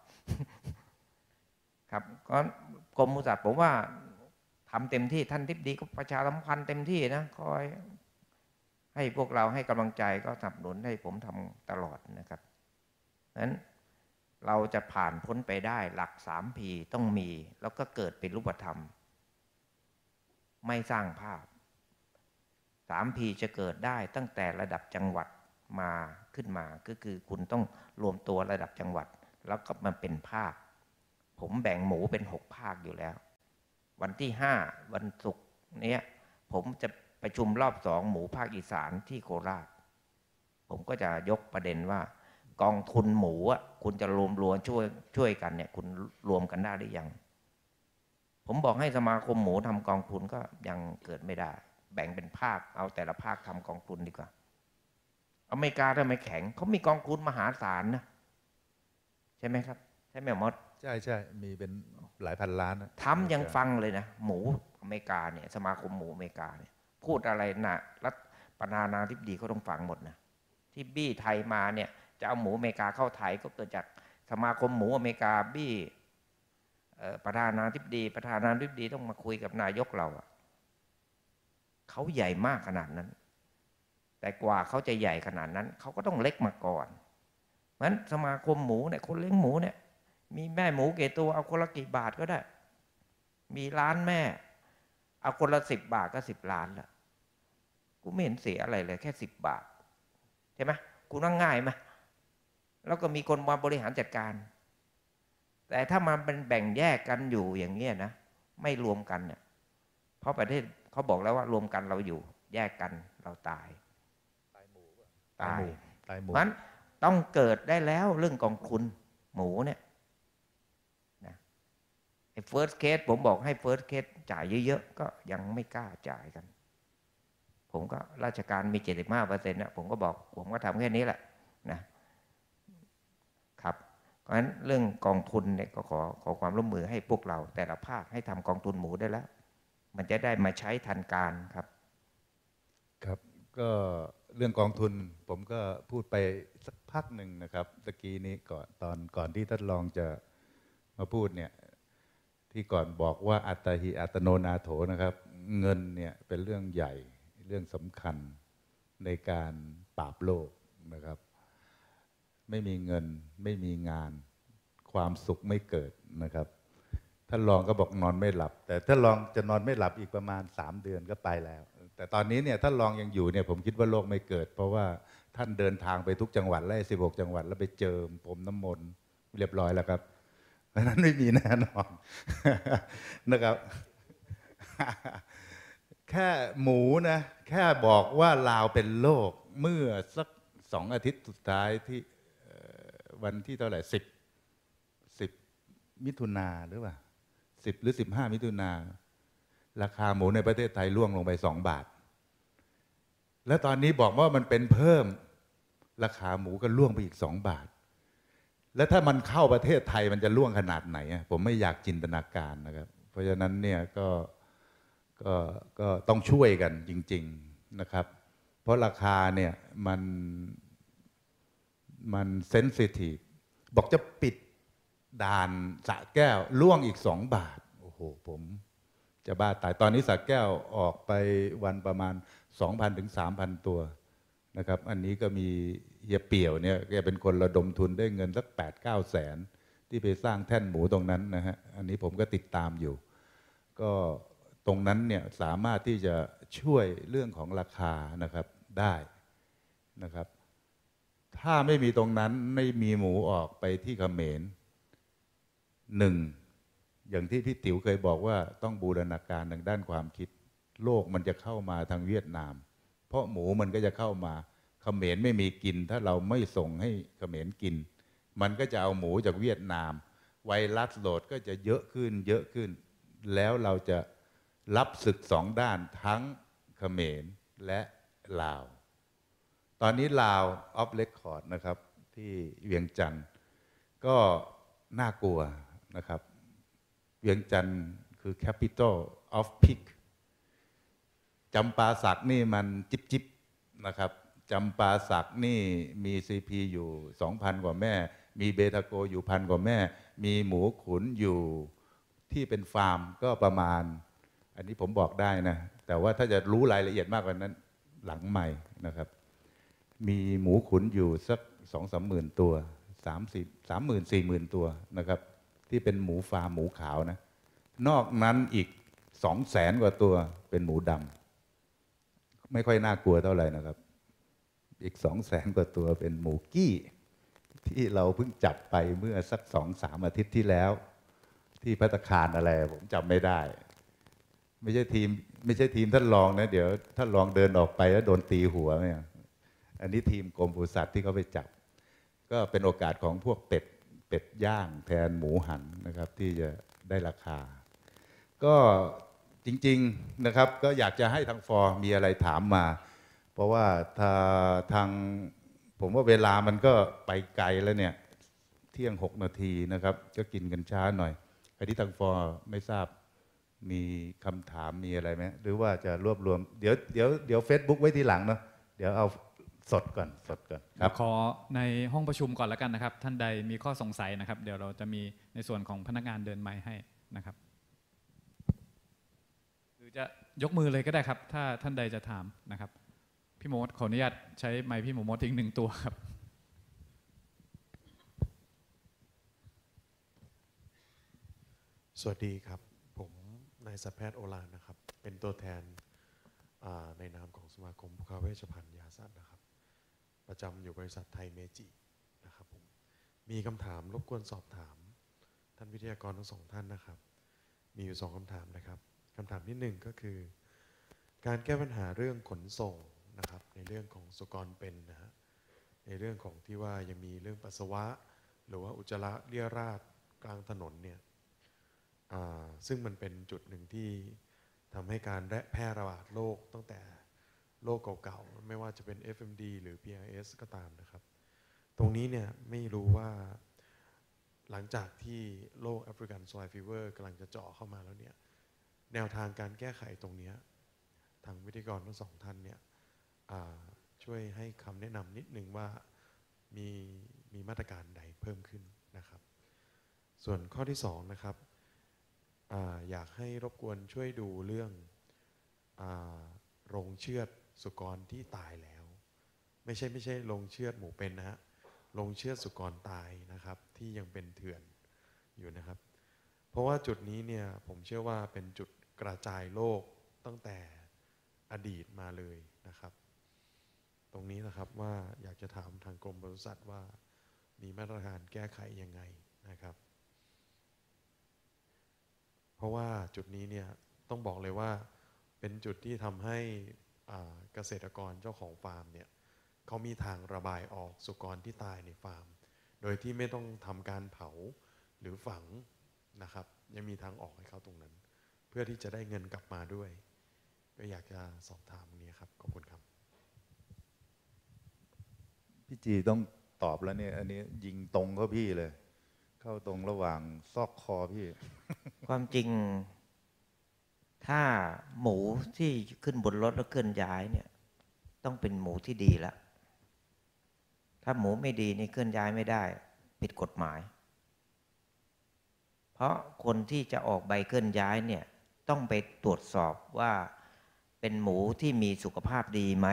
ครับก็กรมปศุสัตว์ผมว่าทำเต็มที่ท่านทิบดีก็ประชาสัมพันธ์เต็มที่นะคอยให้พวกเราให้กำลังใจก็สนับสนุนให้ผมทำตลอดนะครับนั้นเราจะผ่านพ้นไปได้หลัก 3P ต้องมีแล้วก็เกิดเป็นรูปธรรมไม่สร้างภาพ 3P จะเกิดได้ตั้งแต่ระดับจังหวัดมาขึ้นมาก็คือคุณต้องรวมตัวระดับจังหวัดแล้วก็มันเป็นภาคผมแบ่งหมูเป็น6ภาคอยู่แล้ววันที่5วันศุกร์นี้ผมจะประชุมรอบ2หมูภาคอีสานที่โคราชผมก็จะยกประเด็นว่ากองทุนหมูคุณจะรวมช่วยกันเนี่ยคุณรวมกันได้หรือยังผมบอกให้สมาคมหมูทำกองทุนก็ยังเกิดไม่ได้แบ่งเป็นภาคเอาแต่ละภาคทำกองทุนดีกว่าอเมริกาทำไมแข็งเขามีกองทุนมหาศาลนะใช่ไหมครับใช่ไหมมดใช่มีเป็นหลายพันล้านนะทำยังฟังเลยนะหมูอเมริกาเนี่ยสมาคมหมูอเมริกาเนี่ยพูดอะไรนะรัฐประธานาธิบดีเขาต้องฟังหมดนะที่บี้ไทยมาเนี่ยจะเอาหมูอเมริกาเข้าไทยก็เกิดจากสมาคมหมูอเมริกาบี้ประธานาธิบดีต้องมาคุยกับนายกเราเขาใหญ่มากขนาดนั้นแต่กว่าเขาจะใหญ่ขนาดนั้นเขาก็ต้องเล็กมาก่อนมันสมาคมหมูเนี่ยคนเลี้ยงหมูเนี่ยมีแม่หมูกี่ตัวเอาคนละกี่บาทก็ได้มีล้านแม่เอาคนละ10 บาทก็10 ล้านละกูไม่เห็นเสียอะไรเลยแค่10 บาทใช่ไหมกูนั่งง่ายไหมแล้วก็มีคนมาบริหารจัดการแต่ถ้ามันเป็นแบ่งแยกกันอยู่อย่างเงี้ยนะไม่รวมกันเนี่ยเพราะประเทศเขาบอกแล้วว่ารวมกันเราอยู่แยกกันเราตายตายมันต้องเกิดได้แล้วเรื่องกองทุนหมูเนี่ยนะไอ้ first case ผมบอกให้ first case จ่ายเยอะๆก็ยังไม่กล้าจ่ายกันผมก็ราชการมี 75% นะผมก็บอกผมก็ทำแค่นี้แหละนะครับเพราะฉะนั้นเรื่องกองทุนเนี่ยก็ขอความร่วมมือให้พวกเราแต่ละภาคให้ทำกองทุนหมูได้แล้วมันจะได้มาใช้ทันการครับครับก็เรื่องกองทุนผมก็พูดไปสักพักหนึ่งนะครับตะกี้นี้ก่อนที่ท่านรองจะมาพูดเนี่ยที่ก่อนบอกว่าอัตตหิอัตโนนาโถนะครับเงินเนี่ยเป็นเรื่องใหญ่เรื่องสำคัญในการปราบโลกนะครับไม่มีเงินไม่มีงานความสุขไม่เกิดนะครับท่านรองก็บอกนอนไม่หลับแต่ท่านรองจะนอนไม่หลับอีกประมาณ3 เดือนก็ไปแล้วแต่ตอนนี้เนี่ยท่านรองยังอยู่เนี่ยผมคิดว่าโลกไม่เกิดเพราะว่าท่านเดินทางไปทุกจังหวัดและ16 จังหวัดแล้วไปเจิมพรมน้ำมนต์เรียบร้อยแล้วครับเพราะนั้นไม่มีแน่นอนนะครับแค่หมูนะแค่บอกว่าลาวเป็นโรคเมื่อสัก2 อาทิตย์สุดท้ายที่วันที่เท่าไหร่10 มิถุนาหรือเปล่า10 หรือ 15 มิถุนาราคาหมูในประเทศไทยร่วงลงไป2 บาทแล้วตอนนี้บอกว่ามันเป็นเพิ่มราคาหมูก็ร่วงไปอีก2 บาทแล้วถ้ามันเข้าประเทศไทยมันจะร่วงขนาดไหนผมไม่อยากจินตนาการนะครับเพราะฉะนั้นเนี่ยก็ต้องช่วยกันจริงๆนะครับเพราะราคาเนี่ยมันเซนซิทีฟบอกจะปิดด่านสระแก้วล่วงอีก2 บาทโอ้โหผมจะบ้าตายตอนนี้สระแก้วออกไปวันประมาณ 2,000 ถึง 3,000 ตัวนะครับอันนี้ก็มีเฮียเปี่ยวเนี่ยแกเป็นคนระดมทุนได้เงินสัก 8-9 แสนที่ไปสร้างแท่นหมูตรงนั้นนะฮะอันนี้ผมก็ติดตามอยู่ก็ตรงนั้นเนี่ยสามารถที่จะช่วยเรื่องของราคานะครับได้นะครับถ้าไม่มีตรงนั้นไม่มีหมูออกไปที่เขมรอย่างที่พี่ติ๋วเคยบอกว่าต้องบูรณาการทางด้านความคิดโลกมันจะเข้ามาทางเวียดนามเพราะหมูมันก็จะเข้ามาเขมรไม่มีกินถ้าเราไม่ส่งให้เขมรกินมันก็จะเอาหมูจากเวียดนามไวรัสโหลดก็จะเยอะขึ้นแล้วเราจะรับศึก2 ด้านทั้งเขมรและลาวตอนนี้ลาวออฟเรคคอร์ดนะครับที่เวียงจันทร์ก็น่ากลัวนะครับเวียงจันทร์คือ capital of pig จำปาสักนี่มันจิบนะครับจำปาสักนี่มี CP อยู่ 2,000 กว่าแม่มีเบทาโกอยู่1,000 กว่าแม่มีหมูขุนอยู่ที่เป็นฟาร์มก็ประมาณอันนี้ผมบอกได้นะแต่ว่าถ้าจะรู้รายละเอียดมากกว่านั้นหลังใหม่นะครับมีหมูขุนอยู่สัก 2-3 หมื่นตัว30,000-40,000 ตัวนะครับที่เป็นหมูฟาร์มหมูขาวนะนอกนั้นอีก 200,000 กว่าตัวเป็นหมูดำไม่ค่อยน่ากลัวเท่าไหร่นะครับอีก 200,000 กว่าตัวเป็นหมูกี้ที่เราเพิ่งจับไปเมื่อสัก 2-3 อาทิตย์ที่แล้วที่ภัตตาคารอะไรผมจำไม่ได้ไม่ใช่ทีมท่านรองนะเดี๋ยวท่านรองเดินออกไปแล้วโดนตีหัวเนี่ยอันนี้ทีมกรมปศุสัตว์ที่เขาไปจับก็เป็นโอกาสของพวกเป็ดย่างแทนหมูหันนะครับที่จะได้ราคาก็จริงๆนะครับก็อยากจะให้ทางฟอร์มีอะไรถามมาเพราะว่าทางผมว่าเวลามันก็ไปไกลแล้วเนี่ยเที่ยง6 นาทีนะครับก็กินกันช้าหน่อยไอ้ที่ทางฟอร์ไม่ทราบมีคำถามมีอะไรไหมหรือว่าจะรวบรวมเดี๋ยว Facebook ไว้ทีหลังเนาะเดี๋ยวเอาสดก่อนครับขอในห้องประชุมก่อนแล้วกันนะครับท่านใดมีข้อสงสัยนะครับเดี๋ยวเราจะมีในส่วนของพนักงานเดินไมค์ให้นะครับหรือจะยกมือเลยก็ได้ครับถ้าท่านใดจะถามนะครับพี่โมดขออนุญาตใช้ไมค์พี่โมดอีก1 ตัวครับสวัสดีครับผมนายสัตวแพทย์โอฬารนะครับเป็นตัวแทนในนามของสมาคมผู้ค้าเวชภัณฑ์ยาสัตว์นะครับประจำอยู่บริษัทไทยเมจินะครับผมมีคำถามรบกวนสอบถามท่านวิทยากรทั้งสองท่านนะครับมีอยู่2คำถามนะครับคำถามที่1ก็คือการแก้ปัญหาเรื่องขนส่งนะครับในเรื่องของสุกรเป็นนะฮะในเรื่องของที่ว่ายังมีเรื่องปัสสาวะหรือว่าอุจจาระเรี่ยราดกลางถนนเนี่ยซึ่งมันเป็นจุดหนึ่งที่ทำให้การแพร่ระบาดโรคตั้งแต่โรคเก่าๆไม่ว่าจะเป็น FMD หรือ PRS ก็ตามนะครับตรงนี้เนี่ยไม่รู้ว่าหลังจากที่โรคแอฟริกันสวายฟีเวอร์กำลังจะเจาะเข้ามาแล้วเนี่ยแนวทางการแก้ไขตรงนี้ทางวิทยากรทั้งสองท่านเนี่ยช่วยให้คำแนะนำนิดนึงว่ามีมาตรการใดเพิ่มขึ้นนะครับส่วนข้อที่2นะครับอยากให้รบกวนช่วยดูเรื่องโรงเชือดสุกรที่ตายแล้วไม่ใช่โรงเชือดหมูเป็นนะฮะโรงเชือดสุกรตายนะครับที่ยังเป็นเถื่อนอยู่นะครับเพราะว่าจุดนี้เนี่ยผมเชื่อว่าเป็นจุดกระจายโรคตั้งแต่อดีตมาเลยนะครับตรงนี้นะครับว่าอยากจะถามทางกรมปศุสัตว์ว่ามีมาตรการแก้ไขยังไงนะครับเพราะว่าจุดนี้เนี่ยต้องบอกเลยว่าเป็นจุดที่ทำให้เกษตรกรเจ้าของฟาร์มเนี่ยเขามีทางระบายออกสุกรที่ตายในฟาร์มโดยที่ไม่ต้องทำการเผาหรือฝังนะครับยังมีทางออกให้เขาตรงนั้นเพื่อที่จะได้เงินกลับมาด้วยก็อยากจะสอบถามนี้ครับขอบคุณครับพี่จีต้องตอบแล้วเนี่ยอันนี้ยิงตรงก็พี่เลยเข้าตรงระหว่างซอกคอพี่ความจริงถ้าหมูที่ขึ้นบนรถแล้วเคลื่อนย้ายเนี่ยต้องเป็นหมูที่ดีแล้วถ้าหมูไม่ดีนี่เคลื่อนย้ายไม่ได้ผิดกฎหมายเพราะคนที่จะออกใบเคลื่อนย้ายเนี่ยต้องไปตรวจสอบว่าเป็นหมูที่มีสุขภาพดีไหม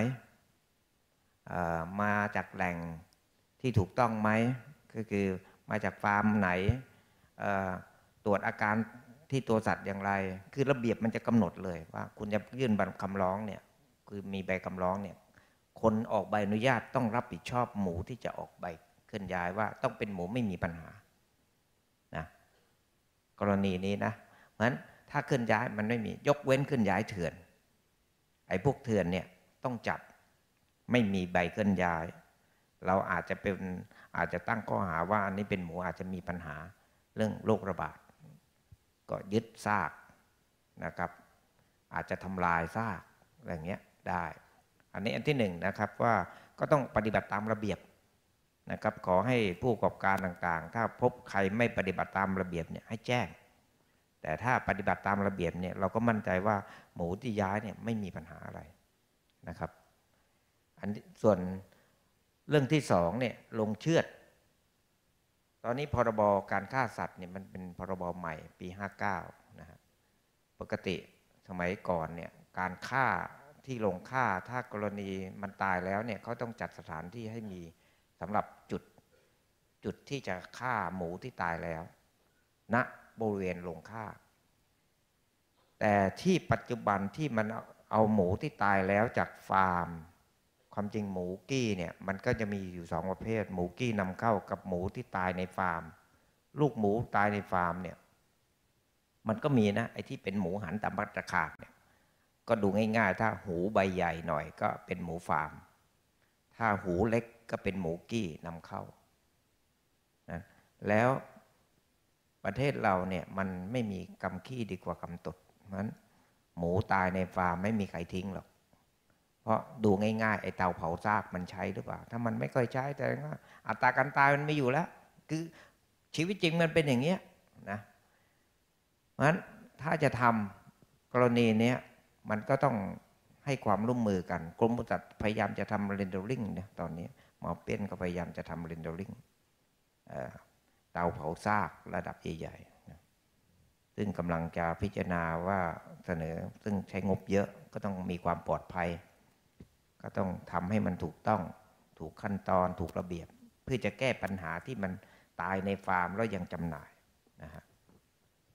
มาจากแหล่งที่ถูกต้องไหมก็คือมาจากฟาร์มไหนตรวจอาการที่ตัวสัตว์อย่างไรคือระเบียบมันจะกำหนดเลยว่าคุณจะยื่นใบคำร้องเนี่ยคือมีใบคำร้องเนี่ยคนออกใบอนุญาตต้องรับผิดชอบหมูที่จะออกใบเคลื่อนย้ายว่าต้องเป็นหมูไม่มีปัญหานะกรณีนี้นะเพราะฉะนั้นถ้าเคลื่อนย้ายมันไม่มียกเว้นเคลื่อนย้ายเถื่อนไอ้พวกเถื่อนเนี่ยต้องจับไม่มีใบเคลื่อนย้ายเราอาจจะตั้งข้อหาว่าอันนี้เป็นหมูอาจจะมีปัญหาเรื่องโรคระบาดก็ยึดซากนะครับอาจจะทำลายซากอะไรอย่างเงี้ยได้อันนี้อันที่1นะครับว่าก็ต้องปฏิบัติตามระเบียบนะครับขอให้ผู้ประกอบการต่างๆถ้าพบใครไม่ปฏิบัติตามระเบียบเนี่ยให้แจ้งแต่ถ้าปฏิบัติตามระเบียบเนี่ยเราก็มั่นใจว่าหมูที่ย้ายเนี่ยไม่มีปัญหาอะไรนะครับส่วนเรื่องที่2เนี่ยลงเชือดตอนนี้พรบการฆ่าสัตว์เนี่ยมันเป็นพรบใหม่ปี59นะฮะปกติสมัยก่อนเนี่ยการฆ่าที่ลงฆ่าถ้ากรณีมันตายแล้วเนี่ยเขาต้องจัดสถานที่ให้มีสำหรับจุดที่จะฆ่าหมูที่ตายแล้วณบริเวณลงฆ่าแต่ที่ปัจจุบันที่มันเอาหมูที่ตายแล้วจากฟาร์มความจริงหมูกี้เนี่ยมันก็จะมีอยู่2ประเภทหมูกี้นำเข้ากับหมูที่ตายในฟาร์มลูกหมูตายในฟาร์มเนี่ยมันก็มีนะไอ้ที่เป็นหมูหันตามภัตตาคารเนี่ยก็ดูง่ายๆถ้าหูใบใหญ่หน่อยก็เป็นหมูฟาร์มถ้าหูเล็กก็เป็นหมูกี้นำเข้านะแล้วประเทศเราเนี่ยมันไม่มีกำขี้ดีกว่ากำตดเพราะฉะนั้นหมูตายในฟาร์มไม่มีใครทิ้งหรอกเพราะดูง่ายๆไอ้เตาเผาซากมันใช้หรือเปล่าถ้ามันไม่ค่อยใช้แต่ว่าอัตราการตายมันไม่อยู่แล้วคือชีวิตจริงมันเป็นอย่างเงี้ยนะเพราะฉะนั้นถ้าจะทำกรณีนี้มันก็ต้องให้ความร่วมมือกันกรมปศุสัตว์พยายามจะทำเรนเดอริ่งเนี่ยตอนนี้หมอเปี้ยนก็พยายามจะทำเรนเดอริ่งเตาเผาซากระดับใหญ่ๆนะซึ่งกำลังจะพิจารณาว่าเสนอซึ่งใช้งบเยอะก็ต้องมีความปลอดภัยก็ต้องทำให้มันถูกต้องถูกขั้นตอนถูกระเบียบเพื่อจะแก้ปัญหาที่มันตายในฟาร์มแล้วยังจำหน่ายนะฮะ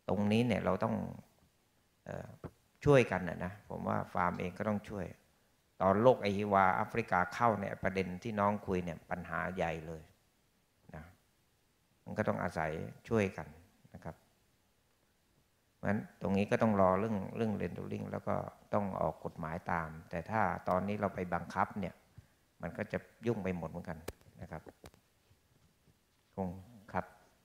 ตรงนี้เนี่ยเราต้องช่วยกันนะผมว่าฟาร์มเองก็ต้องช่วยตอนโรคไอฮิวาแอฟริกาเข้าเนี่ยประเด็นที่น้องคุยเนี่ยปัญหาใหญ่เลยนะมันก็ต้องอาศัยช่วยกันนะครับเพราะฉะนั้นตรงนี้ก็ต้องรอเรื่องเรนเดอริ่งแล้วก็ต้องออกกฎหมายตามแต่ถ้าตอนนี้เราไปบังคับเนี่ยมันก็จะยุ่งไปหมดเหมือนกันนะครับคงครับ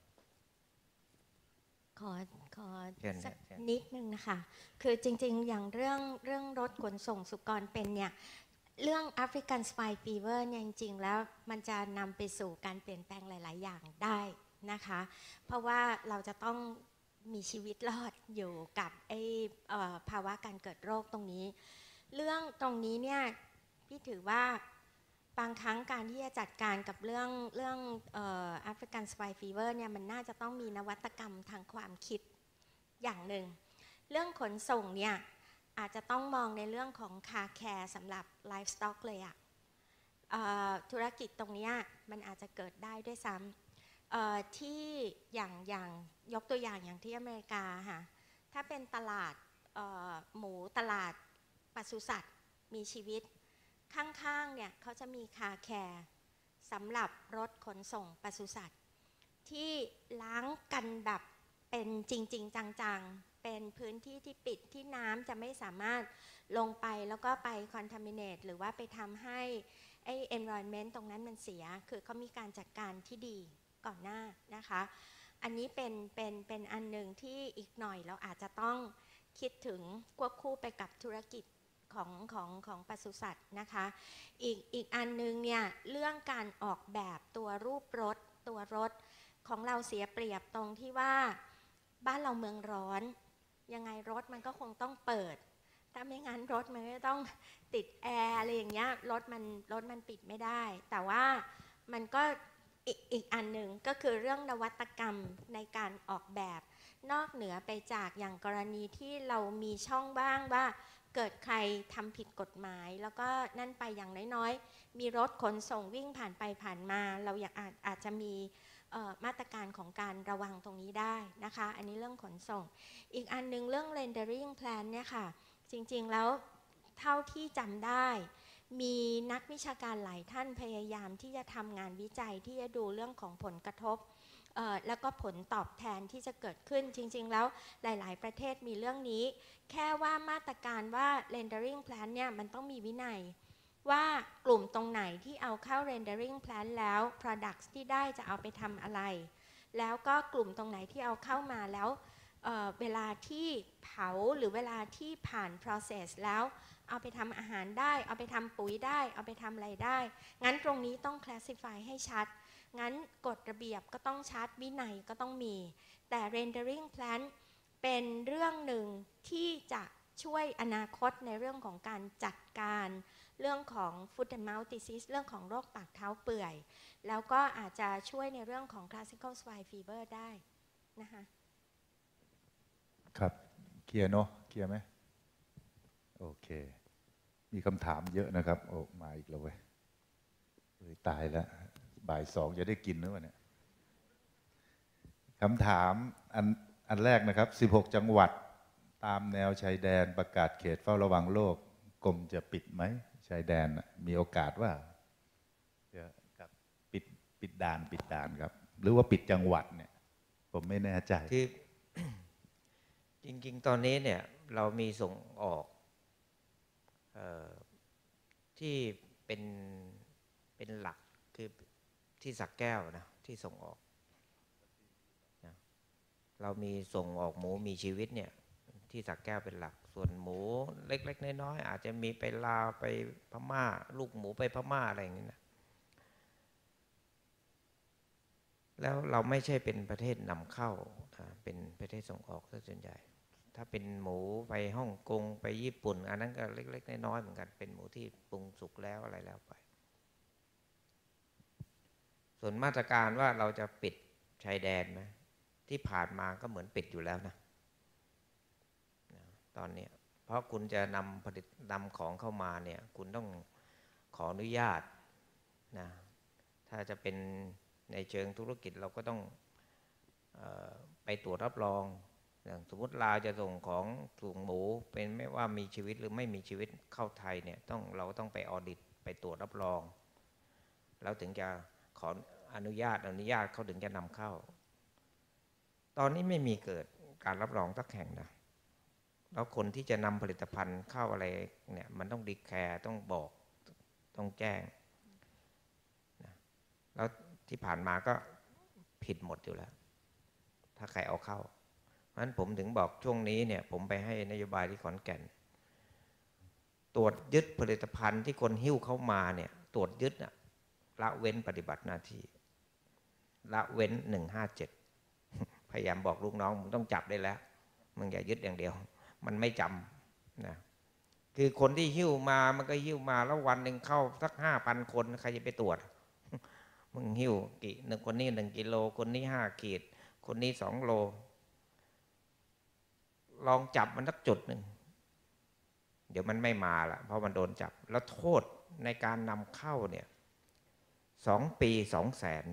ขอสักนิดนึงนะคะคือจริงๆอย่างเรื่องรถขนส่งสุกรเป็นเนี่ยเรื่อง African Swine Fever เนี่ยจริงๆแล้วมันจะนำไปสู่การเปลี่ยนแปลงหลายๆอย่างได้นะคะเพราะว่าเราจะต้องมีชีวิตรอดอยู่กับภาวะการเกิดโรคตรงนี้เรื่องตรงนี้เนี่ยพี่ถือว่าบางครั้งการที่จะจัดการกับเรื่องAfrican Swine Fever เนี่ยมันน่าจะต้องมีนวัตกรรมทางความคิดอย่างหนึ่งเรื่องขนส่งเนี่ยอาจจะต้องมองในเรื่องของคาร์แคร์สำหรับไลฟ์สต็อกเลยอะธุรกิจตรงนี้มันอาจจะเกิดได้ด้วยซ้ำที่อย่างยกตัวอย่างที่อเมริกาค่ะถ้าเป็นตลาดหมูตลาดปศุสัตว์มีชีวิตข้างๆเนี่ยเขาจะมีคาร์แคร์สำหรับรถขนส่งปศุสัตว์ที่ล้างกันแบบเป็นจริงๆจังๆเป็นพื้นที่ที่ปิดที่น้ำจะไม่สามารถลงไปแล้วก็ไป contaminate หรือว่าไปทำให้environment ตรงนั้นมันเสียคือเขามีการจัดการที่ดีก่อนหน้านะคะอันนี้เป็นอันหนึ่งที่อีกหน่อยเราอาจจะต้องคิดถึงควบคู่ไปกับธุรกิจของปศุสัตว์นะคะอีกอันนึงเนี่ยเรื่องการออกแบบตัวรูปรถตัวรถของเราเสียเปรียบตรงที่ว่าบ้านเราเมืองร้อนยังไงรถมันก็คงต้องเปิดถ้าไม่งั้นรถมันก็ต้องติดแอร์อะไรอย่างเงี้ยรถมันปิดไม่ได้แต่ว่ามันก็อีกอันหนึ่งก็คือเรื่องนวัตกรรมในการออกแบบนอกเหนือไปจากอย่างกรณีที่เรามีช่องบ้างว่าเกิดใครทำผิดกฎหมายแล้วก็นั่นไปอย่างน้อยๆมีรถขนส่งวิ่งผ่านไปผ่านมาเราอยากอาจจะมีมาตรการของการระวังตรงนี้ได้นะคะอันนี้เรื่องขนส่งอีกอันนึงเรื่อง rendering plan เนี่ยค่ะจริงๆแล้วเท่าที่จำได้มีนักวิชาการหลายท่านพยายามที่จะทำงานวิจัยที่จะดูเรื่องของผลกระทบแล้วก็ผลตอบแทนที่จะเกิดขึ้นจริงๆแล้วหลายๆประเทศมีเรื่องนี้แค่ว่ามาตรการว่า rendering plan เนี่ยมันต้องมีวินัยว่ากลุ่มตรงไหนที่เอาเข้า rendering plan แล้ว products ที่ได้จะเอาไปทำอะไรแล้วก็กลุ่มตรงไหนที่เอาเข้ามาแล้วเวลาที่เผาหรือเวลาที่ผ่าน process แล้วเอาไปทำอาหารได้เอาไปทำปุ๋ยได้เอาไปทำอะไรได้งั้นตรงนี้ต้อง classify ให้ชัดงั้นกฎระเบียบก็ต้องชัดวินัยก็ต้องมีแต่ rendering plan เป็นเรื่องหนึ่งที่จะช่วยอนาคตในเรื่องของการจัดการเรื่องของ foot and mouth disease เรื่องของโรคปากเท้าเปื่อยแล้วก็อาจจะช่วยในเรื่องของ classical swine fever ได้นะคะครับเคลียร์เนาะเคลียร์ไหมโอเคมีคำถามเยอะนะครับโอ้มาอีกแล้วเว้ยตายแล้วบ่าย2จะได้กินหรือเปล่าเนี่ยคำถามอันแรกนะครับ16จังหวัดตามแนวชายแดนประกาศเขตเฝ้าระวังโรคกรมจะปิดไหมชายแดนมีโอกาสว่าจะปิดด่านครับหรือว่าปิดจังหวัดเนี่ยผมไม่แน่ใจคือจริงๆตอนนี้เนี่ยเรามีส่งออกที่เป็นหลักคือที่สักแก้วนะที่ส่งออกนะเรามีส่งออกหมูมีชีวิตเนี่ยที่สักแก้วเป็นหลักส่วนหมูเล็กๆน้อยๆอาจจะมีไปลาวไปพม่าลูกหมูไปพม่าอะไรอย่างนี้นะแล้วเราไม่ใช่เป็นประเทศนำเข้าเป็นประเทศส่งออกซะส่วนใหญ่ถ้าเป็นหมูไปฮ่องกงไปญี่ปุ่นอันนั้นก็เล็กๆน้อยๆเหมือนกันเป็นหมูที่ปรุงสุกแล้วอะไรแล้วไปส่วนมาตรการว่าเราจะปิดชายแดนไหมที่ผ่านมาก็เหมือนปิดอยู่แล้วนะตอนนี้เพราะคุณจะนำของเข้ามาเนี่ยคุณต้องขออนุญาตนะถ้าจะเป็นในเชิงธุรกิจเราก็ต้องไปตรวจรับรองอย่างสมมติลาวจะส่งของส่งหมูเป็นไม่ว่ามีชีวิตหรือไม่มีชีวิตเข้าไทยเนี่ยเราต้องไปออดิตไปตรวจรับรองแล้วถึงจะขออนุญาตเขาถึงจะนำเข้าตอนนี้ไม่มีเกิดการรับรองสักแห่งนะแล้วคนที่จะนำผลิตภัณฑ์เข้าอะไรเนี่ยมันต้องดีแคร์ต้องบอกต้องแจ้งนะแล้วที่ผ่านมาก็ผิดหมดอยู่แล้วถ้าใครเอาเข้าเพราะฉะนั้นผมถึงบอกช่วงนี้เนี่ยผมไปให้นโยบายที่ขอนแก่นตรวจยึดผลิตภัณฑ์ที่คนหิ้วเข้ามาเนี่ยตรวจยึดน่ะละเว้นปฏิบัติหน้าที่ละเว้น157พยายามบอกลูกน้องมึงต้องจับได้แล้วมึงอย่ายึดอย่างเดียวมันไม่จำนะคือคนที่หิ้วมามันก็หิ้วมาแล้ววันหนึ่งเข้าสัก 5,000 คนใครจะไปตรวจมึงหิ้วกี่หนึ่งคนนี้1 กิโลคนนี้5 ขีดคนนี้2 โลลองจับมันสักจุดหนึ่งเดี๋ยวมันไม่มาละเพราะมันโดนจับแล้วโทษในการนำเข้าเนี่ย2 ปี 200,000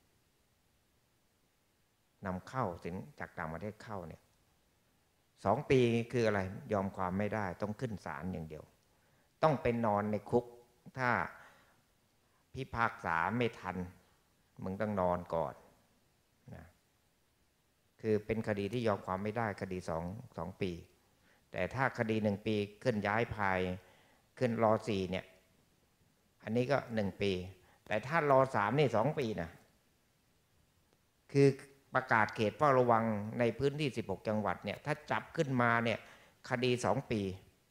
นำเข้าสินจากต่างประเทศเข้าเนี่ย2 ปีคืออะไรยอมความไม่ได้ต้องขึ้นศาลอย่างเดียวต้องไปนอนในคุกถ้าพิพากษาไม่ทันมึงต้องนอนก่อนนะคือเป็นคดีที่ยอมความไม่ได้คดี2 ปีแต่ถ้าคดี1 ปีขึ้นย้ายภายขึ้นร.4เนี่ยอันนี้ก็1 ปีแต่ถ้าร.3นี่2 ปีนะคือประกาศเขตเฝ้าระวังในพื้นที่16 จังหวัดเนี่ยถ้าจับขึ้นมาเนี่ยคดี2 ปี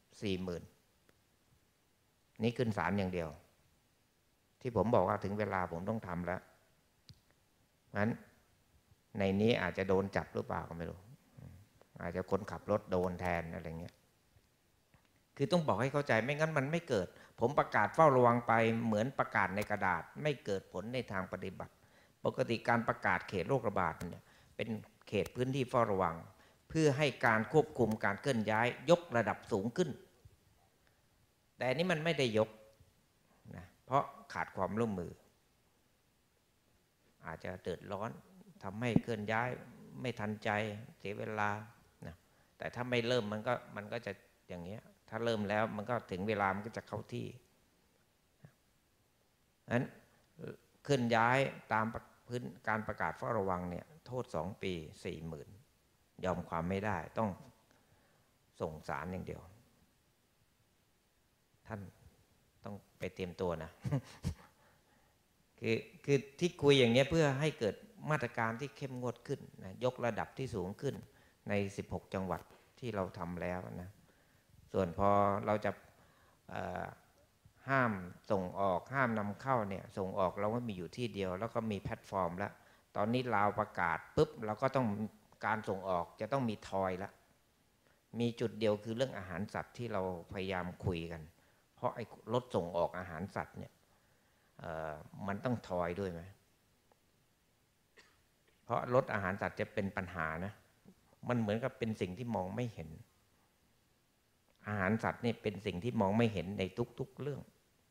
40,000นี่ขึ้นศาลอย่างเดียวที่ผมบอกว่าถึงเวลาผมต้องทำแล้วงั้นในนี้อาจจะโดนจับหรือเปล่าก็ไม่รู้อาจจะคนขับรถโดนแทนอะไรเงี้ยคือต้องบอกให้เข้าใจไม่งั้นมันไม่เกิดผมประกาศเฝ้าระวังไปเหมือนประกาศในกระดาษไม่เกิดผลในทางปฏิบัติปกติการประกาศเขตโรคระบาดเนี่ยเป็นเขตพื้นที่เฝ้าระวังเพื่อให้การควบคุมการเคลื่อนย้ายยกระดับสูงขึ้นแต่นี้มันไม่ได้ยกนะเพราะขาดความร่วมมืออาจจะเดือดร้อนทำให้เคลื่อนย้ายไม่ทันใจเสียเวลานะแต่ถ้าไม่เริ่มมันก็จะอย่างเงี้ยถ้าเริ่มแล้วมันก็ถึงเวลามันก็จะเข้าที่นั้นเคลื่อนย้ายตามพื้นการประกาศเฝ้าระวังเนี่ยโทษ2 ปี 40,000ยอมความไม่ได้ต้องส่งศาลอย่างเดียวท่านต้องไปเตรียมตัวนะ คือที่คุยอย่างเงี้ยเพื่อให้เกิดมาตรการที่เข้มงวดขึ้นนะยกระดับที่สูงขึ้นใน16 จังหวัดที่เราทำแล้วนะส่วนพอเราจะห้ามส่งออกห้ามนำเข้าเนี่ยส่งออกเราก็มีอยู่ที่เดียวแล้วก็มีแพลตฟอร์มแล้วตอนนี้ลาวประกาศปุ๊บเราก็ต้องการส่งออกจะต้องมีทอยแล้วมีจุดเดียวคือเรื่องอาหารสัตว์ที่เราพยายามคุยกันเพราะไอ้รถส่งออกอาหารสัตว์เนี่ยมันต้องทอยด้วยไหมเพราะรถอาหารสัตว์จะเป็นปัญหานะมันเหมือนกับเป็นสิ่งที่มองไม่เห็นอาหารสัตว์นี่เป็นสิ่งที่มองไม่เห็นในทุกๆเรื่อง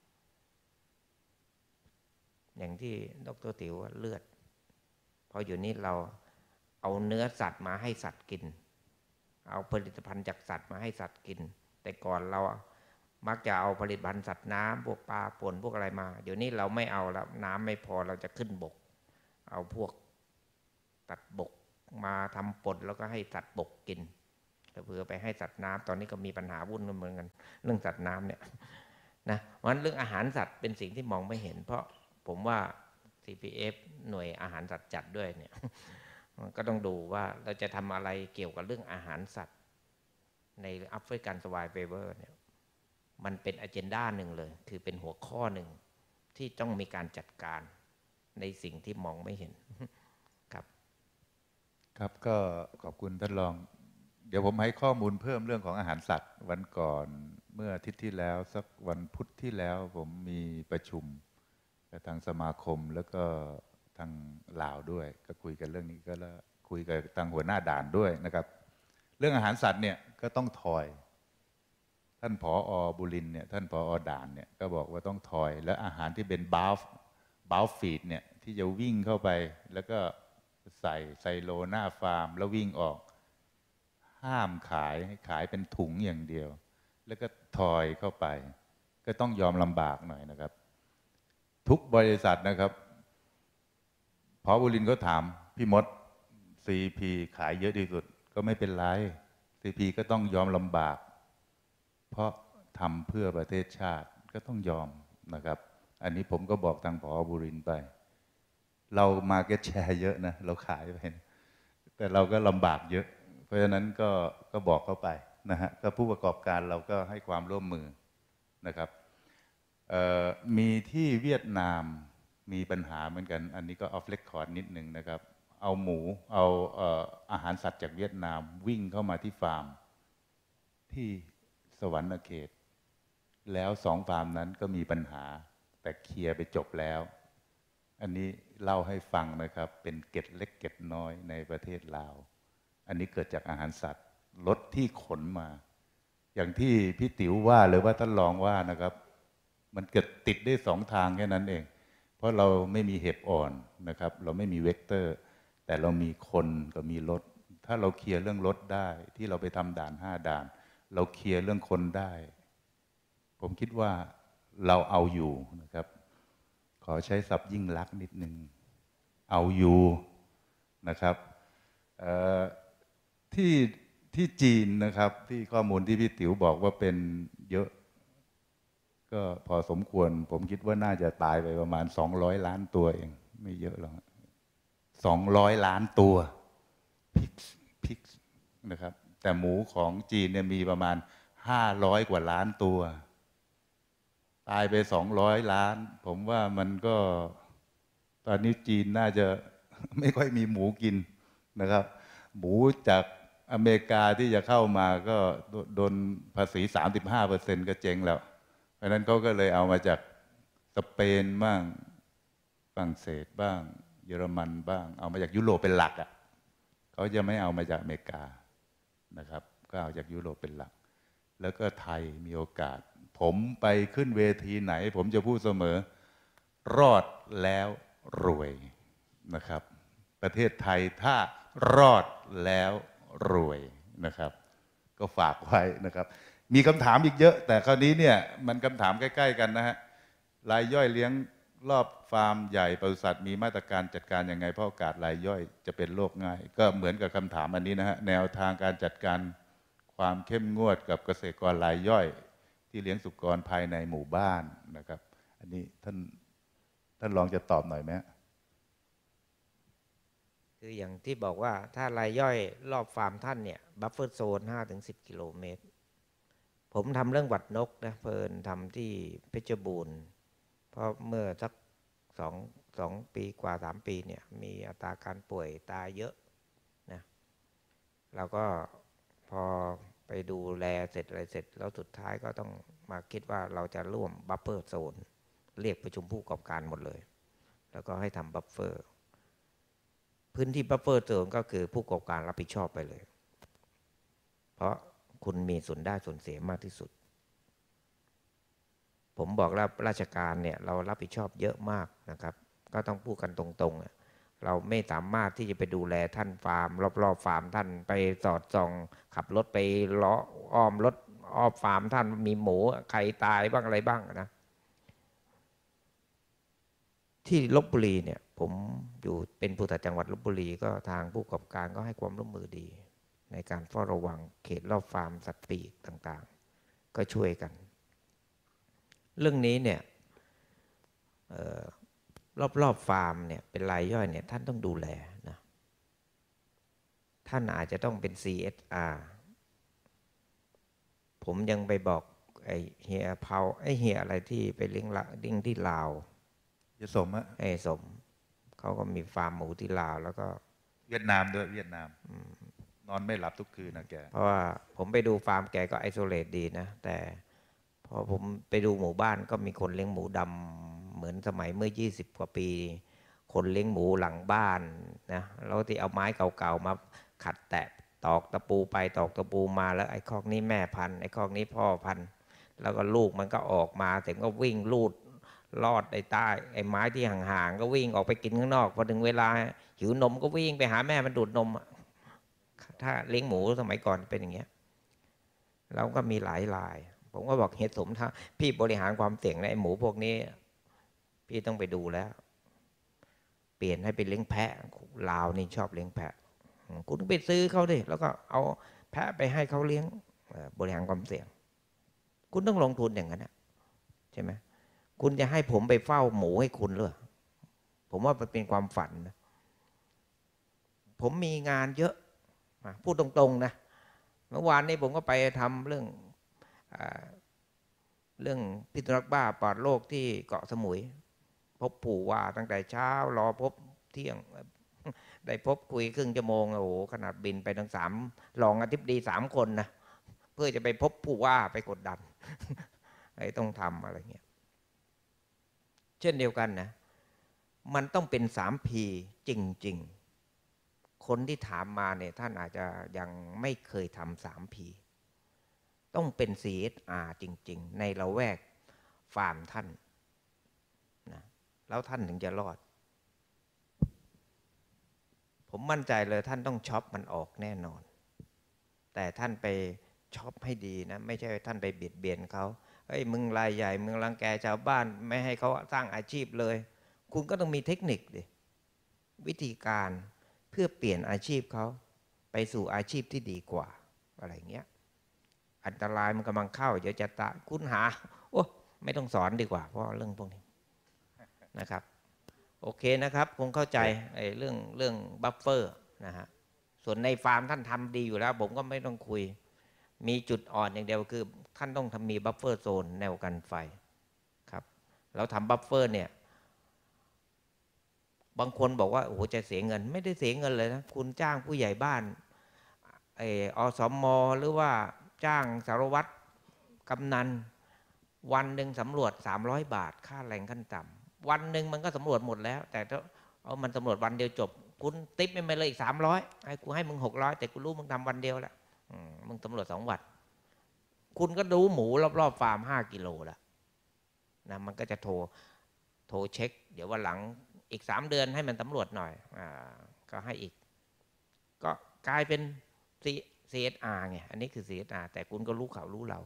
อย่างที่ดร.ติ๋วว่าเลือดพออยู่นี่เราเอาเนื้อสัตว์มาให้สัตว์กินเอาผลิตภัณฑ์จากสัตว์มาให้สัตว์กินแต่ก่อนเรามักจะเอาผลิตภัณฑ์สัตว์น้ำพวกปลาป่นพวกอะไรมาเดี๋ยวนี้เราไม่เอาแล้วน้ำไม่พอเราจะขึ้นบกเอาพวกตัดบกมาทำป่นแล้วก็ให้สัตว์บกกินเผื่อไปให้สัตว์น้ำตอนนี้ก็มีปัญหาวุ่นเหมือนกันเรื่องสัตว์น้ำเนี่ยนะเพราะฉะนั้นเรื่องอาหารสัตว์เป็นสิ่งที่มองไม่เห็นเพราะผมว่า CPF หน่วยอาหารสัตว์จัดด้วยเนี่ยก็ต้องดูว่าเราจะทำอะไรเกี่ยวกับเรื่องอาหารสัตว์ในแอฟริกันสวายฟีเวอร์เนี่ยมันเป็นอเจนดาหนึ่งเลยคือเป็นหัวข้อหนึ่งที่ต้องมีการจัดการในสิ่งที่มองไม่เห็นครับครับก็ขอบคุณท่านรองเดี๋ยวผมให้ข้อมูลเพิ่มเรื่องของอาหารสัตว์วันก่อนเมื่ออาทิตย์ที่แล้วสักวันพุธที่แล้วผมมีประชุมกับทางสมาคมแล้วก็ทางลาวด้วยก็คุยกันเรื่องนี้ก็แล้วคุยกับทางหัวหน้าด่านด้วยนะครับเรื่องอาหารสัตว์เนี่ยก็ต้องทอยท่านผอ.บุรินทร์เนี่ยท่านผอ.ด่านเนี่ยก็บอกว่าต้องทอยและอาหารที่เป็นบาวฟีดเนี่ยที่จะวิ่งเข้าไปแล้วก็ใส่ไซโลหน้าฟาร์มแล้ววิ่งออกห้ามขายให้ขายเป็นถุงอย่างเดียว แล้วก็ทอยเข้าไปก็ต้องยอมลำบากหน่อยนะครับ ทุกบริษัทนะครับผอ.บุรินทร์ก็ถามพี่มด CP ขายเยอะที่สุดก็ไม่เป็นไร CP ก็ต้องยอมลำบากเพราะทำเพื่อประเทศชาติก็ต้องยอมนะครับอันนี้ผมก็บอกทางผอ.บุรินทร์ไปเรามาร์เก็ตแชร์เยอะนะเราขายไปแต่เราก็ลำบากเยอะเพราะฉะนั้นก็บอกเขาไปนะฮะก็ผู้ประกอบการเราก็ให้ความร่วมมือนะครับมีที่เวียดนามมีปัญหาเหมือนกันอันนี้ก็ออฟเรคคอร์ดนิดนึงนะครับเอาหมูเอาอาหารสัตว์จากเวียดนามวิ่งเข้ามาที่ฟาร์มที่สวรรณเขตแล้ว2 ฟาร์มนั้นก็มีปัญหาแต่เคลียร์ไปจบแล้วอันนี้เล่าให้ฟังนะครับเป็นเกร็ดเล็กเกร็ดน้อยในประเทศลาวอันนี้เกิดจากอาหารสัตว์รถที่ขนมาอย่างที่พี่ติ๋วว่าหรือว่าท่านรองว่านะครับมันเกิดติดได้2 ทางแค่นั้นเองเพราะเราไม่มีเห็บอ่อนนะครับเราไม่มีเวกเตอร์แต่เรามีคนกับมีรถถ้าเราเคลียร์เรื่องรถได้ที่เราไปทำด่าน5 ด่านเราเคลียร์เรื่องคนได้ผมคิดว่าเราเอาอยู่นะครับขอใช้ศัพท์ยิ่งลักษณ์นิดนึงเอาอยู่นะครับที่จีนนะครับที่ข้อมูลที่พี่ติ๋วบอกว่าเป็นเยอะก็พอสมควรผมคิดว่าน่าจะตายไปประมาณ200 ล้านตัวเองไม่เยอะหรอก200 ล้านตัวพิกนะครับแต่หมูของจีนเนี่ยมีประมาณ500 กว่าล้านตัวตายไป200 ล้านผมว่ามันก็ตอนนี้จีนน่าจะไม่ค่อยมีหมูกินนะครับหมูจากอเมริกาที่จะเข้ามาก็โดนภาษี 35% ก็เจ๊งแล้วเพราะนั้นเขาก็เลยเอามาจากสเปนบ้างฝรั่งเศสบ้างเยอรมันบ้างเอามาจากยุโรปเป็นหลักอ่ะเขาจะไม่เอามาจากอเมริกานะครับก็เอาจากยุโรปเป็นหลักแล้วก็ไทยมีโอกาสผมไปขึ้นเวทีไหนผมจะพูดเสมอรอดแล้วรวยนะครับประเทศไทยถ้ารอดแล้วรวยนะครับก็ฝากไว้นะครับมีคำถามอีกเยอะแต่คราวนี้เนี่ยมันคำถามใกล้ๆกันนะฮะรายย่อยเลี้ยงรอบฟาร์มใหญ่ปศุสัตว์มีมาตรการจัดการยังไงเพราะโอกาสรายย่อยจะเป็นโรคง่ายก็เหมือนกับคำถามอันนี้นะฮะแนวทางการจัดการความเข้มงวดกับเกษตรกรรายย่อยที่เลี้ยงสุกรภายในหมู่บ้านนะครับอันนี้ท่านลองจะตอบหน่อยไหมคืออย่างที่บอกว่าถ้ารายย่อยรอบฟาร์มท่านเนี่ยบัฟเฟอร์โซน 5-10 กิโลเมตรผมทำเรื่องหวัดนกนะเพลินทำที่เพชรบูรณ์เพราะเมื่อสัก2 ปีกว่า3 ปีเนี่ยมีอัตราการป่วยตายเยอะนะเราก็พอไปดูแลเสร็จอะไรเสร็จแล้วสุดท้ายก็ต้องมาคิดว่าเราจะร่วมบัฟเฟอร์โซนเรียกประชุมผู้ประกอบการหมดเลยแล้วก็ให้ทำบัฟเฟอร์พื้นที่บัฟเฟอร์โซนก็คือผู้ประกอบการรับผิดชอบไปเลยเพราะคุณมีส่วนได้ส่วนเสียมากที่สุดผมบอกแล้วราชการเนี่ยเรารับผิดชอบเยอะมากนะครับก็ต้องพูดกันตรงๆเราไม่สามารถที่จะไปดูแลท่านฟาร์มรอบๆฟาร์มท่านไปสอดส่องขับรถไปล้ออ้อมรถอ้อมฟาร์มท่านมีหมูใครตายบ้างอะไรบ้างนะที่ลพบุรีเนี่ยผมอยู่เป็นผู้ว่าจังหวัดลพบุรีก็ทางผู้ประกอบการก็ให้ความร่วมมือดีในการเฝ้าระวังเขตรอบฟาร์มสัตว์ปีกต่างๆก็ช่วยกันเรื่องนี้เนี่ยรอบฟาร์มเนี่ยเป็นรายย่อยเนี่ยท่านต้องดูแลนะท่านอาจจะต้องเป็น CSR ผมยังไปบอกไอ้เฮียเผาไอ้เฮียอะไรที่ไปเลี้ยงที่ลาวจะสมอะไอ้สมเขาก็มีฟาร์มหมูที่ลาวแล้วก็เวียดนามด้วยเวียดนามนอนไม่หลับทุกคืนนะแกเพราะว่าผมไปดูฟาร์มแกก็ไอโซเลตดีนะแต่พอผมไปดูหมู่บ้านก็มีคนเลี้ยงหมูดำเหมือนสมัยเมื่อ20 กว่าปีคนเลี้ยงหมูหลังบ้านนะแล้วที่เอาไม้เก่าๆมาขัดแตะตอกตะปูไปตอกตะปูมาแล้วไอ้คอกนี้แม่พันธุ์ไอ้คอกนี้พ่อพันธุ์แล้วก็ลูกมันก็ออกมาเสร็จก็วิ่งลูดลอดไอ้ใต้ไอ้ไม้ที่ห่างๆก็วิ่งออกไปกินข้างนอกพอถึงเวลาหิวนมก็วิ่งไปหาแม่มันดูดนมถ้าเลี้ยงหมูสมัยก่อนเป็นอย่างเงี้ยเราก็มีหลายรายผมก็บอกเหตุสมถ้าพี่บริหารความเสี่ยงในหมูพวกนี้พี่ต้องไปดูแล้วเปลี่ยนให้เป็นเลี้ยงแพะลาวนี่ชอบเลี้ยงแพะคุณไปซื้อเขาดิแล้วก็เอาแพะไปให้เขาเลี้ยงบริหารความเสี่ยงคุณต้องลงทุนอย่างนั้นใช่ไหมคุณจะให้ผมไปเฝ้าหมูให้คุณหรือผมว่ามันเป็นความฝันนะผมมีงานเยอะพูดตรงๆนะเมื่อวานนี้ผมก็ไปทำเรื่องพิษสุนัขบ้าปลอดโรคที่เกาะสมุยพบผู้ว่าตั้งแต่เช้ารอพบเที่ยงได้พบคุยครึ่งชั่วโมงโอ้โหขนาดบินไปทั้งรองอธิบดี3 คนนะเพื่อจะไปพบผู้ว่าไปกดดันไอ้ต้องทำอะไรเงี้ยเช่นเดียวกันนะมันต้องเป็น3P จริงๆคนที่ถามมาเนี่ยท่านอาจจะยังไม่เคยทำ3P ต้องเป็น CSR จริงๆในละแวกฟาร์มท่านนะแล้วท่านถึงจะรอดผมมั่นใจเลยท่านต้องช็อปมันออกแน่นอนแต่ท่านไปช็อปให้ดีนะไม่ใช่ท่านไปเบียดเบียนเขาเฮ้ยมึงรายใหญ่มึงรังแกชาวบ้านไม่ให้เขาสร้างอาชีพเลยคุณก็ต้องมีเทคนิคดิวิธีการเพื่อเปลี่ยนอาชีพเขาไปสู่อาชีพที่ดีกว่าอะไรเงี้ยอันตรายมันกำลังเข้าเดี๋ยวจะตายคุณหาโอ้ไม่ต้องสอนดีกว่าเพราะเรื่องพวกนี้นะครับโอเคนะครับคงเข้าใจไอ้เรื่องบัฟเฟอร์นะฮะส่วนในฟาร์มท่านทำดีอยู่แล้วผมก็ไม่ต้องคุยมีจุดอ่อนอย่างเดียวคือท่านต้องมีบัฟเฟอร์โซนแนวกันไฟครับเราทำบัฟเฟอร์เนี่ยบางคนบอกว่าโอ้โหจะเสียเงินไม่ได้เสียเงินเลยนะคุณจ้างผู้ใหญ่บ้านอสม.หรือว่าจ้างสารวัตรกำนันวันหนึ่งสำรวจ300 บาทค่าแรงขั้นต่ำวันหนึ่งมันก็สำรวจหมดแล้วแต่ถ้าเอามันสำรวจวันเดียวจบคุณติ๊บไม่มาเลยอีก300ให้กูให้มึง600แต่กูรู้มึงทำวันเดียวแล้วมึงสำรวจ2 วันคุณก็ดูหมูรอบๆฟาร์ม5 กิโลแล้วนะมันก็จะโทรเช็คเดี๋ยววันหลังอีก3 เดือนให้มันสำรวจหน่อยก็ให้อีกก็กลายเป็น CSR ไงอันนี้คือ CSR แต่คุณก็รู้เขารู้เรา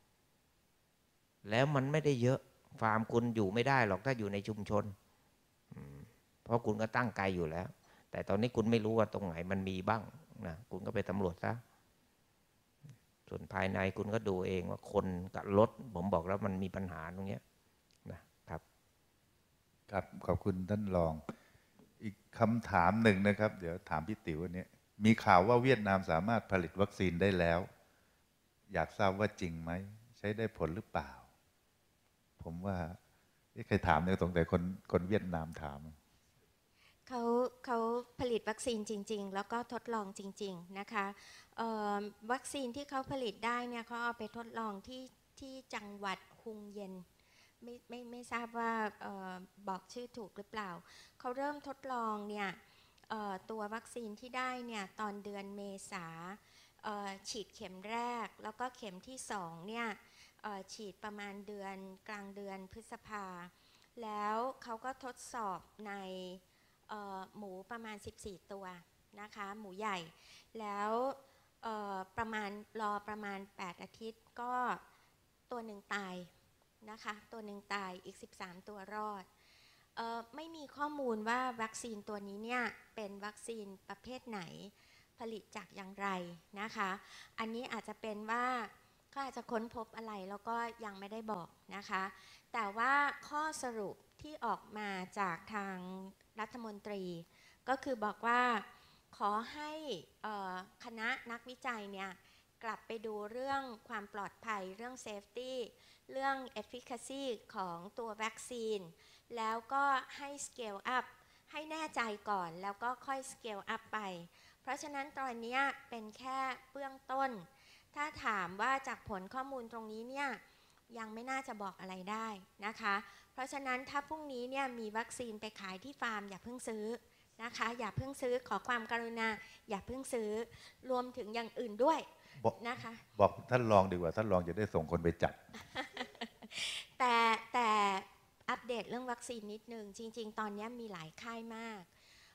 แล้วมันไม่ได้เยอะฟาร์มคุณอยู่ไม่ได้หรอกถ้าอยู่ในชุมชนเพราะคุณก็ตั้งไกลอยู่แล้วแต่ตอนนี้คุณไม่รู้ว่าตรงไหนมันมีบ้างนะคุณก็ไปสำรวจซะส่วนภายในคุณก็ดูเองว่าคนกับรถผมบอกแล้วมันมีปัญหาตรงนี้นะครับครับขอบคุณท่านรองอีกคำถามหนึ่งนะครับเดี๋ยวถามพี่ติ๋ววันนี้มีข่าวว่าเวียดนามสามารถผลิตวัคซีนได้แล้วอยากทราบว่าจริงไหมใช้ได้ผลหรือเปล่าผมว่าใครถามเนี่ยตรงแต่คนเวียดนามถามเขาผลิตวัคซีนจริงๆแล้วก็ทดลองจริงๆนะคะวัคซีนที่เขาผลิตได้เนี่ยเขาเอาไปทดลองที่จังหวัดฮุงเย็นไม่ทราบว่าบอกชื่อถูกหรือเปล่าเขาเริ่มทดลองเนี่ยตัววัคซีนที่ได้เนี่ยตอนเดือนเมษาฉีดเข็มแรกแล้วก็เข็มที่2เนี่ยฉีดประมาณกลางเดือนพฤษภาแล้วเขาก็ทดสอบในหมูประมาณ14 ตัวนะคะหมูใหญ่แล้วรอประมาณ8 อาทิตย์ก็ตัวหนึ่งตายนะคะตัวหนึ่งตายอีก13 ตัวรอดไม่มีข้อมูลว่าวัคซีนตัวนี้เนี่ยเป็นวัคซีนประเภทไหนผลิตจากอย่างไรนะคะอันนี้อาจจะเป็นว่าเขาอาจจะค้นพบอะไรแล้วก็ยังไม่ได้บอกนะคะแต่ว่าข้อสรุปที่ออกมาจากทางรัฐมนตรีก็คือบอกว่าขอให้คณะนักวิจัยเนี่ยกลับไปดูเรื่องความปลอดภัยเรื่อง safety เรื่อง efficacy ของตัววัคซีนแล้วก็ให้ scale up ให้แน่ใจก่อนแล้วก็ค่อย scale up ไปเพราะฉะนั้นตอนนี้เป็นแค่เบื้องต้นถ้าถามว่าจากผลข้อมูลตรงนี้เนี่ยยังไม่น่าจะบอกอะไรได้นะคะเพราะฉะนั้นถ้าพรุ่งนี้เนี่ยมีวัคซีนไปขายที่ฟาร์มอย่าเพิ่งซื้อนะคะอย่าเพิ่งซื้อขอความกรุณาอย่าเพิ่งซื้อรวมถึงอย่างอื่นด้วยนะคะบอกท่านรองดีกว่าท่านรองจะได้ส่งคนไปจัดแต่อัปเดตเรื่องวัคซีนนิดนึงจริงๆตอนนี้มีหลายค่ายมาก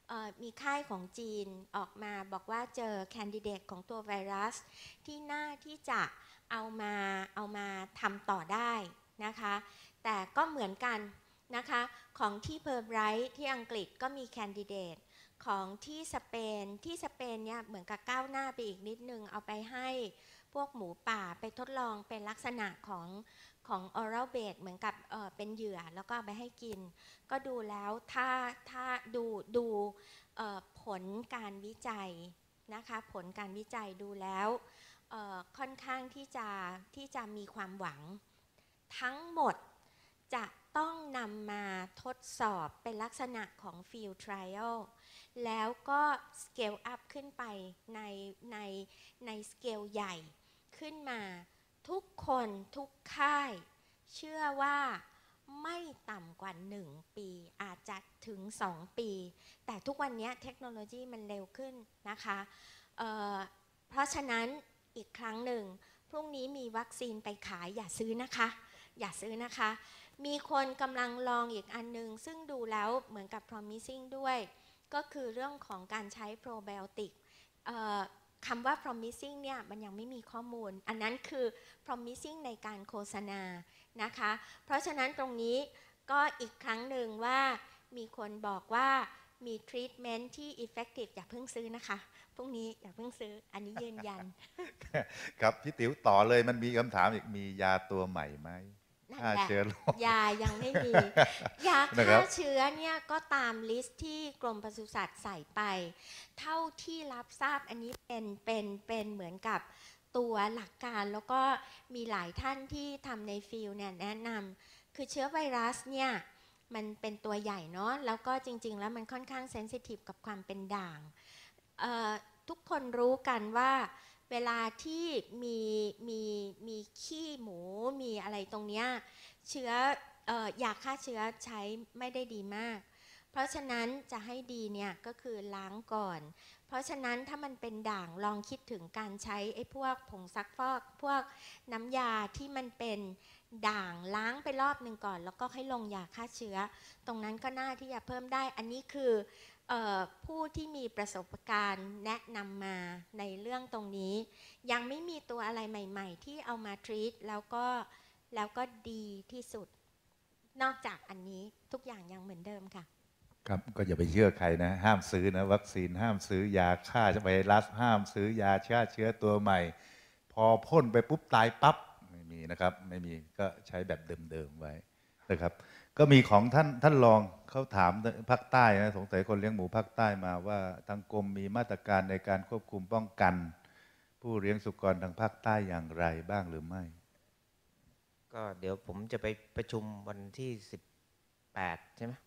มีค่ายของจีนออกมาบอกว่าเจอแคนดิเดตของตัวไวรัสที่น่าที่จะเอามาทำต่อได้นะคะแต่ก็เหมือนกันนะคะของที่เพอร์ไบรท์ที่อังกฤษก็มีแคนดิเดตของที่สเปนเนี่ยเหมือนกับก้าวหน้าไปอีกนิดนึงเอาไปให้พวกหมูป่าไปทดลองเป็นลักษณะของ oral bait เหมือนกับเป็นเหยื่อแล้วก็เอาไปให้กินก็ดูแล้วถ้าดูผลการวิจัยนะคะผลการวิจัยดูแล้วค่อนข้างที่จะมีความหวังทั้งหมดจะต้องนำมาทดสอบเป็นลักษณะของ field trial แล้วก็ scale up ขึ้นไปใน scale ใหญ่ขึ้นมาทุกคนทุกค่ายเชื่อว่าไม่ต่ำกว่า1 ปีอาจจะถึง2 ปีแต่ทุกวันนี้เทคโนโลยีมันเร็วขึ้นนะคะเพราะฉะนั้นอีกครั้งหนึ่งพรุ่งนี้มีวัคซีนไปขายอย่าซื้อนะคะมีคนกำลังลองอีกอันนึงซึ่งดูแล้วเหมือนกับ promising ด้วยก็คือเรื่องของการใช้ probiotic คำว่า promising เนี่ยมันยังไม่มีข้อมูลอันนั้นคือ promising ในการโฆษณานะคะเพราะฉะนั้นตรงนี้ก็อีกครั้งหนึ่งว่ามีคนบอกว่ามี treatment ที่ effective อย่าเพิ่งซื้อนะคะพรุ่งนี้อย่าเพิ่งซื้ออันนี้ยืนยันครับพี่ติ๋วต่อเลยมันมีคำถามอีกมียาตัวใหม่ไหมฆ่าเชื้อโรคยายังไม่มี ยาฆ่าเชื้อเนี่ยก็ตามลิสต์ที่กรมปศุสัตว์ใส่ไปเท่าที่รับทราบอันนี้เป็นเหมือนกับตัวหลักการแล้วก็มีหลายท่านที่ทำในฟิลเนี่ยแนะนำคือเชื้อไวรัสเนี่ยมันเป็นตัวใหญ่เนาะแล้วก็จริงๆแล้วมันค่อนข้างเซนซิทีฟกับความเป็นด่างทุกคนรู้กันว่าเวลาที่มีขี้หมูมีอะไรตรงเนี้ยเชื้อยาฆ่าเชื้อใช้ไม่ได้ดีมากเพราะฉะนั้นจะให้ดีเนี่ยก็คือล้างก่อนเพราะฉะนั้นถ้ามันเป็นด่างลองคิดถึงการใช้ไอ้พวกผงซักฟอกพวกน้ำยาที่มันเป็นด่างล้างไปรอบหนึ่งก่อนแล้วก็ให้ลงยาฆ่าเชื้อตรงนั้นก็น่าที่จะเพิ่มได้อันนี้คือผู้ที่มีประสบการณ์แนะนำมาในเรื่องตรงนี้ยังไม่มีตัวอะไรใหม่ๆที่เอามาทรีตแล้วก็ดีที่สุดนอกจากอันนี้ทุกอย่างยังเหมือนเดิมค่ะครับก็อย่าไปเชื่อใครนะห้ามซื้อนะวัคซีนห้ามซื้อยาฆ่าไวรัสห้ามซื้อยาฆ่าเชื้อตัวใหม่พอพ่นไปปุ๊บตายปั๊บไม่มีนะครับไม่มีก็ใช้แบบเดิมๆไว้นะครับก็มีของท่านรองเขาถามภาคใต้นะสงสัยคนเลี้ยงหมูภาคใต้มาว่าทางกรมมีมาตรการในการควบคุมป้องกันผู้เลี้ยงสุกรทางภาคใต้อย่างไรบ้างหรือไม่ก็เดี๋ยวผมจะไปประชุมวันที่18ใช่ไหม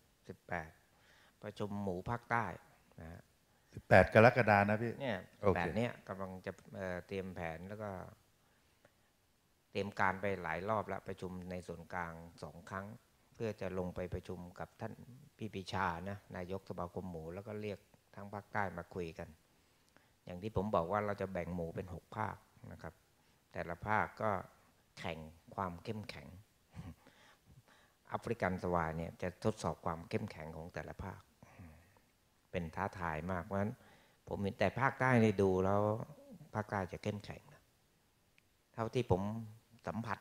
18ประชุมหมูภาคใต้นะฮะ 18 กรกฎาคมนะพี่เนี่ย18เนี่ยกำลังจะเตรียมแผนแล้วก็เตรียมการไปหลายรอบแล้วประชุมในส่วนกลาง2 ครั้งเพื่อจะลงไปประชุมกับท่านพี่ปิชานะนายกสมาคมหมูแล้วก็เรียกทั้งภาคใต้มาคุยกันอย่างที่ผมบอกว่าเราจะแบ่งหมูเป็น6 ภาคนะครับแต่ละภาคก็แข่งความเข้มแข็งแอฟริกันสวายเนี่ยจะทดสอบความเข้มแข็งของแต่ละภาคเป็นท้าทายมากเพราะฉะนั้นผมเห็นแต่ภาคใต้ในดูแล้วภาคใต้จะเข้มแข็งนะเท่าที่ผมสัมผัส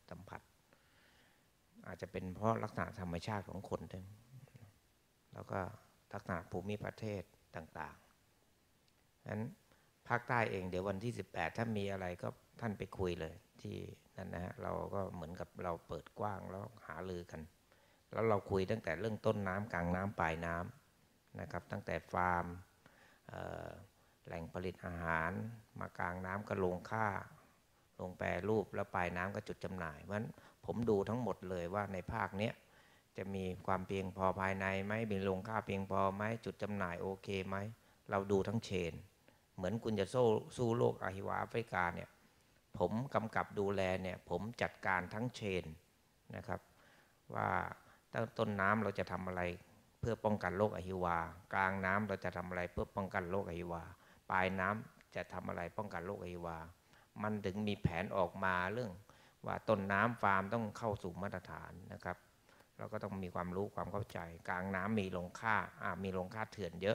อาจจะเป็นเพราะลักษณะธรรมชาติของคนด้วยแล้วก็ลักษณะภูมิประเทศต่างๆนั้นภาคใต้เองเดี๋ยววันที่18ถ้ามีอะไรก็ท่านไปคุยเลยที่นั่นนะฮะเราก็เหมือนกับเราเปิดกว้างแล้วหารือกันแล้วเราคุยตั้งแต่เรื่องต้นน้ำกลางน้ำปลายน้ำนะครับตั้งแต่ฟาร์มแหล่งผลิตอาหารมากลางน้ำก็โรงฆ่าโรงแปรรูปแล้วปลายน้ำก็จุดจำหน่ายเพราะฉะนั้นผมดูทั้งหมดเลยว่าในภาคนี้จะมีความเพียงพอภายในไหมมีโรงฆ่าเพียงพอไหมจุดจำหน่ายโอเคไหมเราดูทั้งเชนเหมือนคุณจะสู้โรคอหิวาแอฟริกาเนี่ยผมกำกับดูแลเนี่ยผมจัดการทั้งเชนนะครับว่าตั้งต้นน้ำเราจะทำอะไรเพื่อป้องกันโรคอหิวากลางน้ำเราจะทำอะไรเพื่อป้องกันโรคอหิวาปลายน้ำจะทำอะไรป้องกันโรคอหิวามันถึงมีแผนออกมาเรื่องว่าต้นน้ำฟาร์มต้องเข้าสู่มาตรฐานนะครับเราก็ต้องมีความรู้ความเข้าใจกลางน้ำมีโรงฆ่ามีโรงฆ่าเถื่อนเยอะ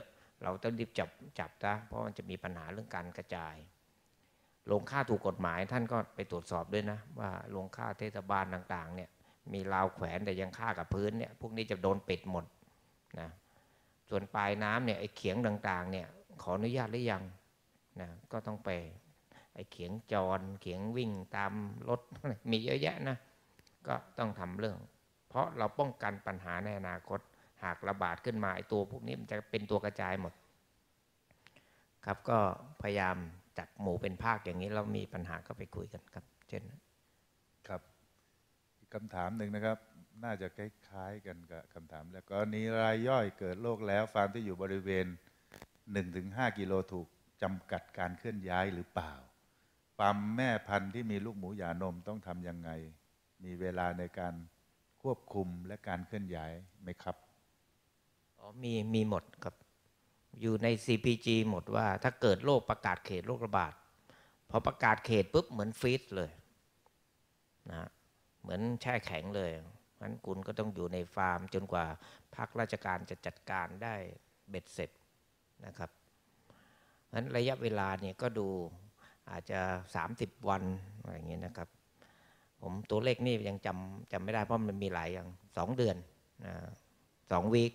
เราต้องรีบจับนะเพราะมันจะมีปัญหาเรื่องการกระจายโรงฆ่าถูกกฎหมายท่านก็ไปตรวจสอบด้วยนะว่าโรงฆ่าเทศบาลต่างๆเนี่ยมีราวแขวนแต่ยังฆ่ากับพื้นเนี่ยพวกนี้จะโดนปิดหมดนะส่วนปลายน้ำเนี่ยไอ้เขียงต่างๆเนี่ยขออนุญาตหรือยังนะก็ต้องไปไอ้เขียงจรเขียงวิ่งตามรถ มีเยอะแยะนะก็ต้องทำเรื่องเพราะเราป้องกันปัญหาในอนาคตหากระบาดขึ้นมาไอ้ตัวพวกนี้มันจะเป็นตัวกระจายหมดครับก็พยายามจัดหมู่เป็นภาคอย่างนี้เรามีปัญหาก็ไปคุยกันครับเช่นครับอีกคำถามหนึ่งนะครับน่าจะคล้ายๆกันกับคำถามแล้วกรณีรายย่อยเกิดโรคแล้วฟาร์มที่อยู่บริเวณ 1-5 กิโลถูกจำกัดการเคลื่อนย้ายหรือเปล่าฟาร์มแม่พันธุ์ที่มีลูกหมูหย่านมต้องทำยังไงมีเวลาในการควบคุมและการเคลื่อนย้ายไหมครับอ๋อมีหมดครับอยู่ใน CPG หมดว่าถ้าเกิดโรคประกาศเขตโรคระบาดพอประกาศเขตปุ๊บเหมือนฟรีซเลยนะเหมือนแช่แข็งเลยงั้นคุณก็ต้องอยู่ในฟาร์มจนกว่าภาคราชการจะจัดการได้เบ็ดเสร็จนะครับงั้นระยะเวลาเนี่ยก็ดูอาจจะ30 วันอะไรอย่างเงี้ยนะครับผมตัวเลขนี่ยังจำไม่ได้เพราะมันมีหลายอย่าง2 เดือนนะ2 วีค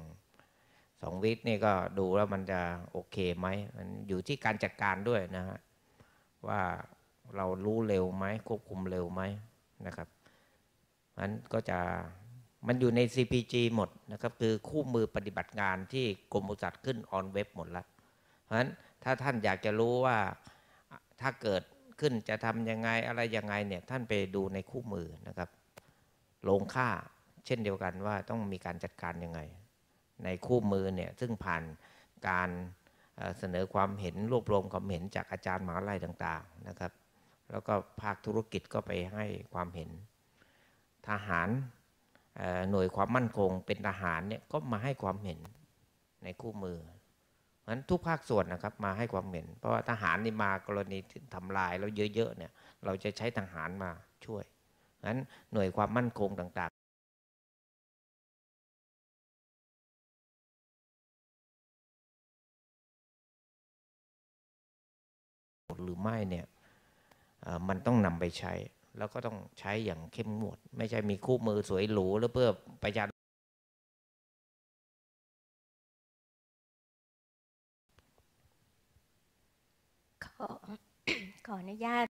2 วีคนี่ก็ดูแล้วมันจะโอเคไหมมันอยู่ที่การจัดการด้วยนะฮะว่าเรารู้เร็วไหมควบคุมเร็วไหมนะครับนั้นก็จะมันอยู่ใน CPG หมดนะครับคือคู่มือปฏิบัติงานที่กรมปศุสัตว์ขึ้นออนเว็บหมดแล้วเพราะฉะนั้นถ้าท่านอยากจะรู้ว่าถ้าเกิดขึ้นจะทำยังไงอะไรยังไงเนี่ยท่านไปดูในคู่มือนะครับโรงฆ่าเช่นเดียวกันว่าต้องมีการจัดการยังไงในคู่มือเนี่ยซึ่งผ่านการเสนอความเห็นรวบรวมความเห็นจากอาจารย์มหาวิทยาลัยต่างๆนะครับแล้วก็ภาคธุรกิจก็ไปให้ความเห็นทหารหน่วยความมั่นคงเป็นทหารเนี่ยก็มาให้ความเห็นในคู่มือเพราะฉะนั้นทุกภาคส่วนนะครับมาให้ความเห็นเพราะว่าทหารนี่มากรณีทำลายแล้วเยอะๆเนี่ยเราจะใช้ทหารมาช่วยเพราะฉะนั้นหน่วยความมั่นคงต่างๆหรือไม่เนี่ยมันต้องนำไปใช้แล้วก็ต้องใช้อย่างเข้มงวดไม่ใช่มีคู่มือสวยหรูแล้วเพื่อประหยัดขออนุญาต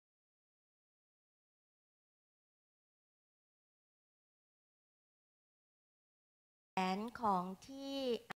แผนของที่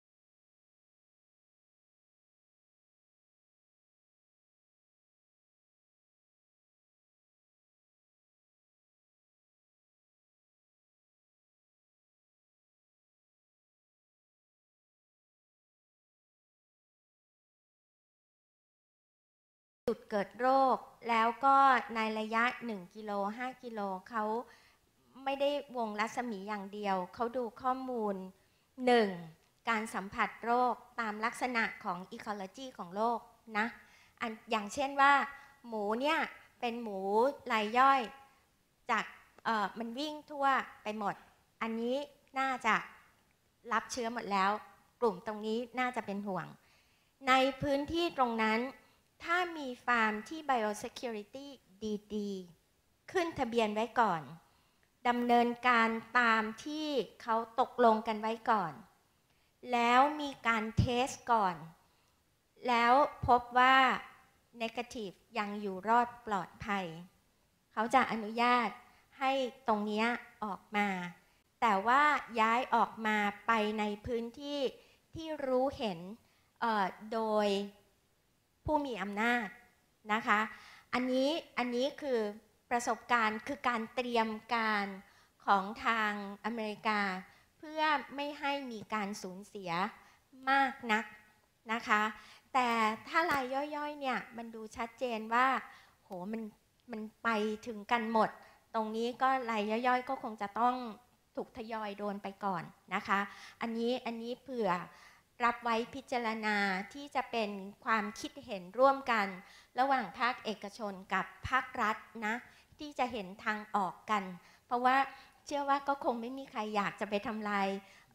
จุดเกิดโรคแล้วก็ในระยะ1 กิโล 5 กิโลเขาไม่ได้วงรัศมีอย่างเดียวเขาดูข้อมูล 1. การสัมผัสโรคตามลักษณะของอีโคโลจีของโรคนะอย่างเช่นว่าหมูเนี่ยเป็นหมูรายย่อยจากมันวิ่งทั่วไปหมดอันนี้น่าจะรับเชื้อหมดแล้วกลุ่มตรงนี้น่าจะเป็นห่วงในพื้นที่ตรงนั้นถ้ามีฟาร์มที่ biosecurity ดีๆขึ้นทะเบียนไว้ก่อนดำเนินการตามที่เขาตกลงกันไว้ก่อนแล้วมีการเทสก่อนแล้วพบว่า negative ยังอยู่รอดปลอดภัยเขาจะอนุญาตให้ตรงนี้ออกมาแต่ว่าย้ายออกมาไปในพื้นที่ที่รู้เห็นโดยผู้มีอำนาจนะคะอันนี้คือประสบการณ์คือการเตรียมการของทางอเมริกาเพื่อไม่ให้มีการสูญเสียมากนักนะคะแต่ถ้ารายย่อยๆเนี่ยมันดูชัดเจนว่าโหมันไปถึงกันหมดตรงนี้ก็รายย่อยๆก็คงจะต้องถูกทยอยโดนไปก่อนนะคะอันนี้เผื่อรับไว้พิจารณาที่จะเป็นความคิดเห็นร่วมกันระหว่างภาคเอกชนกับภาครัฐนะที่จะเห็นทางออกกันเพราะว่าเชื่อว่าก็คงไม่มีใครอยากจะไปทำลาย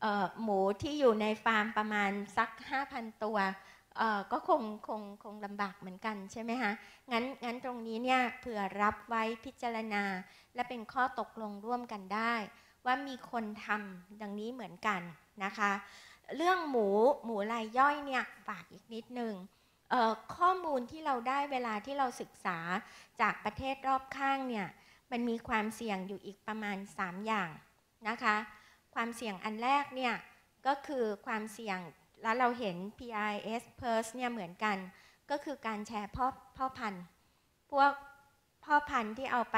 หมูที่อยู่ในฟาร์มประมาณสัก 5,000 ตัวก็คงลำบากเหมือนกันใช่ไหมคะงั้นตรงนี้เนี่ยเผื่อรับไว้พิจารณาและเป็นข้อตกลงร่วมกันได้ว่ามีคนทำดังนี้เหมือนกันนะคะเรื่องหมูรายย่อยเนี่ยฝากอีกนิดนึงข้อมูลที่เราได้เวลาที่เราศึกษาจากประเทศรอบข้างเนี่ยมันมีความเสี่ยงอยู่อีกประมาณ3อย่างนะคะความเสี่ยงอันแรกเนี่ยก็คือความเสี่ยงแล้วเราเห็น PRS PRRS เนี่ยเหมือนกันก็คือการแชร์พ่อพันธุ์พวกพ่อพันธุ์ที่เอา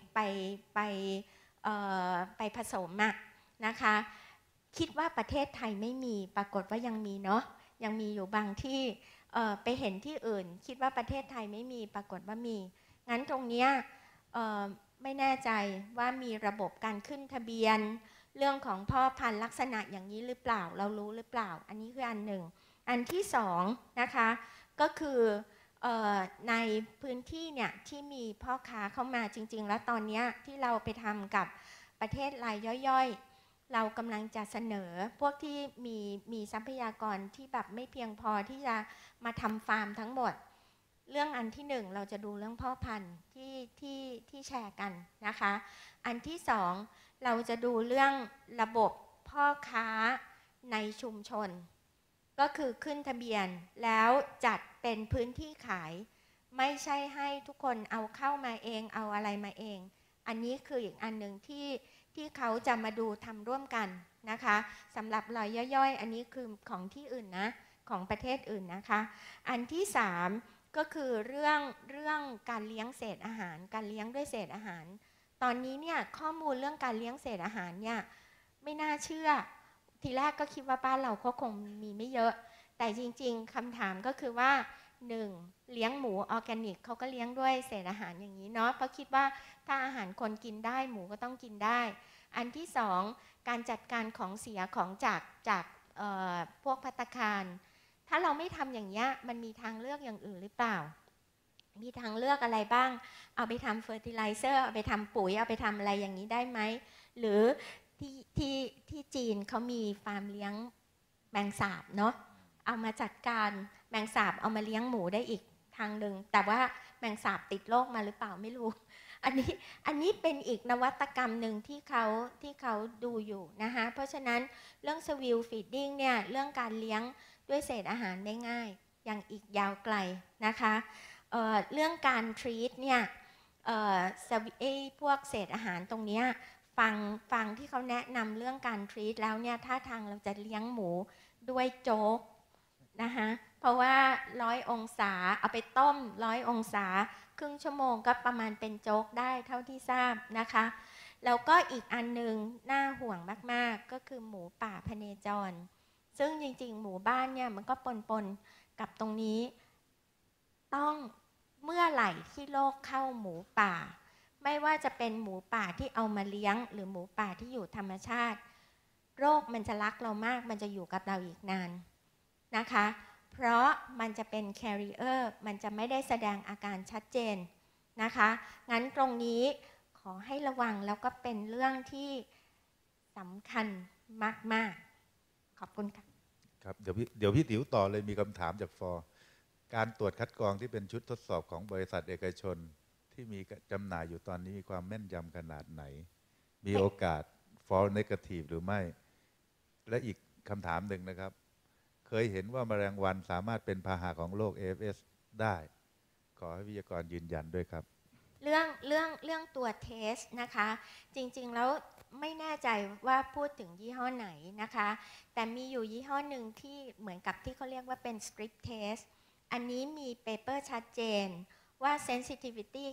ไปผสมนะคะคิดว่าประเทศไทยไม่มีปรากฏว่ายังมีเนาะยังมีอยู่บางที่ไปเห็นที่อื่นคิดว่าประเทศไทยไม่มีปรากฏว่ามีงั้นตรงเนี้ยไม่แน่ใจว่ามีระบบการขึ้นทะเบียนเรื่องของพ่อพันธุ์ลักษณะอย่างนี้หรือเปล่าเรารู้หรือเปล่าอันนี้คืออันหนึ่งอันที่สองนะคะก็คือในพื้นที่เนี่ยที่มีพ่อค้าเข้ามาจริงๆแล้วตอนนี้ที่เราไปทำกับประเทศรายย่อยๆเรากำลังจะเสนอพวกที่มีทรัพยากรที่แบบไม่เพียงพอที่จะมาทำฟาร์มทั้งหมดเรื่องอันที่หนึ่งเราจะดูเรื่องพ่อพันธุ์ที่แชร์กันนะคะอันที่สองเราจะดูเรื่องระบบพ่อค้าในชุมชนก็คือขึ้นทะเบียนแล้วจัดเป็นพื้นที่ขายไม่ใช่ให้ทุกคนเอาเข้ามาเองเอาอะไรมาเองอันนี้คืออีกอันหนึ่งที่เขาจะมาดูทำร่วมกันนะคะสำหรับรายย่อยๆอันนี้คือของที่อื่นนะของประเทศอื่นนะคะอันที่สามก็คือเรื่องการเลี้ยงเศษอาหารการเลี้ยงด้วยเศษอาหารตอนนี้เนี่ยข้อมูลเรื่องการเลี้ยงเศษอาหารเนี่ยไม่น่าเชื่อทีแรกก็คิดว่าบ้านเราก็คงมีไม่เยอะแต่จริงๆคำถามก็คือว่า1เลี้ยงหมูออร์แกนิกเขาก็เลี้ยงด้วยเศษอาหารอย่างนี้เนาะเพราะคิดว่าถ้าอาหารคนกินได้หมูก็ต้องกินได้อันที่สองการจัดการของเสียของจากพวกภัตตาคารถ้าเราไม่ทำอย่างนี้มันมีทางเลือกอย่างอื่นหรือเปล่ามีทางเลือกอะไรบ้างเอาไปทำเฟอร์ติไลเซอร์เอาไปทำปุ๋ยเอาไปทำอะไรอย่างนี้ได้ไหมหรือที่จีนเขามีฟาร์มเลี้ยงแมงสาบเนาะเอามาจัดการแมงสาบเอามาเลี้ยงหมูได้อีกทางหนึ่งแต่ว่าแมงสาบติดโรคมาหรือเปล่าไม่รู้อันนี้เป็นอีกนวัตกรรมหนึ่งที่เขาดูอยู่นะคะเพราะฉะนั้นเรื่องสวิลฟีดดิ้งเนี่ยเรื่องการเลี้ยงด้วยเศษอาหารได้ง่ายยังอีกยาวไกลนะคะเรื่องการทรีตเนี่ยพวกเศษอาหารตรงนี้ฟังที่เขาแนะนำเรื่องการทรีตแล้วเนี่ยท่าทางเราจะเลี้ยงหมูด้วยโจ๊กนะคะเพราะว่า100 องศาเอาไปต้ม100 องศาครึ่งชั่วโมงก็ประมาณเป็นโจ๊กได้เท่าที่ทราบนะคะแล้วก็อีกอันนึงน่าห่วงมากๆก็คือหมูป่าพเนจรซึ่งจริงๆหมู่บ้านเนี่ยมันก็ปนกับตรงนี้ต้องเมื่อไหร่ที่โรคเข้าหมูป่าไม่ว่าจะเป็นหมูป่าที่เอามาเลี้ยงหรือหมูป่าที่อยู่ธรรมชาติโรคมันจะรักเรามากมันจะอยู่กับเราอีกนานนะคะเพราะมันจะเป็น carrier มันจะไม่ได้แสดงอาการชัดเจนนะคะงั้นตรงนี้ขอให้ระวังแล้วก็เป็นเรื่องที่สำคัญมากๆขอบคุณค่ะครับเดี๋ยวพี่ติ๋วต่อเลยมีคำถามจากฟอร์การตรวจคัดกรองที่เป็นชุดทดสอบของบริษัทเอกชนที่มีจำหน่ายอยู่ตอนนี้มีความแม่นยำขนาดไหนมีโอกาส false negative หรือไม่และอีกคำถามหนึ่งนะครับเคยเห็นว่าแมลงวันสามารถเป็นพาหะของโรค AFS ได้ขอให้วิทยากรยืนยันด้วยครับเรื่องตัวเทสนะคะจริงๆแล้วไม่แน่ใจว่าพูดถึงยี่ห้อไหนนะคะแต่มีอยู่ยี่ห้อหนึ่งที่เหมือนกับที่เขาเรียกว่าเป็น strip test อันนี้มีเปเปอร์ชัดเจนว่า sensitivity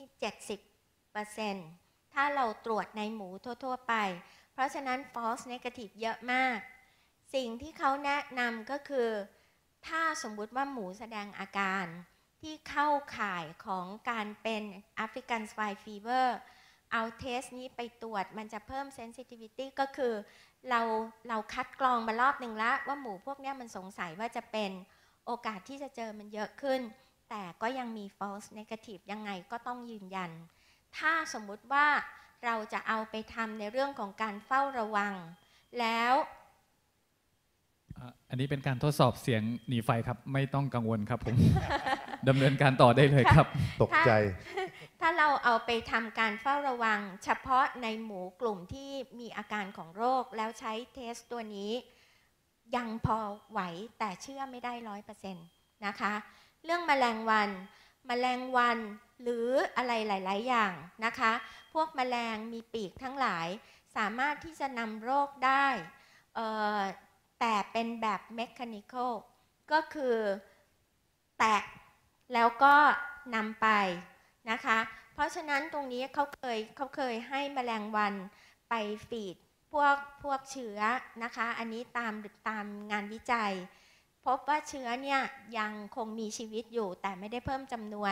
70% ถ้าเราตรวจในหมูทั่วๆไปเพราะฉะนั้น false negative เยอะมากสิ่งที่เขาแนะนำก็คือถ้าสมมุติว่าหมูแสดงอาการที่เข้าข่ายของการเป็น African Swine Fever เอาเทสนี้ไปตรวจมันจะเพิ่ม sensitivity ก็คือเราคัดกรองมารอบหนึ่งแล้วว่าหมูพวกนี้มันสงสัยว่าจะเป็นโอกาสที่จะเจอมันเยอะขึ้นแต่ก็ยังมี false negative ยังไงก็ต้องยืนยันถ้าสมมุติว่าเราจะเอาไปทำในเรื่องของการเฝ้าระวังแล้วอันนี้เป็นการทดสอบเสียงหนีไฟครับไม่ต้องกังวลครับผม ดำเนินการต่อได้เลยครับตกใจถ้าเราเอาไปทำการเฝ้าระวัง เฉพาะในหมู่กลุ่มที่มีอาการของโรคแล้วใช้เทสตัวนี้ยังพอไหวแต่เชื่อไม่ได้ 100% นะคะ เรื่องแมลงวันหรืออะไรหลายๆอย่างนะคะพวกแมลงมีปีกทั้งหลายสามารถที่จะนำโรคได้แต่เป็นแบบเมคานิคอลก็คือแตะแล้วก็นำไปนะคะเพราะฉะนั้นตรงนี้เขาเคยให้แมลงวันไปฟีดพวกเชื้อนะคะอันนี้ตามงานวิจัยพบว่าเชื้อเนี่ยยังคงมีชีวิตอยู่แต่ไม่ได้เพิ่มจำนวน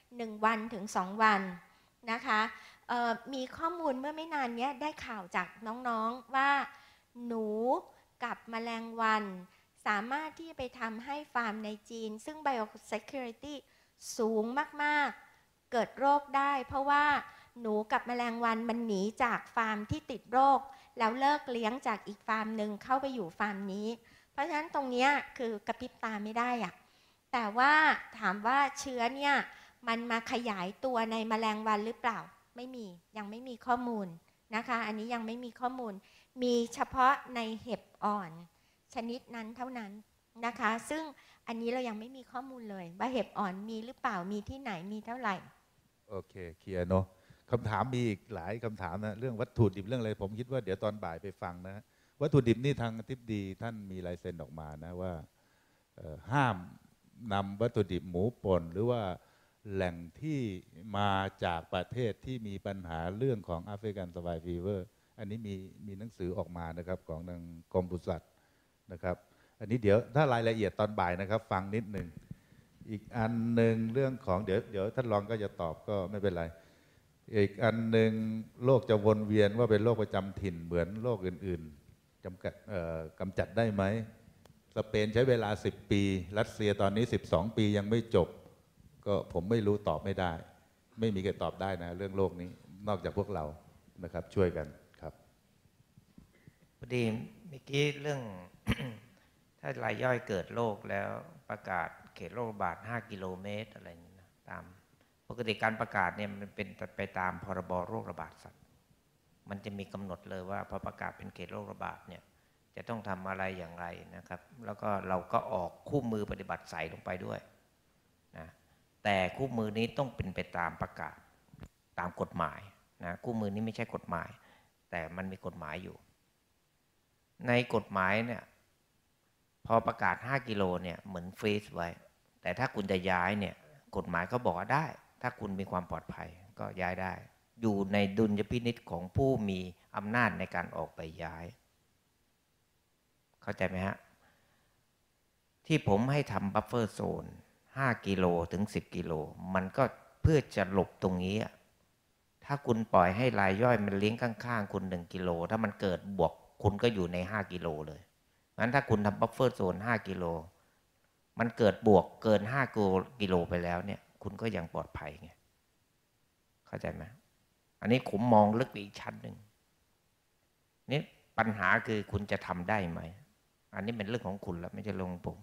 1 วันถึง 2 วันนะคะมีข้อมูลเมื่อไม่นานนี้ได้ข่าวจากน้องๆว่าหนูกับแมลงวันสามารถที่จะไปทำให้ฟาร์มในจีนซึ่ง biosecurity สูงมากๆเกิดโรคได้เพราะว่าหนูกับแมลงวันมันหนีจากฟาร์มที่ติดโรคแล้วเลิกเลี้ยงจากอีกฟาร์มหนึ่งเข้าไปอยู่ฟาร์มนี้เพราะฉะนั้นตรงนี้คือกระพริบตาไม่ได้อะแต่ว่าถามว่าเชื้อเนี่ยมันมาขยายตัวในแมลงวันหรือเปล่าไม่มียังไม่มีข้อมูลนะคะอันนี้ยังไม่มีข้อมูลมีเฉพาะในเห็บอ่อนชนิดนั้นเท่านั้นนะคะซึ่งอันนี้เรายังไม่มีข้อมูลเลยว่าเห็บอ่อนมีหรือเปล่ามีที่ไหนมีเท่าไหร่โอเคเคลียร์เนาะคำถามมีอีกหลายคำถามนะเรื่องวัตถุดิบเรื่องอะไรผมคิดว่าเดี๋ยวตอนบ่ายไปฟังนะวัตถุดิบนี่ทางอธิบดีท่านมีลายเซ็นออกมานะว่าห้ามนำวัตถุดิบหมูป่นหรือว่าแหล่งที่มาจากประเทศที่มีปัญหาเรื่องของแอฟริกันสวายฟีเวอร์อันนี้มีหนังสือออกมานะครับของทางกรมปศุสัตว์นะครับอันนี้เดี๋ยวถ้ารายละเอียดตอนบ่ายนะครับฟังนิดหนึ่งอีกอันหนึ่งเรื่องของเดี๋ยวท่านรองก็จะตอบก็ไม่เป็นไรอีกอันหนึ่งโรคจะวนเวียนว่าเป็นโรคประจำถิ่นเหมือนโรคอื่นๆกำจัดได้ไหมสเปนใช้เวลา10 ปีรัสเซียตอนนี้12 ปียังไม่จบก็ผมไม่รู้ตอบไม่ได้ไม่มีใครตอบได้นะเรื่องโรคนี้นอกจากพวกเรานะครับช่วยกันครับพอดีเมื่อกี้เรื่อง ถ้ารายย่อยเกิดโรคแล้วประกาศเขตโรคระบาด5 กิโลเมตรอะไรนี่นะตามปกติการประกาศเนี่ยมันเป็นไปตามพรบโรคระบาดสัตว์มันจะมีกำหนดเลยว่าพอประกาศเป็นเขตโรคระบาดเนี่ยจะต้องทำอะไรอย่างไรนะครับแล้วก็เราก็ออกคู่มือปฏิบัติใส่ลงไปด้วยนะแต่คู่มือนี้ต้องเป็นไปตามประกาศตามกฎหมายนะคู่มือนี้ไม่ใช่กฎหมายแต่มันมีกฎหมายอยู่ในกฎหมายเนี่ยพอประกาศ5 กิโลเนี่ยเหมือนฟรีซไว้แต่ถ้าคุณจะย้ายเนี่ยกฎหมายเขาบอกว่าได้ถ้าคุณมีความปลอดภัยก็ย้ายได้อยู่ในดุลยพินิจของผู้มีอำนาจในการออกไปย้ายเข้าใจไหมฮะที่ผมให้ทำบัฟเฟอร์โซน5 กิโลถึง10 กิโลมันก็เพื่อจะหลบตรงนี้ถ้าคุณปล่อยให้รายย่อยมันเลี้ยงข้างๆคุณ1 กิโลถ้ามันเกิดบวกคุณก็อยู่ใน5 กิโลเลยงั้นถ้าคุณทำบัฟเฟอร์โซน5 กิโลมันเกิดบวกเกิน5 กิโลไปแล้วเนี่ยคุณก็ยังปลอดภัยไงเข้าใจไหมอันนี้ผมมองลึกไปอีกชั้นหนึ่งนี่ปัญหาคือคุณจะทำได้ไหมอันนี้เป็นเรื่องของคุณแล้วไม่ใช่เรื่องของผม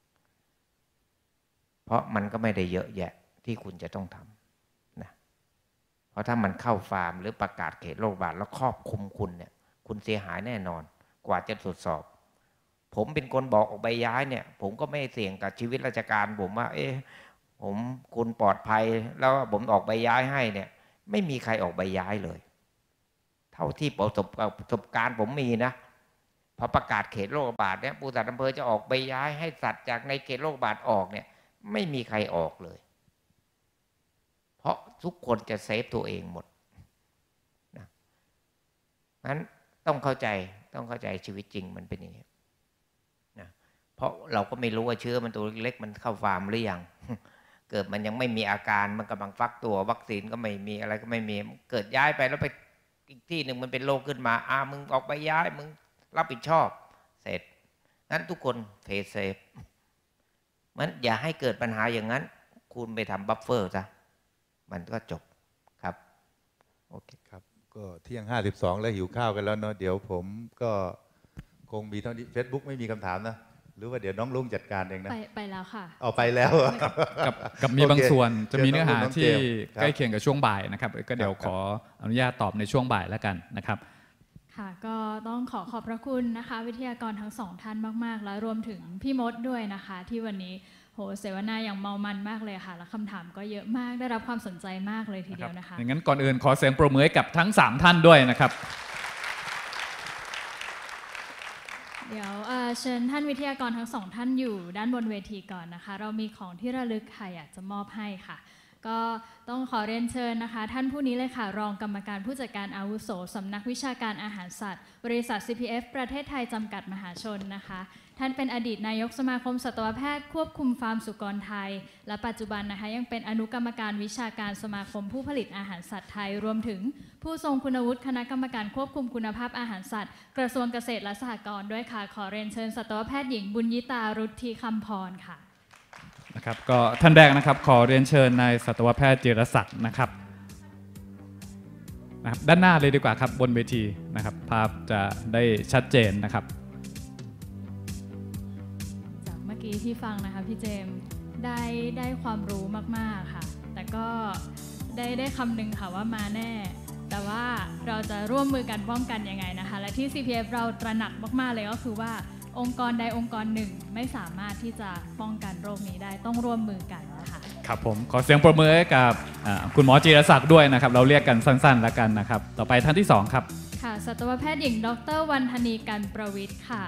เพราะมันก็ไม่ได้เยอะแยะที่คุณจะต้องทำนะเพราะถ้ามันเข้าฟาร์มหรือประกาศเขตโรคระบาดแล้วครอบคุมคุณเนี่ยคุณเสียหายแน่นอนกว่าจะตรวจสอบผมเป็นคนบอกออกใบย้ายเนี่ยผมก็ไม่เสี่ยงกับชีวิตราชการผมว่าคุณปลอดภัยแล้วผมออกใบย้ายให้เนี่ยไม่มีใครออกใบย้ายเลยเท่าที่ประสบการณ์ผมมีนะพอประกาศเขตโรคระบาดเนี่ยปศุสัตว์อำเภอจะออกใบย้ายให้สัตว์จากในเขตโรคระบาดออกเนี่ยไม่มีใครออกเลยเพราะทุกคนจะเซฟตัวเองหมดนะงั้นต้องเข้าใจชีวิตจริงมันเป็นอย่างนี้นะเพราะเราก็ไม่รู้ว่าเชื้อมันตัวเล็กมันเข้าฟาร์มหรือยังเกิดมันยังไม่มีอาการมันกำลังฟักตัววัคซีนก็ไม่มีอะไรก็ไม่มีเกิดย้ายไปแล้วไปอีกที่หนึ่งมันเป็นโรคขึ้นมามึงออกไปย้ายมึงรับผิดชอบเสร็จงั้นทุกคนเพย์เซฟมันอย่าให้เกิดปัญหาอย่างนั้นคุณไปทำบัฟเฟอร์ซะมันก็จบครับโอเคครับก็เที่ยง52แล้วหิวข้าวกันแล้วเนาะเดี๋ยวผมก็คงมีเท่านี้ Facebook ไม่มีคำถามนะหรือว่าเดี๋ยวน้องลุงจัดการเองนะไปแล้วค่ะเอาไปแล้วกับมีบางส่วนจะมีเนื้อหาน้องเจที่มส์ครับใกล้เคียงกับช่วงบ่ายนะครับก็เดี๋ยวครับขออนุญาตตอบในช่วงบ่ายแล้วกันนะครับค่ะก็ต้องขอบพระคุณนะคะวิทยากรทั้งสองท่านมากๆแล้วรวมถึงพี่มดด้วยนะคะที่วันนี้โหเสวนาอย่างเมามันมากเลยค่ะและคำถามก็เยอะมากได้รับความสนใจมากเลยทีเดียวนะคะอย่างนั้นก่อนอื่นขอเสียงปรบมือให้กับทั้ง3ท่านด้วยนะครับเดี๋ยวเชิญท่านวิทยากรทั้งสองท่านอยู่ด้านบนเวทีก่อนนะคะเรามีของที่ระลึกค่ะอยากจะมอบให้ค่ะก็ต้องขอเรียนเชิญนะคะท่านผู้นี้เลยค่ะรองกรรมการผู้จัดการอาวุโสสำนักวิชาการอาหารสัตว์บริษัท CPF ประเทศไทยจำกัดมหาชนนะคะท่านเป็นอดีตนายกสมาคมสัตวแพทย์ควบคุมฟาร์มสุกรไทยและปัจจุบันนะคะยังเป็นอนุกรรมการวิชาการสมาคมผู้ผลิตอาหารสัตว์ไทยรวมถึงผู้ทรงคุณวุฒิคณะกรรมการควบคุมคุณภาพอาหารสัตว์กระทรวงเกษตรและสหกรณ์ด้วยค่ะขอเรียนเชิญสัตวแพทย์หญิงบุญยิตารุทธีคำพรค่ะนะครับก็ท่านแรกนะครับขอเรียนเชิญนายสัตวแพทย์จิรศักดิ์นะครับด้านหน้าเลยดีกว่าครับบนเวทีนะครับภาพจะได้ชัดเจนนะครับจากเมื่อกี้ที่ฟังนะคะพี่เจมส์ได้ความรู้มากๆค่ะแต่ก็ได้คำนึงค่ะว่ามาแน่แต่ว่าเราจะร่วมมือกันป้องกันยังไงนะคะและที่ CPF เราตระหนักมากๆเลยก็คือว่าองค์กรใดองค์กรหนึ่งไม่สามารถที่จะป้องกันโรคนี้ได้ต้องร่วมมือกันนะคะครับผมขอเสียงปรบมือให้กับคุณหมอจิรศักดิ์ด้วยนะครับเราเรียกกันสั้นๆแล้วกันนะครับต่อไปท่านที่2ครับค่ะสัตวแพทย์หญิงดร.วรรณธนีกันประวิทย์ค่ะ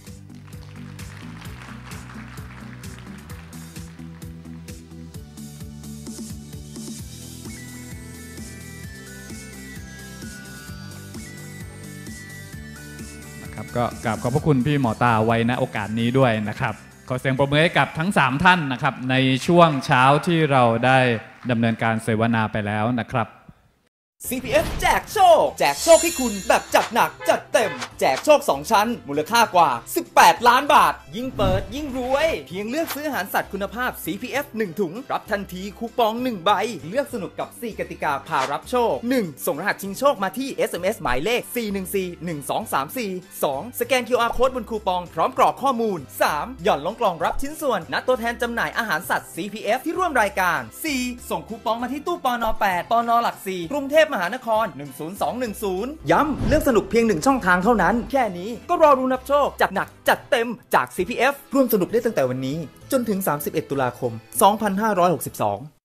ก็กราบขอบพระคุณพี่หมอตาไว้ณโอกาสนี้ด้วยนะครับขอเสียงปรบมือให้กับทั้ง3ท่านนะครับในช่วงเช้าที่เราได้ดำเนินการเสวนาไปแล้วนะครับ CPF แจกโชคให้คุณแบบจัดหนักจัดเต็มแจกโชค2ชั้นมูลค่ากว่า18ล้านบาทยิ่งเปิดยิ่งรวยเพียงเลือกซื้ออาหารสัตว์คุณภาพ CPF 1 ถุงรับทันทีคูปอง1ใบเลือกสนุกกับ4กติกาพารับโชค 1. ส่งรหัสชิงโชคมาที่ SMS หมายเลข 4141234 2. สแกน QR Code บนคูปองพร้อมกรอกข้อมูล 3. หย่อนลงกล่องรับชิ้นส่วนณตัวแทนจำหน่ายอาหารสัตว์ CPF ที่ร่วมรายการ 4. ส่งคูปองมาที่ตู้ปน8ปนหลัก4กรุงเทพมหานคร10210ย้ำเลือกสนุกเพียง1ช่องทางเท่านั้นแค่นี้ก็รอรุ้นรับโชคจัดหนักจัดเต็มจาก CPF ร่วมสนุกได้ตั้งแต่วันนี้จนถึง31ตุลาคม2562